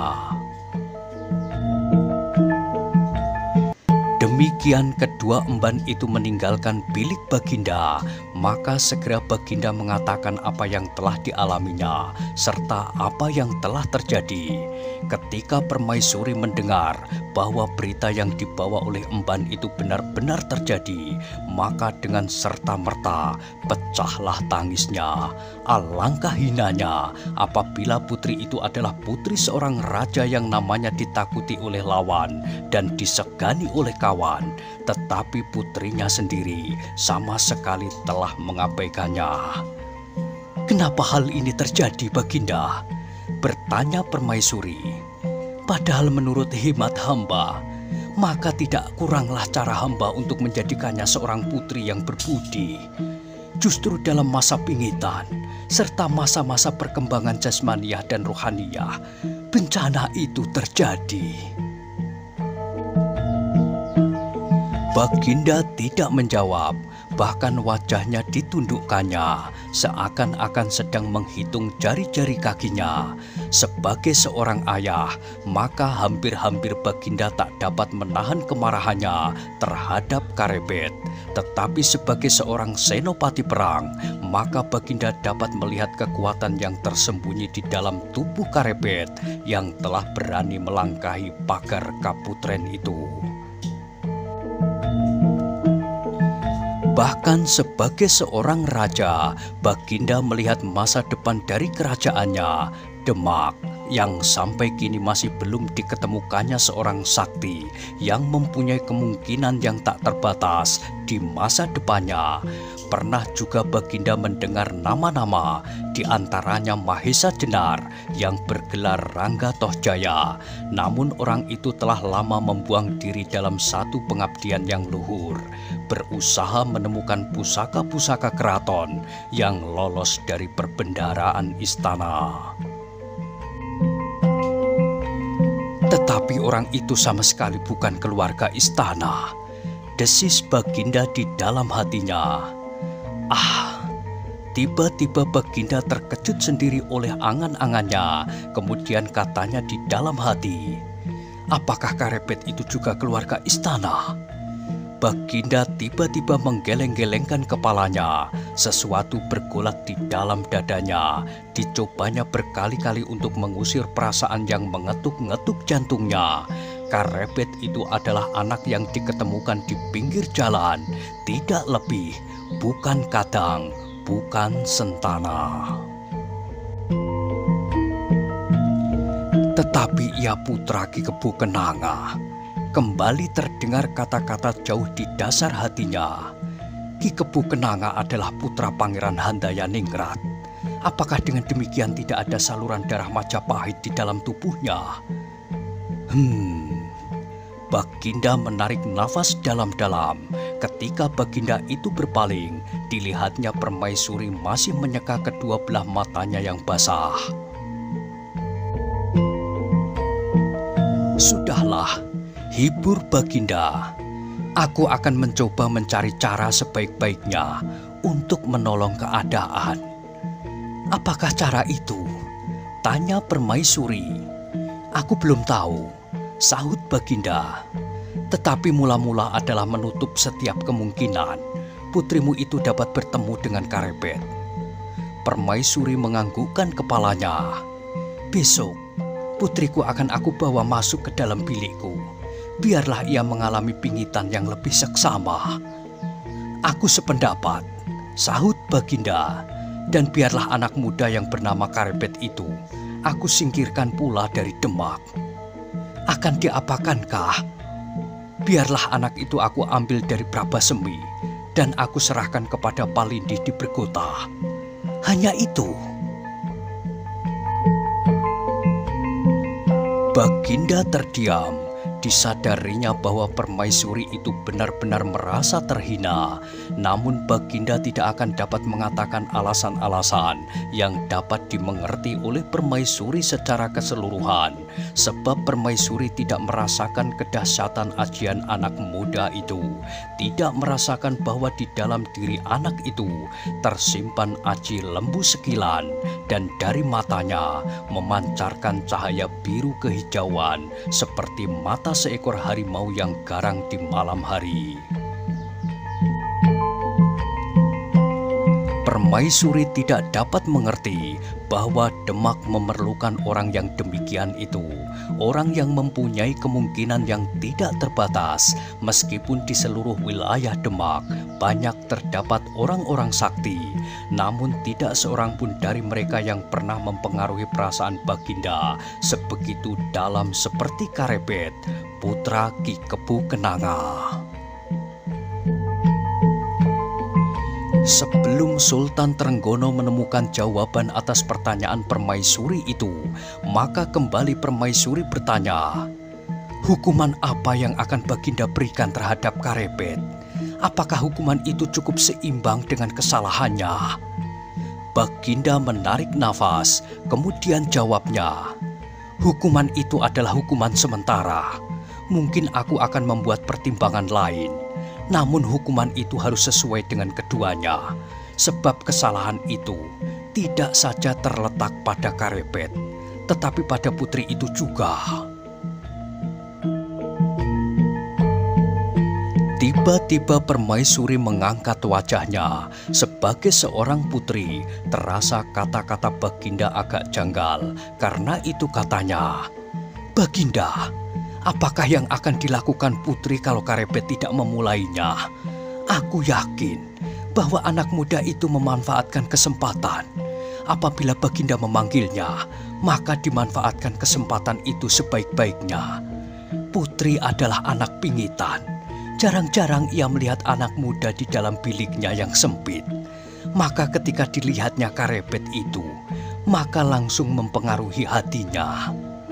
Demikian kedua emban itu meninggalkan bilik Baginda, maka segera Baginda mengatakan apa yang telah dialaminya, serta apa yang telah terjadi. Ketika permaisuri mendengar bahwa berita yang dibawa oleh emban itu benar-benar terjadi, maka dengan serta-merta pecahlah tangisnya. Alangkah hinanya apabila putri itu adalah putri seorang raja yang namanya ditakuti oleh lawan dan disegani oleh kawan, tetapi putrinya sendiri sama sekali telah mengabaikannya. "Kenapa hal ini terjadi, Baginda?" bertanya permaisuri. "Padahal menurut hemat hamba, maka tidak kuranglah cara hamba untuk menjadikannya seorang putri yang berbudi. Justru dalam masa pingitan, serta masa-masa perkembangan jasmaniah dan rohaniah, bencana itu terjadi." Baginda tidak menjawab, bahkan wajahnya ditundukkannya, seakan-akan sedang menghitung jari-jari kakinya. Sebagai seorang ayah, maka hampir-hampir Baginda tak dapat menahan kemarahannya terhadap Karebet. Tetapi sebagai seorang senopati perang, maka Baginda dapat melihat kekuatan yang tersembunyi di dalam tubuh Karebet yang telah berani melangkahi pagar Kaputren itu. Bahkan sebagai seorang raja, Baginda melihat masa depan dari kerajaannya, Demak, yang sampai kini masih belum diketemukannya seorang sakti yang mempunyai kemungkinan yang tak terbatas di masa depannya. Pernah juga Baginda mendengar nama-nama, di antaranya Mahesa Jenar yang bergelar Rangga Tohjaya. Namun orang itu telah lama membuang diri dalam satu pengabdian yang luhur, berusaha menemukan pusaka-pusaka keraton yang lolos dari perbendaharaan istana. Tetapi orang itu sama sekali bukan keluarga istana, desis Baginda di dalam hatinya. Tiba-tiba Baginda terkejut sendiri oleh angan-angannya. Kemudian katanya di dalam hati, "Apakah Karebet itu juga keluarga istana?" Baginda tiba-tiba menggeleng-gelengkan kepalanya. Sesuatu bergolak di dalam dadanya. Dicobanya berkali-kali untuk mengusir perasaan yang mengetuk-ngetuk jantungnya. Karebet itu adalah anak yang diketemukan di pinggir jalan. Tidak lebih, bukan kadang, bukan sentana. Tetapi ia putra Ki Kebu Kenanga. Kembali terdengar kata-kata jauh di dasar hatinya. Ki Kebu Kenanga adalah putra Pangeran Handayaningrat. Apakah dengan demikian tidak ada saluran darah Majapahit di dalam tubuhnya? Baginda menarik nafas dalam-dalam. Ketika Baginda itu berpaling, dilihatnya Permaisuri masih menyeka kedua belah matanya yang basah. Sudahlah, hibur Baginda. Aku akan mencoba mencari cara sebaik-baiknya untuk menolong keadaan. Apakah cara itu? Tanya Permaisuri. Aku belum tahu, sahut Baginda. Tetapi mula-mula adalah menutup setiap kemungkinan putrimu itu dapat bertemu dengan Karebet. Permaisuri menganggukkan kepalanya. Besok, putriku akan aku bawa masuk ke dalam bilikku. Biarlah ia mengalami pingitan yang lebih seksama. Aku sependapat, sahut Baginda. Dan biarlah anak muda yang bernama Karebet itu aku singkirkan pula dari Demak. Akan diapakankah? Biarlah anak itu aku ambil dari Prabasemi dan aku serahkan kepada Palindi di Bergota. Hanya itu. Baginda terdiam. Disadarinya bahwa Permaisuri itu benar-benar merasa terhina. Namun Baginda tidak akan dapat mengatakan alasan-alasan yang dapat dimengerti oleh Permaisuri secara keseluruhan. Sebab Permaisuri tidak merasakan kedahsyatan ajian anak muda itu. Tidak merasakan bahwa di dalam diri anak itu tersimpan aji lembu sekilan. Dan dari matanya memancarkan cahaya biru kehijauan seperti mata seekor harimau yang garang di malam hari. Permaisuri tidak dapat mengerti bahwa Demak memerlukan orang yang demikian itu. Orang yang mempunyai kemungkinan yang tidak terbatas. Meskipun di seluruh wilayah Demak banyak terdapat orang-orang sakti. Namun tidak seorang pun dari mereka yang pernah mempengaruhi perasaan Baginda sebegitu dalam seperti Karebet, putra Ki Kebu Kenanga. Sebelum Sultan Trenggono menemukan jawaban atas pertanyaan Permaisuri itu, maka kembali Permaisuri bertanya, hukuman apa yang akan Baginda berikan terhadap Karebet? Apakah hukuman itu cukup seimbang dengan kesalahannya? Baginda menarik nafas, kemudian jawabnya, hukuman itu adalah hukuman sementara. Mungkin aku akan membuat pertimbangan lain. Namun hukuman itu harus sesuai dengan keduanya, sebab kesalahan itu tidak saja terletak pada Karebet, tetapi pada putri itu juga. Tiba-tiba Permaisuri mengangkat wajahnya. Sebagai seorang putri, terasa kata-kata Baginda agak janggal. Karena itu katanya, Baginda, apakah yang akan dilakukan putri kalau Karebet tidak memulainya? Aku yakin bahwa anak muda itu memanfaatkan kesempatan. Apabila Baginda memanggilnya, maka dimanfaatkan kesempatan itu sebaik-baiknya. Putri adalah anak pingitan. Jarang-jarang ia melihat anak muda di dalam biliknya yang sempit. Maka ketika dilihatnya Karebet itu, maka langsung mempengaruhi hatinya.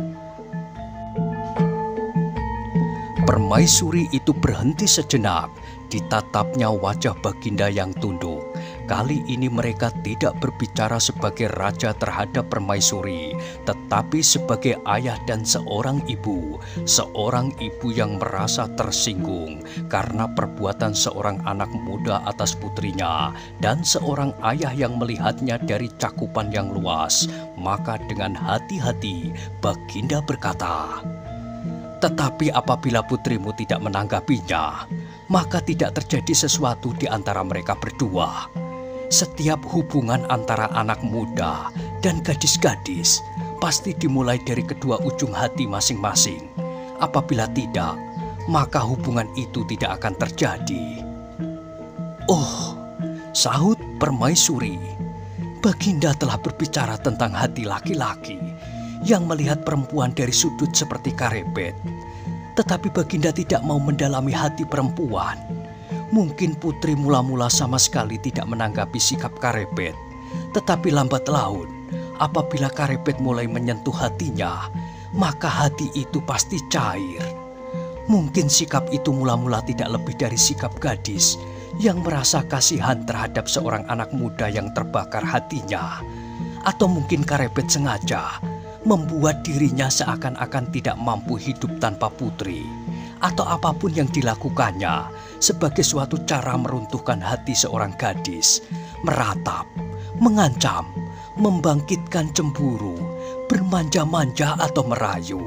Permaisuri itu berhenti sejenak. Ditatapnya wajah Baginda yang tunduk. Kali ini mereka tidak berbicara sebagai raja terhadap Permaisuri, tetapi sebagai ayah dan seorang ibu. Seorang ibu yang merasa tersinggung karena perbuatan seorang anak muda atas putrinya, dan seorang ayah yang melihatnya dari cakupan yang luas. Maka dengan hati-hati Baginda berkata, tetapi apabila putrimu tidak menanggapinya, maka tidak terjadi sesuatu di antara mereka berdua. Setiap hubungan antara anak muda dan gadis-gadis pasti dimulai dari kedua ujung hati masing-masing. Apabila tidak, maka hubungan itu tidak akan terjadi. Oh, sahut Permaisuri, Baginda telah berbicara tentang hati laki-laki. yang melihat perempuan dari sudut seperti Karebet. Tetapi Baginda tidak mau mendalami hati perempuan. Mungkin putri mula-mula sama sekali tidak menanggapi sikap Karebet. Tetapi lambat laun, apabila Karebet mulai menyentuh hatinya, maka hati itu pasti cair. Mungkin sikap itu mula-mula tidak lebih dari sikap gadis yang merasa kasihan terhadap seorang anak muda yang terbakar hatinya. Atau mungkin Karebet sengaja membuat dirinya seakan-akan tidak mampu hidup tanpa putri, atau apapun yang dilakukannya sebagai suatu cara meruntuhkan hati seorang gadis, meratap, mengancam, membangkitkan cemburu, bermanja-manja atau merayu.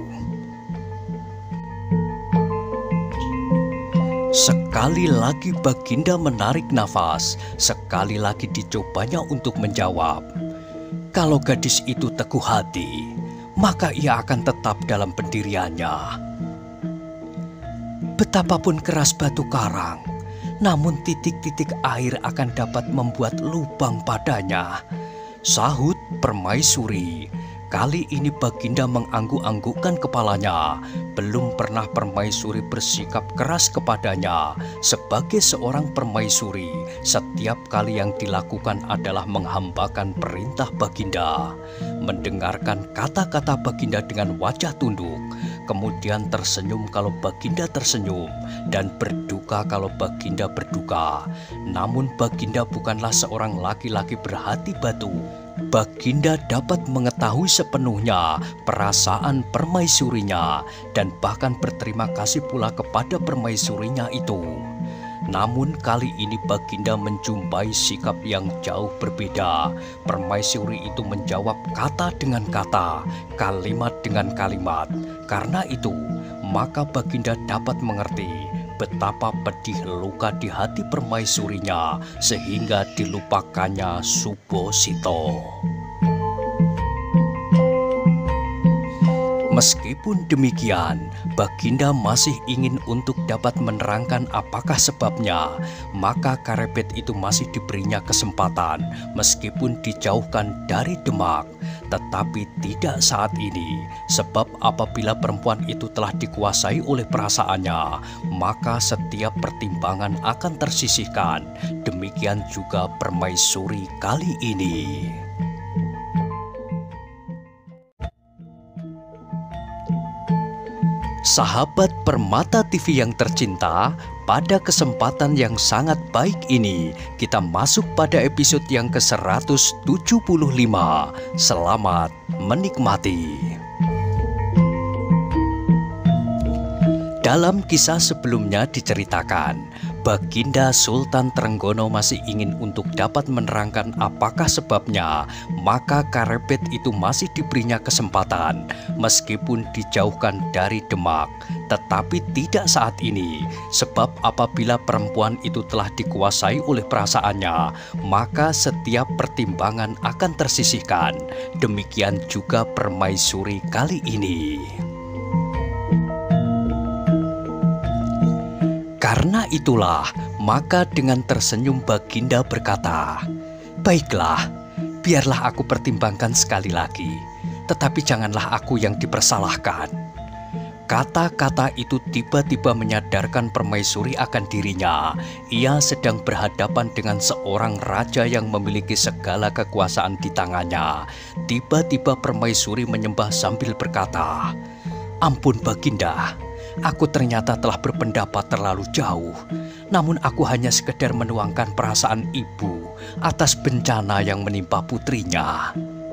Sekali lagi Baginda menarik nafas, sekali lagi dicobanya untuk menjawab. Kalau gadis itu teguh hati, maka ia akan tetap dalam pendiriannya. Betapapun keras batu karang, namun titik-titik air akan dapat membuat lubang padanya, sahut Permaisuri. Kali ini Baginda mengangguk-anggukkan kepalanya. Belum pernah Permaisuri bersikap keras kepadanya. Sebagai seorang Permaisuri, setiap kali yang dilakukan adalah menghambakan perintah Baginda. Mendengarkan kata-kata Baginda dengan wajah tunduk, kemudian tersenyum kalau Baginda tersenyum, dan berduka kalau Baginda berduka. Namun Baginda bukanlah seorang laki-laki berhati batu. Baginda dapat mengetahui sepenuhnya perasaan permaisurinya dan bahkan berterima kasih pula kepada permaisurinya itu. Namun kali ini Baginda menjumpai sikap yang jauh berbeda. Permaisuri itu menjawab kata dengan kata, kalimat dengan kalimat. Karena itu, maka Baginda dapat mengerti betapa pedih luka di hati permaisurinya sehingga dilupakannya Subosito. Meskipun demikian, Baginda masih ingin untuk dapat menerangkan apakah sebabnya, maka Karebet itu masih diberinya kesempatan meskipun dijauhkan dari Demak. Tetapi tidak saat ini, sebab apabila perempuan itu telah dikuasai oleh perasaannya, maka setiap pertimbangan akan tersisihkan. Demikian juga Permaisuri kali ini. Sahabat Permata TV yang tercinta, pada kesempatan yang sangat baik ini, kita masuk pada episode yang ke-175. Selamat menikmati. Dalam kisah sebelumnya diceritakan, Baginda Sultan Trenggono masih ingin untuk dapat menerangkan apakah sebabnya, maka Karebet itu masih diberinya kesempatan meskipun dijauhkan dari Demak. Tetapi tidak saat ini, sebab apabila perempuan itu telah dikuasai oleh perasaannya, maka setiap pertimbangan akan tersisihkan. Demikian juga Permaisuri kali ini. Karena itulah, maka dengan tersenyum Baginda berkata, "Baiklah, biarlah aku pertimbangkan sekali lagi, tetapi janganlah aku yang dipersalahkan." Kata-kata itu tiba-tiba menyadarkan Permaisuri akan dirinya. Ia sedang berhadapan dengan seorang raja yang memiliki segala kekuasaan di tangannya. Tiba-tiba Permaisuri menyembah sambil berkata, "Ampun Baginda, aku ternyata telah berpendapat terlalu jauh. Namun aku hanya sekedar menuangkan perasaan ibu atas bencana yang menimpa putrinya."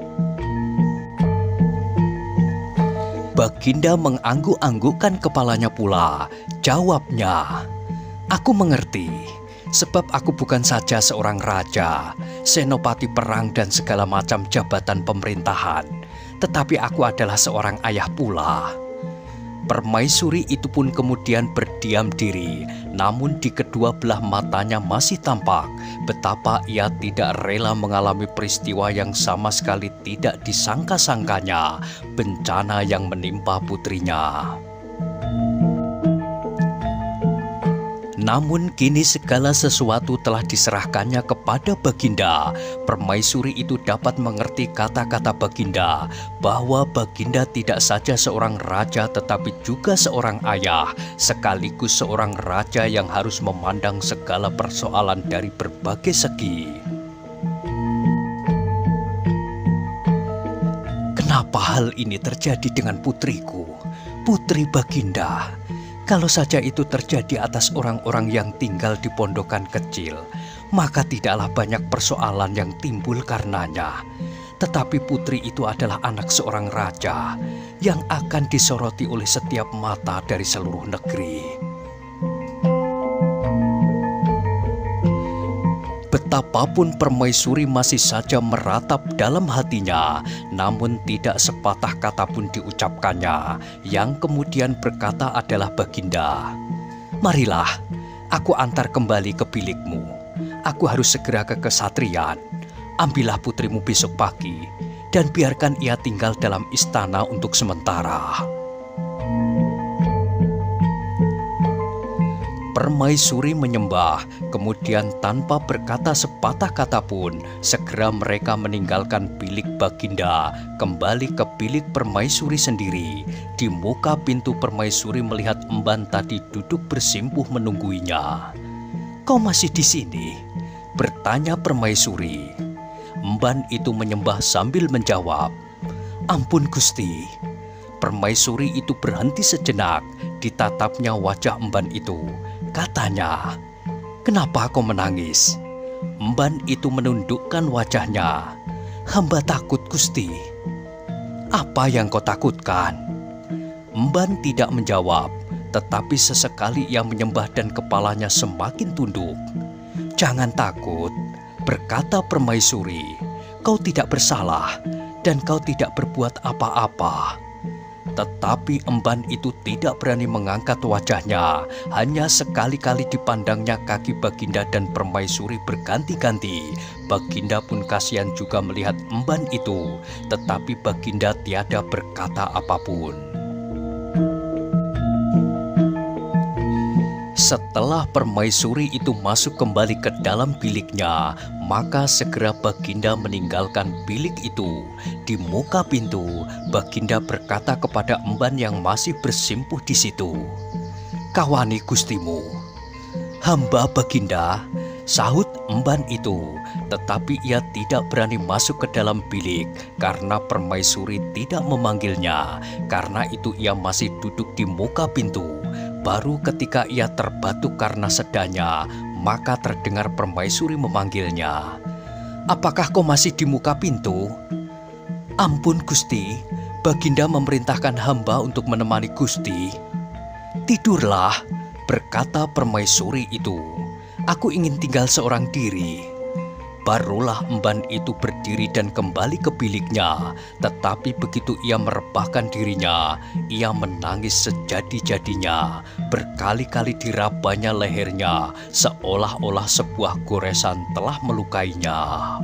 Baginda mengangguk-anggukkan kepalanya pula. Jawabnya, "Aku mengerti, sebab aku bukan saja seorang raja, senopati perang dan segala macam jabatan pemerintahan, tetapi aku adalah seorang ayah pula." Permaisuri itu pun kemudian berdiam diri, namun di kedua belah matanya masih tampak betapa ia tidak rela mengalami peristiwa yang sama sekali tidak disangka-sangkanya, bencana yang menimpa putrinya. Namun kini segala sesuatu telah diserahkannya kepada Baginda. Permaisuri itu dapat mengerti kata-kata Baginda bahwa Baginda tidak saja seorang raja tetapi juga seorang ayah, sekaligus seorang raja yang harus memandang segala persoalan dari berbagai segi. Kenapa hal ini terjadi dengan putriku, Putri Baginda? Kalau saja itu terjadi atas orang-orang yang tinggal di pondokan kecil, maka tidaklah banyak persoalan yang timbul karenanya. Tetapi putri itu adalah anak seorang raja yang akan disoroti oleh setiap mata dari seluruh negeri. Betapapun permaisuri masih saja meratap dalam hatinya, namun tidak sepatah kata pun diucapkannya. Yang kemudian berkata adalah Baginda, "Marilah, aku antar kembali ke bilikmu. Aku harus segera ke kesatrian. Ambillah putrimu besok pagi, dan biarkan ia tinggal dalam istana untuk sementara." Permaisuri menyembah, kemudian tanpa berkata sepatah kata pun, segera mereka meninggalkan bilik Baginda, kembali ke bilik permaisuri sendiri. Di muka pintu permaisuri melihat emban tadi duduk bersimpuh menungguinya. "Kau masih di sini?" bertanya permaisuri. Emban itu menyembah sambil menjawab, "Ampun Gusti." Permaisuri itu berhenti sejenak, ditatapnya wajah emban itu. Katanya, "Kenapa kau menangis?" Emban itu menundukkan wajahnya. "Hamba takut, Gusti." "Apa yang kau takutkan?" Emban tidak menjawab, tetapi sesekali ia menyembah dan kepalanya semakin tunduk. "Jangan takut," berkata permaisuri. "Kau tidak bersalah dan kau tidak berbuat apa-apa." Tetapi emban itu tidak berani mengangkat wajahnya. Hanya sekali-kali dipandangnya kaki Baginda dan permaisuri berganti-ganti. Baginda pun kasihan juga melihat emban itu, tetapi Baginda tiada berkata apapun. Setelah permaisuri itu masuk kembali ke dalam biliknya, maka segera Baginda meninggalkan bilik itu. Di muka pintu, Baginda berkata kepada emban yang masih bersimpuh di situ, "Kawani gustimu." "Hamba Baginda," sahut emban itu, tetapi ia tidak berani masuk ke dalam bilik karena permaisuri tidak memanggilnya. Karena itu ia masih duduk di muka pintu. Baru ketika ia terbatuk karena sedanya, maka terdengar permaisuri memanggilnya. "Apakah kau masih di muka pintu?" "Ampun Gusti, Baginda memerintahkan hamba untuk menemani Gusti." "Tidurlah," berkata permaisuri itu. "Aku ingin tinggal seorang diri." Barulah emban itu berdiri dan kembali ke biliknya. Tetapi begitu ia merebahkan dirinya, ia menangis sejadi-jadinya. Berkali-kali dirabanya lehernya, seolah-olah sebuah goresan telah melukainya.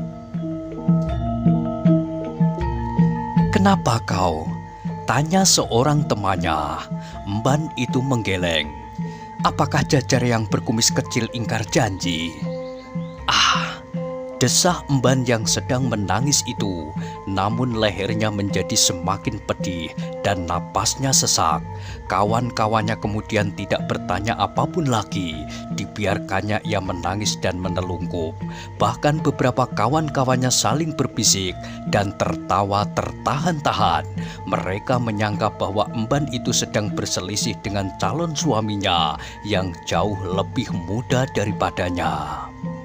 "Kenapa kau?" tanya seorang temannya. Emban itu menggeleng. "Apakah Jajar yang berkumis kecil ingkar janji?" "Ah," desah emban yang sedang menangis itu, namun lehernya menjadi semakin pedih dan napasnya sesak. Kawan-kawannya kemudian tidak bertanya apapun lagi, dibiarkannya ia menangis dan menelungkup. Bahkan beberapa kawan-kawannya saling berbisik dan tertawa tertahan-tahan. Mereka menyangka bahwa emban itu sedang berselisih dengan calon suaminya yang jauh lebih muda daripadanya.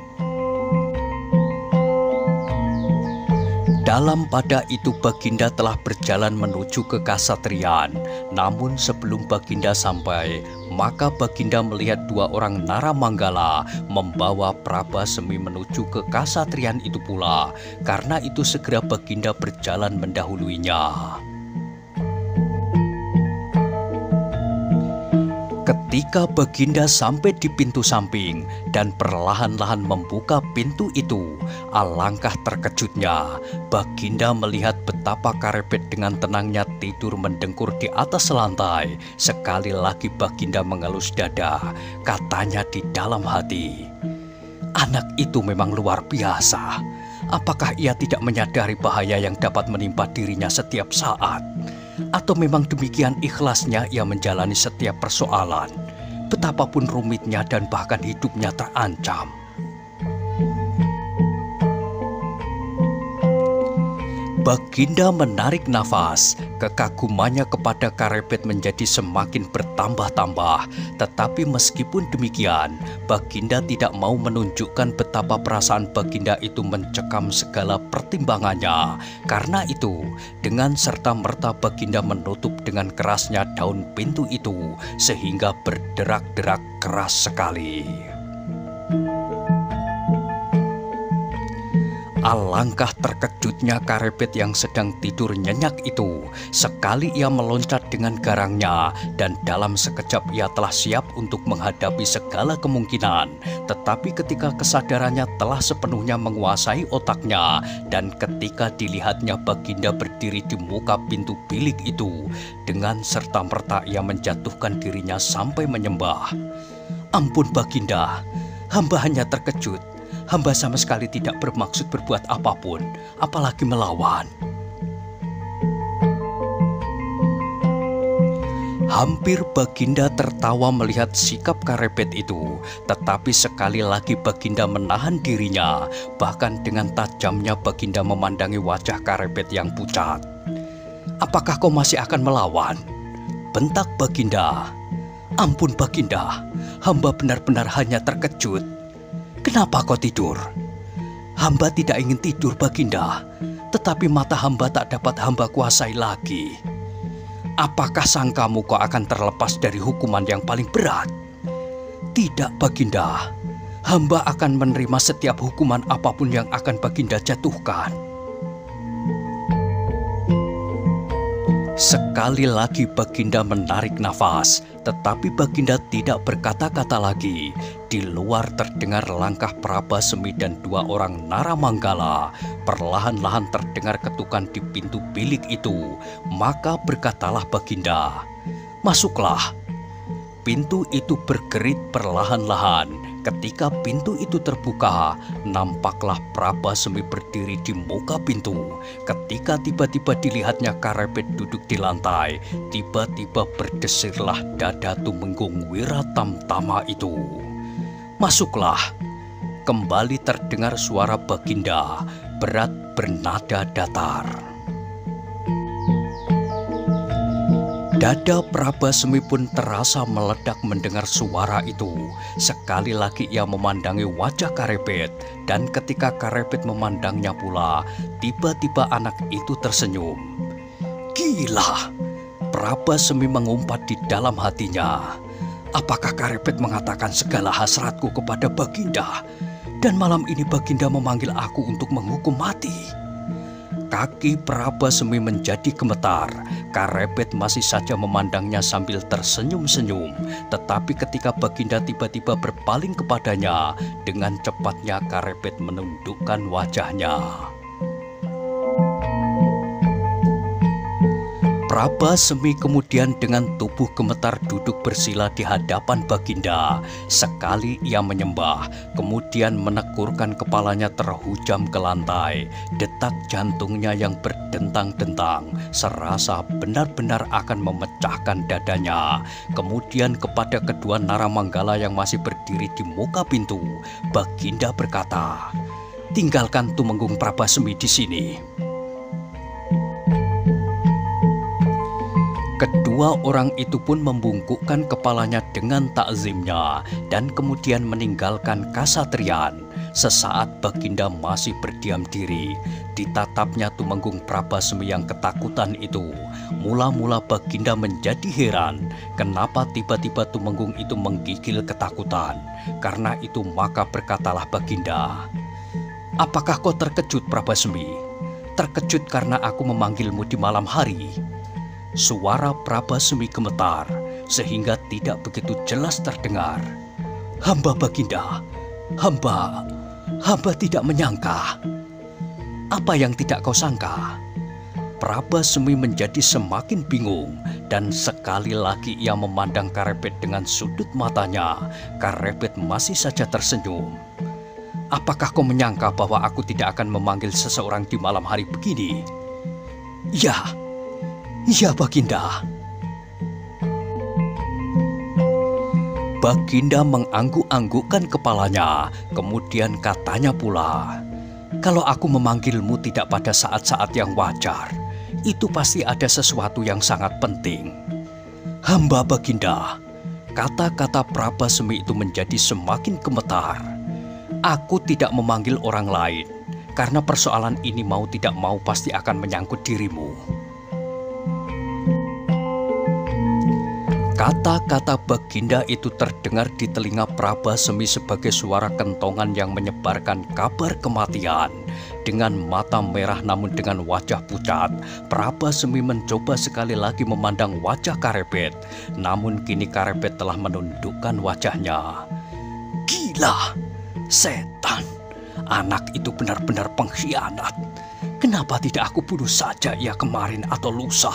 Dalam pada itu Baginda telah berjalan menuju ke kasatrian. Namun sebelum Baginda sampai, maka Baginda melihat dua orang naramanggala membawa Prabasemi menuju ke kasatrian itu pula. Karena itu segera Baginda berjalan mendahuluinya. Ketika Baginda sampai di pintu samping dan perlahan-lahan membuka pintu itu, alangkah terkejutnya Baginda melihat betapa Karepet dengan tenangnya tidur mendengkur di atas lantai. Sekali lagi Baginda mengelus dada, katanya di dalam hati, "Anak itu memang luar biasa. Apakah ia tidak menyadari bahaya yang dapat menimpa dirinya setiap saat? Atau memang demikian ikhlasnya ia menjalani setiap persoalan, betapapun rumitnya dan bahkan hidupnya terancam?" Baginda menarik nafas, kekagumannya kepada Karepet menjadi semakin bertambah-tambah. Tetapi meskipun demikian, Baginda tidak mau menunjukkan betapa perasaan Baginda itu mencekam segala pertimbangannya. Karena itu, dengan serta-merta Baginda menutup dengan kerasnya daun pintu itu, sehingga berderak-derak keras sekali. Alangkah terkejutnya Karepet yang sedang tidur nyenyak itu. Sekali ia meloncat dengan garangnya, dan dalam sekejap ia telah siap untuk menghadapi segala kemungkinan. Tetapi ketika kesadarannya telah sepenuhnya menguasai otaknya, dan ketika dilihatnya Baginda berdiri di muka pintu bilik itu, dengan serta-merta ia menjatuhkan dirinya sampai menyembah. "Ampun Baginda, hamba hanya terkejut. Hamba sama sekali tidak bermaksud berbuat apapun, apalagi melawan." Hampir Baginda tertawa melihat sikap Karepet itu, tetapi sekali lagi Baginda menahan dirinya. Bahkan dengan tajamnya Baginda memandangi wajah Karepet yang pucat. "Apakah kau masih akan melawan?" bentak Baginda. "Ampun Baginda, hamba benar-benar hanya terkejut. Kenapa kau tidur?" "Hamba tidak ingin tidur Baginda, tetapi mata hamba tak dapat hamba kuasai lagi." "Apakah sangkamu kau akan terlepas dari hukuman yang paling berat?" "Tidak Baginda, hamba akan menerima setiap hukuman apapun yang akan Baginda jatuhkan." Sekali lagi Baginda menarik nafas, tetapi Baginda tidak berkata-kata lagi. Di luar terdengar langkah Prabasemi dan 2 orang Naramanggala. Perlahan-lahan terdengar ketukan di pintu bilik itu. Maka berkatalah Baginda, "Masuklah." Pintu itu bergerit perlahan-lahan. Ketika pintu itu terbuka, nampaklah Prabasemi berdiri di muka pintu. Ketika tiba-tiba dilihatnya Karepet duduk di lantai, tiba-tiba berdesirlah dada Tumenggung Wiratamtama itu. "Masuklah." Kembali terdengar suara Baginda, berat bernada datar. Dada Prabasemi pun terasa meledak mendengar suara itu. Sekali lagi ia memandangi wajah Karepet, dan ketika Karepet memandangnya pula, tiba-tiba anak itu tersenyum. "Gila!" Prabasemi mengumpat di dalam hatinya. "Apakah Karepet mengatakan segala hasratku kepada Baginda, dan malam ini Baginda memanggil aku untuk menghukum mati?" Kaki Prabasemi menjadi gemetar. Karepet masih saja memandangnya sambil tersenyum-senyum. Tetapi ketika Baginda tiba-tiba berpaling kepadanya, dengan cepatnya Karepet menundukkan wajahnya. Prabasemi kemudian dengan tubuh gemetar duduk bersila di hadapan Baginda. Sekali ia menyembah, kemudian menekurkan kepalanya terhujam ke lantai. Detak jantungnya yang berdentang-dentang serasa benar-benar akan memecahkan dadanya. Kemudian kepada kedua Naramanggala yang masih berdiri di muka pintu, Baginda berkata, "Tinggalkan Tumenggung Prabasemi di sini." Kedua orang itu pun membungkukkan kepalanya dengan takzimnya dan kemudian meninggalkan kasatriyan. Sesaat Baginda masih berdiam diri. Ditatapnya Tumenggung Prabasemi yang ketakutan itu. Mula-mula Baginda menjadi heran kenapa tiba-tiba Tumenggung itu menggigil ketakutan. Karena itu maka berkatalah Baginda, "Apakah kau terkejut Prabasemi? Terkejut karena aku memanggilmu di malam hari?" Suara Prabasemi gemetar. sehingga tidak begitu jelas terdengar. "Hamba Baginda, hamba tidak menyangka." "Apa yang tidak kau sangka?" Prabasemi menjadi semakin bingung dan sekali lagi ia memandang Karepet dengan sudut matanya. Karepet masih saja tersenyum. "Apakah kau menyangka bahwa aku tidak akan memanggil seseorang di malam hari begini?" "Ya, Baginda." Baginda mengangguk-anggukkan kepalanya, kemudian katanya pula, "Kalau aku memanggilmu tidak pada saat-saat yang wajar, itu pasti ada sesuatu yang sangat penting." "Hamba Baginda." Kata-kata Prabasemi itu menjadi semakin gemetar. "Aku tidak memanggil orang lain, karena persoalan ini mau tidak mau pasti akan menyangkut dirimu." Kata-kata Baginda itu terdengar di telinga Prabasemi sebagai suara kentongan yang menyebarkan kabar kematian. Dengan mata merah namun dengan wajah pucat, Prabasemi mencoba sekali lagi memandang wajah Karepet. Namun kini Karepet telah menundukkan wajahnya. "Gila, setan, anak itu benar-benar pengkhianat. Kenapa tidak aku bunuh saja ia kemarin atau lusa?"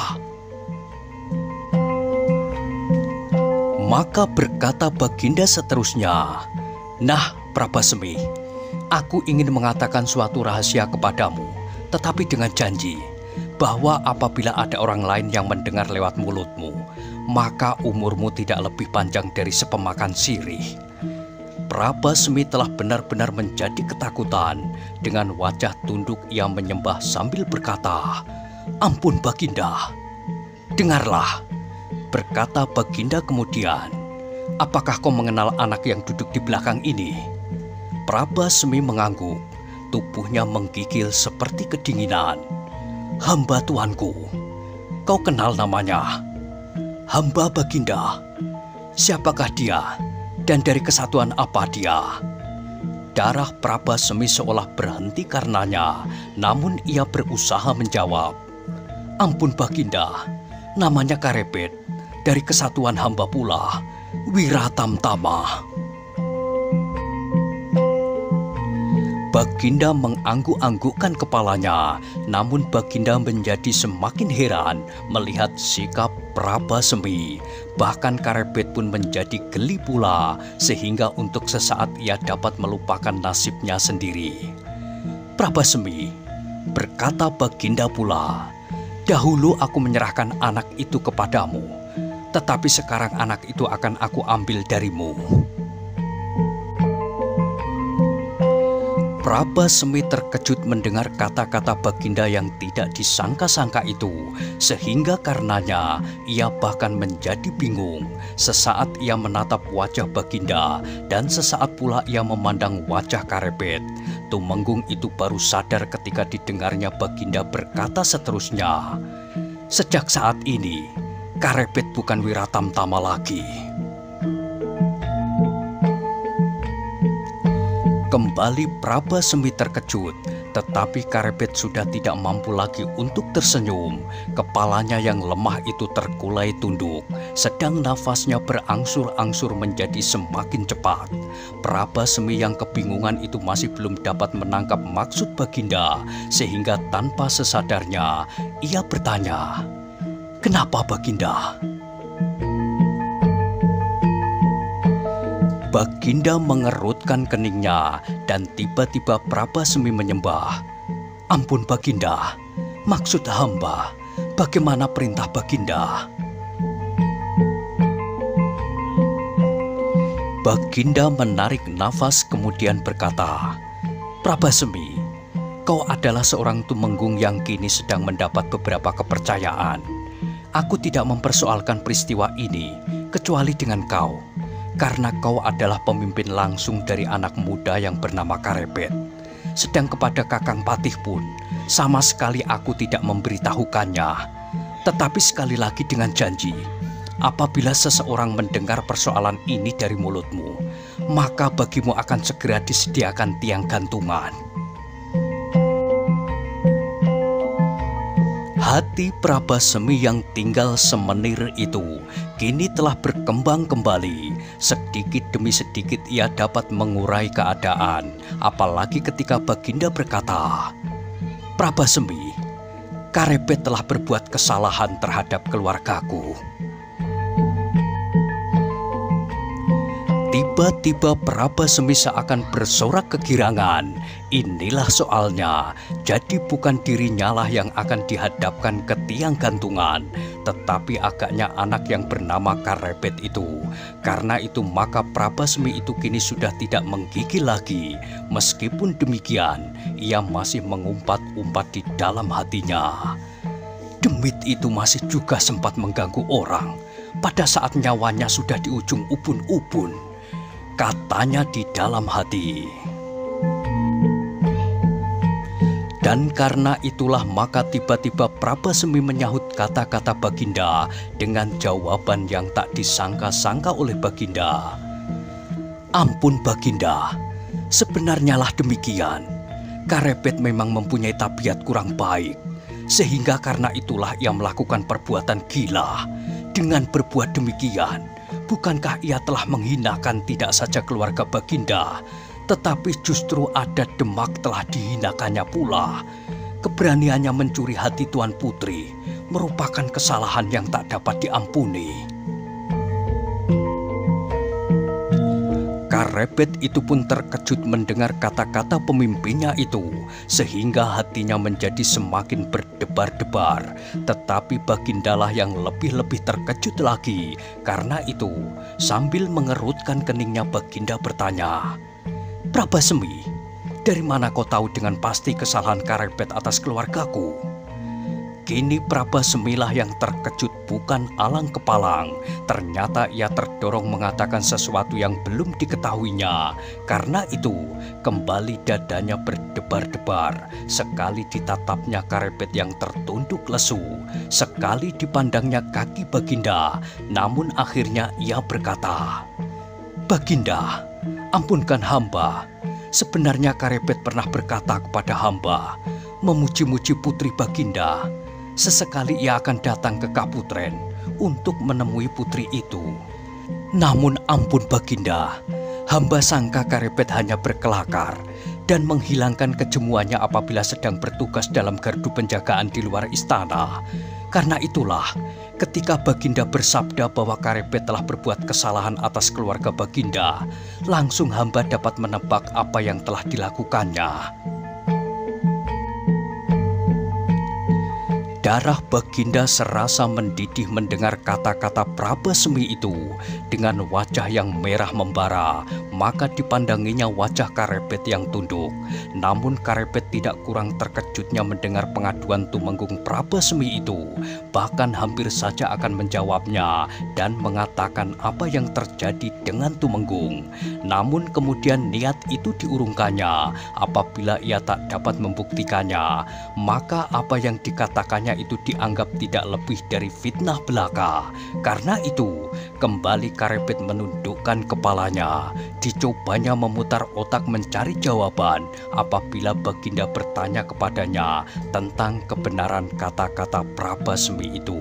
Maka berkata Baginda seterusnya, "Nah, Prabasemi, aku ingin mengatakan suatu rahasia kepadamu, tetapi dengan janji bahwa apabila ada orang lain yang mendengar lewat mulutmu, maka umurmu tidak lebih panjang dari sepemakan sirih." Prabasemi telah benar-benar menjadi ketakutan. Dengan wajah tunduk ia menyembah sambil berkata, "Ampun Baginda." "Dengarlah," berkata Baginda kemudian, "apakah kau mengenal anak yang duduk di belakang ini?" Prabasemi mengangguk, tubuhnya menggigil seperti kedinginan. "Hamba tuanku." "Kau kenal namanya?" "Hamba Baginda." "Siapakah dia dan dari kesatuan apa dia?" Darah Prabasemi seolah berhenti karenanya, namun ia berusaha menjawab, "Ampun Baginda, namanya Karepet, dari kesatuan hamba pula, Wiratamtama." Baginda mengangguk-anggukkan kepalanya, namun Baginda menjadi semakin heran melihat sikap Prabasemi. Bahkan Karepet pun menjadi geli pula, sehingga untuk sesaat ia dapat melupakan nasibnya sendiri. "Prabasemi," berkata Baginda pula, "dahulu aku menyerahkan anak itu kepadamu, tetapi sekarang anak itu akan aku ambil darimu." Prabasemi terkejut mendengar kata-kata Baginda yang tidak disangka-sangka itu, sehingga karenanya ia bahkan menjadi bingung. Sesaat ia menatap wajah Baginda, dan sesaat pula ia memandang wajah Karepet. Tumenggung itu baru sadar ketika didengarnya Baginda berkata seterusnya, "Sejak saat ini, Karepet bukan Wiratamtama lagi." Kembali Prabasemi terkejut, tetapi Karepet sudah tidak mampu lagi untuk tersenyum. Kepalanya yang lemah itu terkulai tunduk, sedang nafasnya berangsur-angsur menjadi semakin cepat. Prabasemi yang kebingungan itu masih belum dapat menangkap maksud Baginda, sehingga tanpa sesadarnya ia bertanya, "Kenapa Baginda?" Baginda mengerutkan keningnya dan tiba-tiba Prabasemi menyembah, "Ampun Baginda, maksud hamba, bagaimana perintah Baginda?" Baginda menarik nafas kemudian berkata, "Prabasemi, kau adalah seorang tumenggung yang kini sedang mendapat beberapa kepercayaan. Aku tidak mempersoalkan peristiwa ini kecuali dengan kau, karena kau adalah pemimpin langsung dari anak muda yang bernama Karepet. Sedang kepada Kakang Patih pun, sama sekali aku tidak memberitahukannya. Tetapi sekali lagi dengan janji, apabila seseorang mendengar persoalan ini dari mulutmu, maka bagimu akan segera disediakan tiang gantungan." Hati Prabasemi yang tinggal semenir itu kini telah berkembang kembali. Sedikit demi sedikit ia dapat mengurai keadaan, apalagi ketika Baginda berkata, "Prabasemi, Karebet telah berbuat kesalahan terhadap keluargaku." Tiba-tiba Prabasemi seakan bersorak kegirangan. Inilah soalnya, jadi bukan dirinya lah yang akan dihadapkan ke tiang gantungan, tetapi agaknya anak yang bernama Karebet itu. Karena itu maka Prabasemi itu kini sudah tidak menggigil lagi. Meskipun demikian, ia masih mengumpat-umpat di dalam hatinya. Demit itu masih juga sempat mengganggu orang pada saat nyawanya sudah di ujung ubun-ubun, katanya di dalam hati. Dan karena itulah maka tiba-tiba Prabasemi menyahut kata-kata Baginda dengan jawaban yang tak disangka-sangka oleh Baginda. "Ampun Baginda, sebenarnya lah demikian. Karebet memang mempunyai tabiat kurang baik, sehingga karena itulah ia melakukan perbuatan gila. Dengan berbuat demikian, bukankah ia telah menghinakan tidak saja keluarga Baginda, tetapi justru ada Demak telah dihinakannya pula. Keberaniannya mencuri hati Tuan Putri merupakan kesalahan yang tak dapat diampuni." Karebet itu pun terkejut mendengar kata-kata pemimpinnya itu, sehingga hatinya menjadi semakin berdebar-debar. Tetapi Bagindalah yang lebih-lebih terkejut lagi. Karena itu, sambil mengerutkan keningnya Baginda bertanya, "Prabasemi, dari mana kau tahu dengan pasti kesalahan Karebet atas keluargaku?" Kini Prabasemilah yang terkejut bukan alang kepalang. Ternyata ia terdorong mengatakan sesuatu yang belum diketahuinya. Karena itu kembali dadanya berdebar-debar. Sekali ditatapnya Karebet yang tertunduk lesu, sekali dipandangnya kaki Baginda. Namun akhirnya ia berkata, "Baginda, ampunkan hamba. Sebenarnya Karebet pernah berkata kepada hamba, memuji-muji putri Baginda. Sesekali ia akan datang ke Kaputren untuk menemui putri itu. Namun ampun Baginda, hamba sangka Karebet hanya berkelakar dan menghilangkan kejemuannya apabila sedang bertugas dalam gardu penjagaan di luar istana. Karena itulah, ketika Baginda bersabda bahwa Karebet telah berbuat kesalahan atas keluarga Baginda, langsung hamba dapat menebak apa yang telah dilakukannya." Darah Baginda serasa mendidih mendengar kata-kata Prabasemi itu. Dengan wajah yang merah membara, maka dipandanginya wajah Karebet yang tunduk. Namun Karebet tidak kurang terkejutnya mendengar pengaduan Tumenggung Prabasemi itu. Bahkan hampir saja akan menjawabnya dan mengatakan apa yang terjadi dengan Tumenggung. Namun kemudian niat itu diurungkannya. Apabila ia tak dapat membuktikannya, maka apa yang dikatakannya itu dianggap tidak lebih dari fitnah belaka. Karena itu kembali Karebet menundukkan kepalanya. Dicobanya memutar otak mencari jawaban apabila Baginda bertanya kepadanya tentang kebenaran kata-kata Prabasemi itu.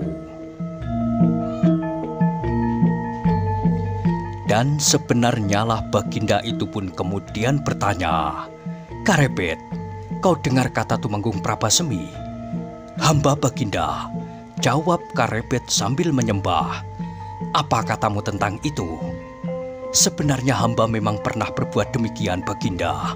Dan sebenarnya lah Baginda itu pun kemudian bertanya, "Karebet, kau dengar kata Tumenggung Prabasemi?" "Hamba Baginda," jawab Karebet sambil menyembah. "Apa katamu tentang itu?" "Sebenarnya hamba memang pernah berbuat demikian Baginda."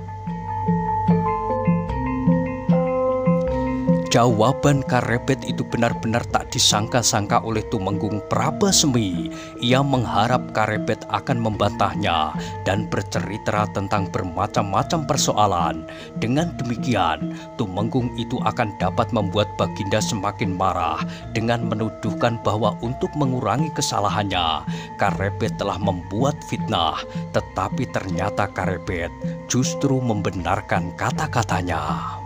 Jawaban Karebet itu benar-benar tak disangka-sangka oleh Tumenggung Prabasemi. Ia mengharap Karebet akan membantahnya dan bercerita tentang bermacam-macam persoalan. Dengan demikian, Tumenggung itu akan dapat membuat Baginda semakin marah dengan menuduhkan bahwa untuk mengurangi kesalahannya, Karebet telah membuat fitnah. Tetapi ternyata Karebet justru membenarkan kata-katanya.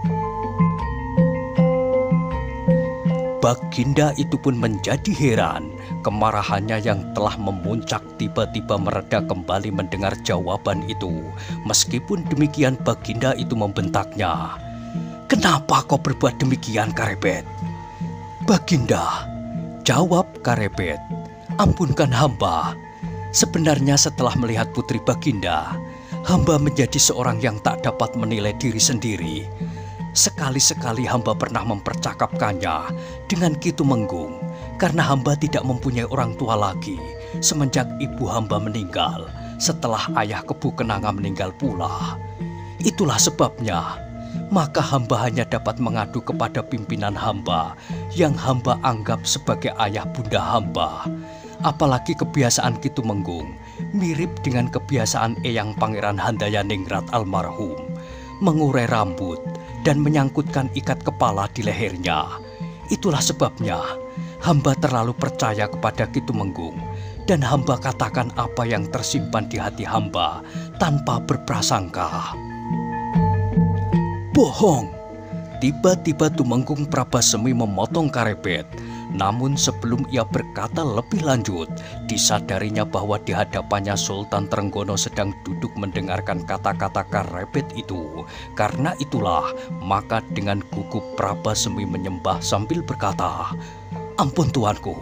Baginda itu pun menjadi heran. Kemarahannya yang telah memuncak tiba-tiba mereda kembali mendengar jawaban itu. Meskipun demikian Baginda itu membentaknya, "Kenapa kau berbuat demikian Karebet? "Baginda," jawab Karepet, "ampunkan hamba. Sebenarnya setelah melihat putri Baginda, hamba menjadi seorang yang tak dapat menilai diri sendiri. Sekali-sekali hamba pernah mempercakapkannya dengan Ki Tumenggung, karena hamba tidak mempunyai orang tua lagi semenjak ibu hamba meninggal setelah ayah Kebu Kenanga meninggal pula. Itulah sebabnya, maka hamba hanya dapat mengadu kepada pimpinan hamba yang hamba anggap sebagai ayah bunda hamba. Apalagi kebiasaan Ki Tumenggung mirip dengan kebiasaan Eyang Pangeran Handayaningrat almarhum, mengurai rambut dan menyangkutkan ikat kepala di lehernya. Itulah sebabnya hamba terlalu percaya kepada Ki Tumenggung, dan hamba katakan apa yang tersimpan di hati hamba tanpa berprasangka." "Bohong!" Tiba-tiba Tumenggung Prabasemi memotong Karepet. Namun sebelum ia berkata lebih lanjut, disadarinya bahwa di hadapannya Sultan Trenggono sedang duduk mendengarkan kata-kata Karepet itu. Karena itulah, maka dengan gugup Prabasemi menyembah sambil berkata, "Ampun tuanku."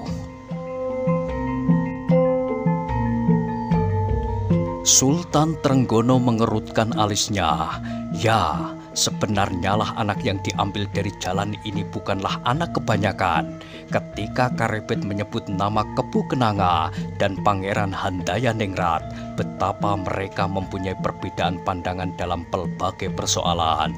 Sultan Trenggono mengerutkan alisnya. Ya, sebenarnya lah anak yang diambil dari jalan ini bukanlah anak kebanyakan. Ketika Karepet menyebut nama Kebu Kenanga dan Pangeran Handayaningrat, betapa mereka mempunyai perbedaan pandangan dalam pelbagai persoalan.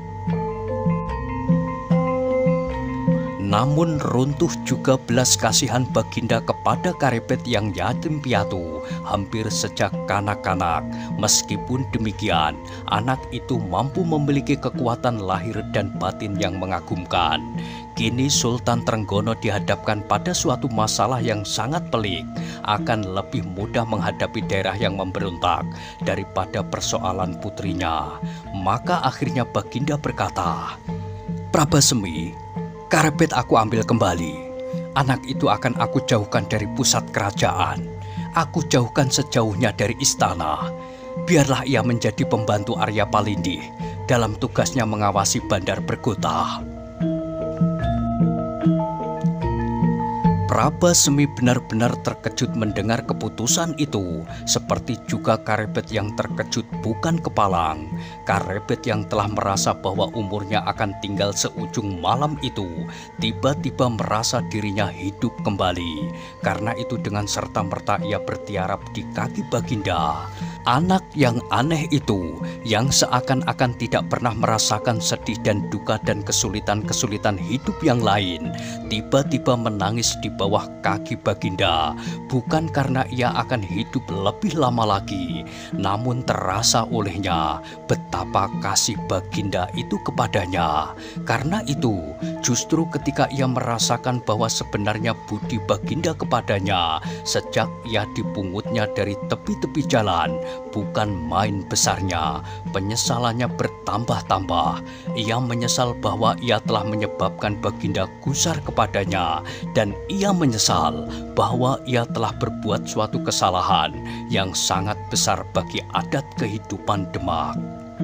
Namun runtuh juga belas kasihan Baginda kepada Karepet yang yatim piatu hampir sejak kanak-kanak. Meskipun demikian, anak itu mampu memiliki kekuatan lahir dan batin yang mengagumkan. Kini Sultan Trenggono dihadapkan pada suatu masalah yang sangat pelik, akan lebih mudah menghadapi daerah yang memberontak daripada persoalan putrinya. Maka akhirnya Baginda berkata, "Prabasemi, Karepet aku ambil kembali. Anak itu akan aku jauhkan dari pusat kerajaan. Aku jauhkan sejauhnya dari istana. Biarlah ia menjadi pembantu Arya Palindih dalam tugasnya mengawasi Bandar Bergota." Prabasemi benar-benar terkejut mendengar keputusan itu, seperti juga Karepet yang terkejut bukan kepalang. Karepet yang telah merasa bahwa umurnya akan tinggal seujung malam itu, tiba-tiba merasa dirinya hidup kembali. Karena itu dengan serta-merta ia bertiarap di kaki Baginda. Anak yang aneh itu, yang seakan-akan tidak pernah merasakan sedih dan duka dan kesulitan-kesulitan hidup yang lain, tiba-tiba menangis di bawah kaki Baginda, bukan karena ia akan hidup lebih lama lagi, namun terasa olehnya betapa kasih Baginda itu kepadanya. Karena itu, justru ketika ia merasakan bahwa sebenarnya budi Baginda kepadanya sejak ia dipungutnya dari tepi-tepi jalan bukan main besarnya, penyesalannya bertambah-tambah. Ia menyesal bahwa ia telah menyebabkan Baginda gusar kepadanya, dan ia menyesal bahwa ia telah berbuat suatu kesalahan yang sangat besar bagi adat kehidupan Demak.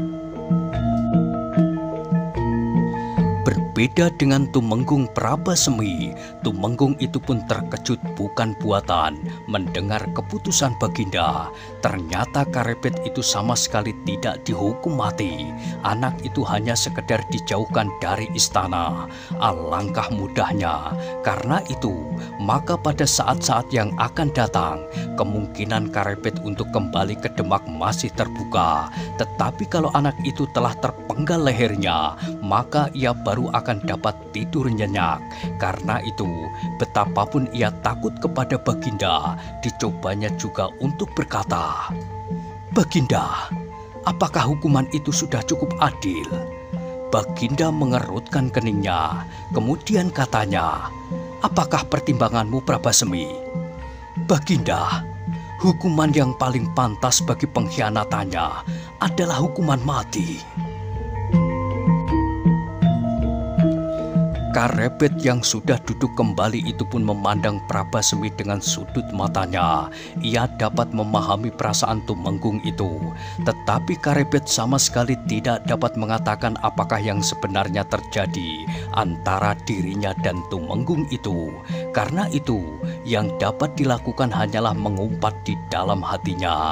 Berbeda dengan Tumenggung Prabasemi, Tumenggung itu pun terkejut bukan buatan mendengar keputusan Baginda. Ternyata Karepet itu sama sekali tidak dihukum mati. Anak itu hanya sekedar dijauhkan dari istana. Alangkah mudahnya. Karena itu, maka pada saat-saat yang akan datang, kemungkinan Karepet untuk kembali ke Demak masih terbuka. Tetapi kalau anak itu telah terpenggal lehernya, maka ia baru akan dapat tidur nyenyak. Karena itu, betapapun ia takut kepada Baginda, dicobanya juga untuk berkata, "Baginda, apakah hukuman itu sudah cukup adil?" Baginda mengerutkan keningnya, kemudian katanya, "Apakah pertimbanganmu, Prabasemi?" "Baginda, hukuman yang paling pantas bagi pengkhianatannya adalah hukuman mati." Karebet yang sudah duduk kembali itu pun memandang Prabasemi dengan sudut matanya. Ia dapat memahami perasaan Tumenggung itu. Tetapi Karebet sama sekali tidak dapat mengatakan apakah yang sebenarnya terjadi antara dirinya dan Tumenggung itu. Karena itu, yang dapat dilakukan hanyalah mengumpat di dalam hatinya.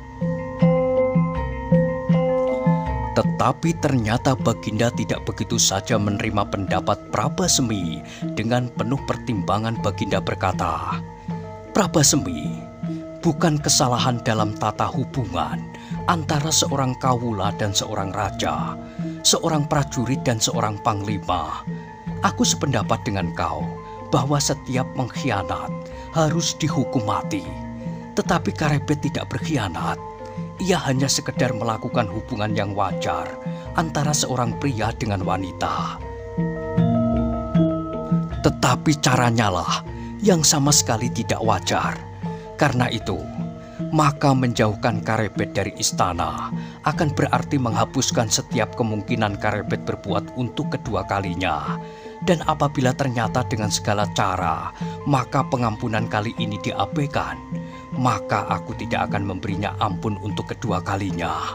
Tetapi ternyata Baginda tidak begitu saja menerima pendapat Prabasemi. Dengan penuh pertimbangan Baginda berkata, "Prabasemi, bukan kesalahan dalam tata hubungan antara seorang kawula dan seorang raja, seorang prajurit dan seorang panglima. Aku sependapat dengan kau bahwa setiap mengkhianat harus dihukum mati. Tetapi Karebet tidak berkhianat. Ia hanya sekedar melakukan hubungan yang wajar antara seorang pria dengan wanita. Tetapi caranya lah yang sama sekali tidak wajar. Karena itu, maka menjauhkan Karebet dari istana akan berarti menghapuskan setiap kemungkinan Karebet berbuat untuk kedua kalinya. Dan apabila ternyata dengan segala cara, maka pengampunan kali ini diabaikan, maka aku tidak akan memberinya ampun untuk kedua kalinya."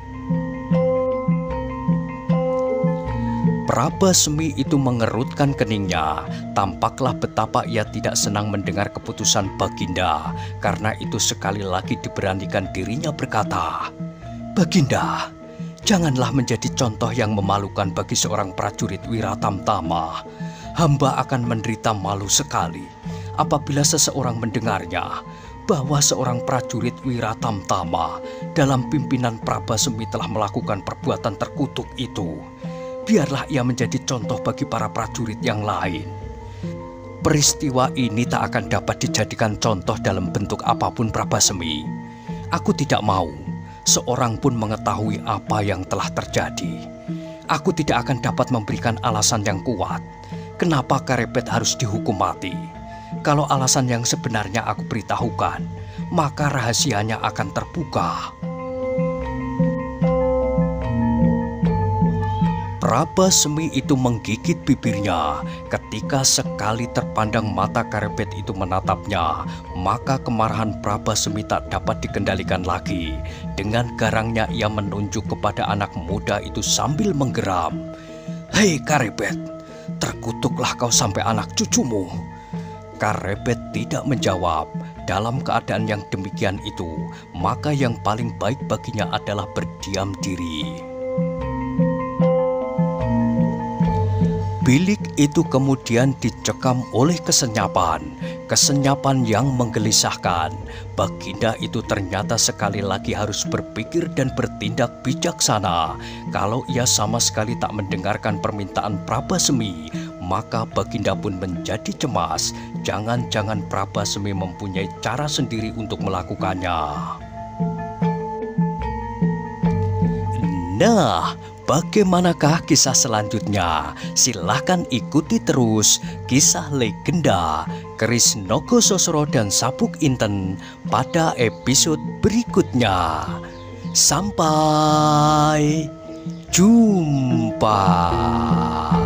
Prabasemi itu mengerutkan keningnya. Tampaklah betapa ia tidak senang mendengar keputusan Baginda. Karena itu sekali lagi diberanikan dirinya berkata, "Baginda, janganlah menjadi contoh yang memalukan bagi seorang prajurit Wiratamtama. Hamba akan menderita malu sekali apabila seseorang mendengarnya bahwa seorang prajurit Wiratamtama dalam pimpinan Prabasemi telah melakukan perbuatan terkutuk itu. Biarlah ia menjadi contoh bagi para prajurit yang lain. Peristiwa ini tak akan dapat dijadikan contoh dalam bentuk apapun Prabasemi. Aku tidak mau seorang pun mengetahui apa yang telah terjadi. Aku tidak akan dapat memberikan alasan yang kuat kenapa Karebet harus dihukum mati. Kalau alasan yang sebenarnya aku beritahukan, maka rahasianya akan terbuka." Prabasemi itu menggigit bibirnya. Ketika sekali terpandang mata Karebet itu menatapnya, maka kemarahan Prabasemi tak dapat dikendalikan lagi. Dengan garangnya ia menunjuk kepada anak muda itu sambil menggeram, "Hei Karebet, terkutuklah kau sampai anak cucumu." Karebet tidak menjawab. Dalam keadaan yang demikian itu, maka yang paling baik baginya adalah berdiam diri. Bilik itu kemudian dicekam oleh kesenyapan yang menggelisahkan. Baginda itu ternyata sekali lagi harus berpikir dan bertindak bijaksana. Kalau ia sama sekali tak mendengarkan permintaan Prabasemi, maka Baginda pun menjadi cemas. Jangan-jangan Prabasemi mempunyai cara sendiri untuk melakukannya. Nah, bagaimanakah kisah selanjutnya? Silahkan ikuti terus kisah legenda Keris Nogososro dan Sabuk Inten pada episode berikutnya. Sampai jumpa.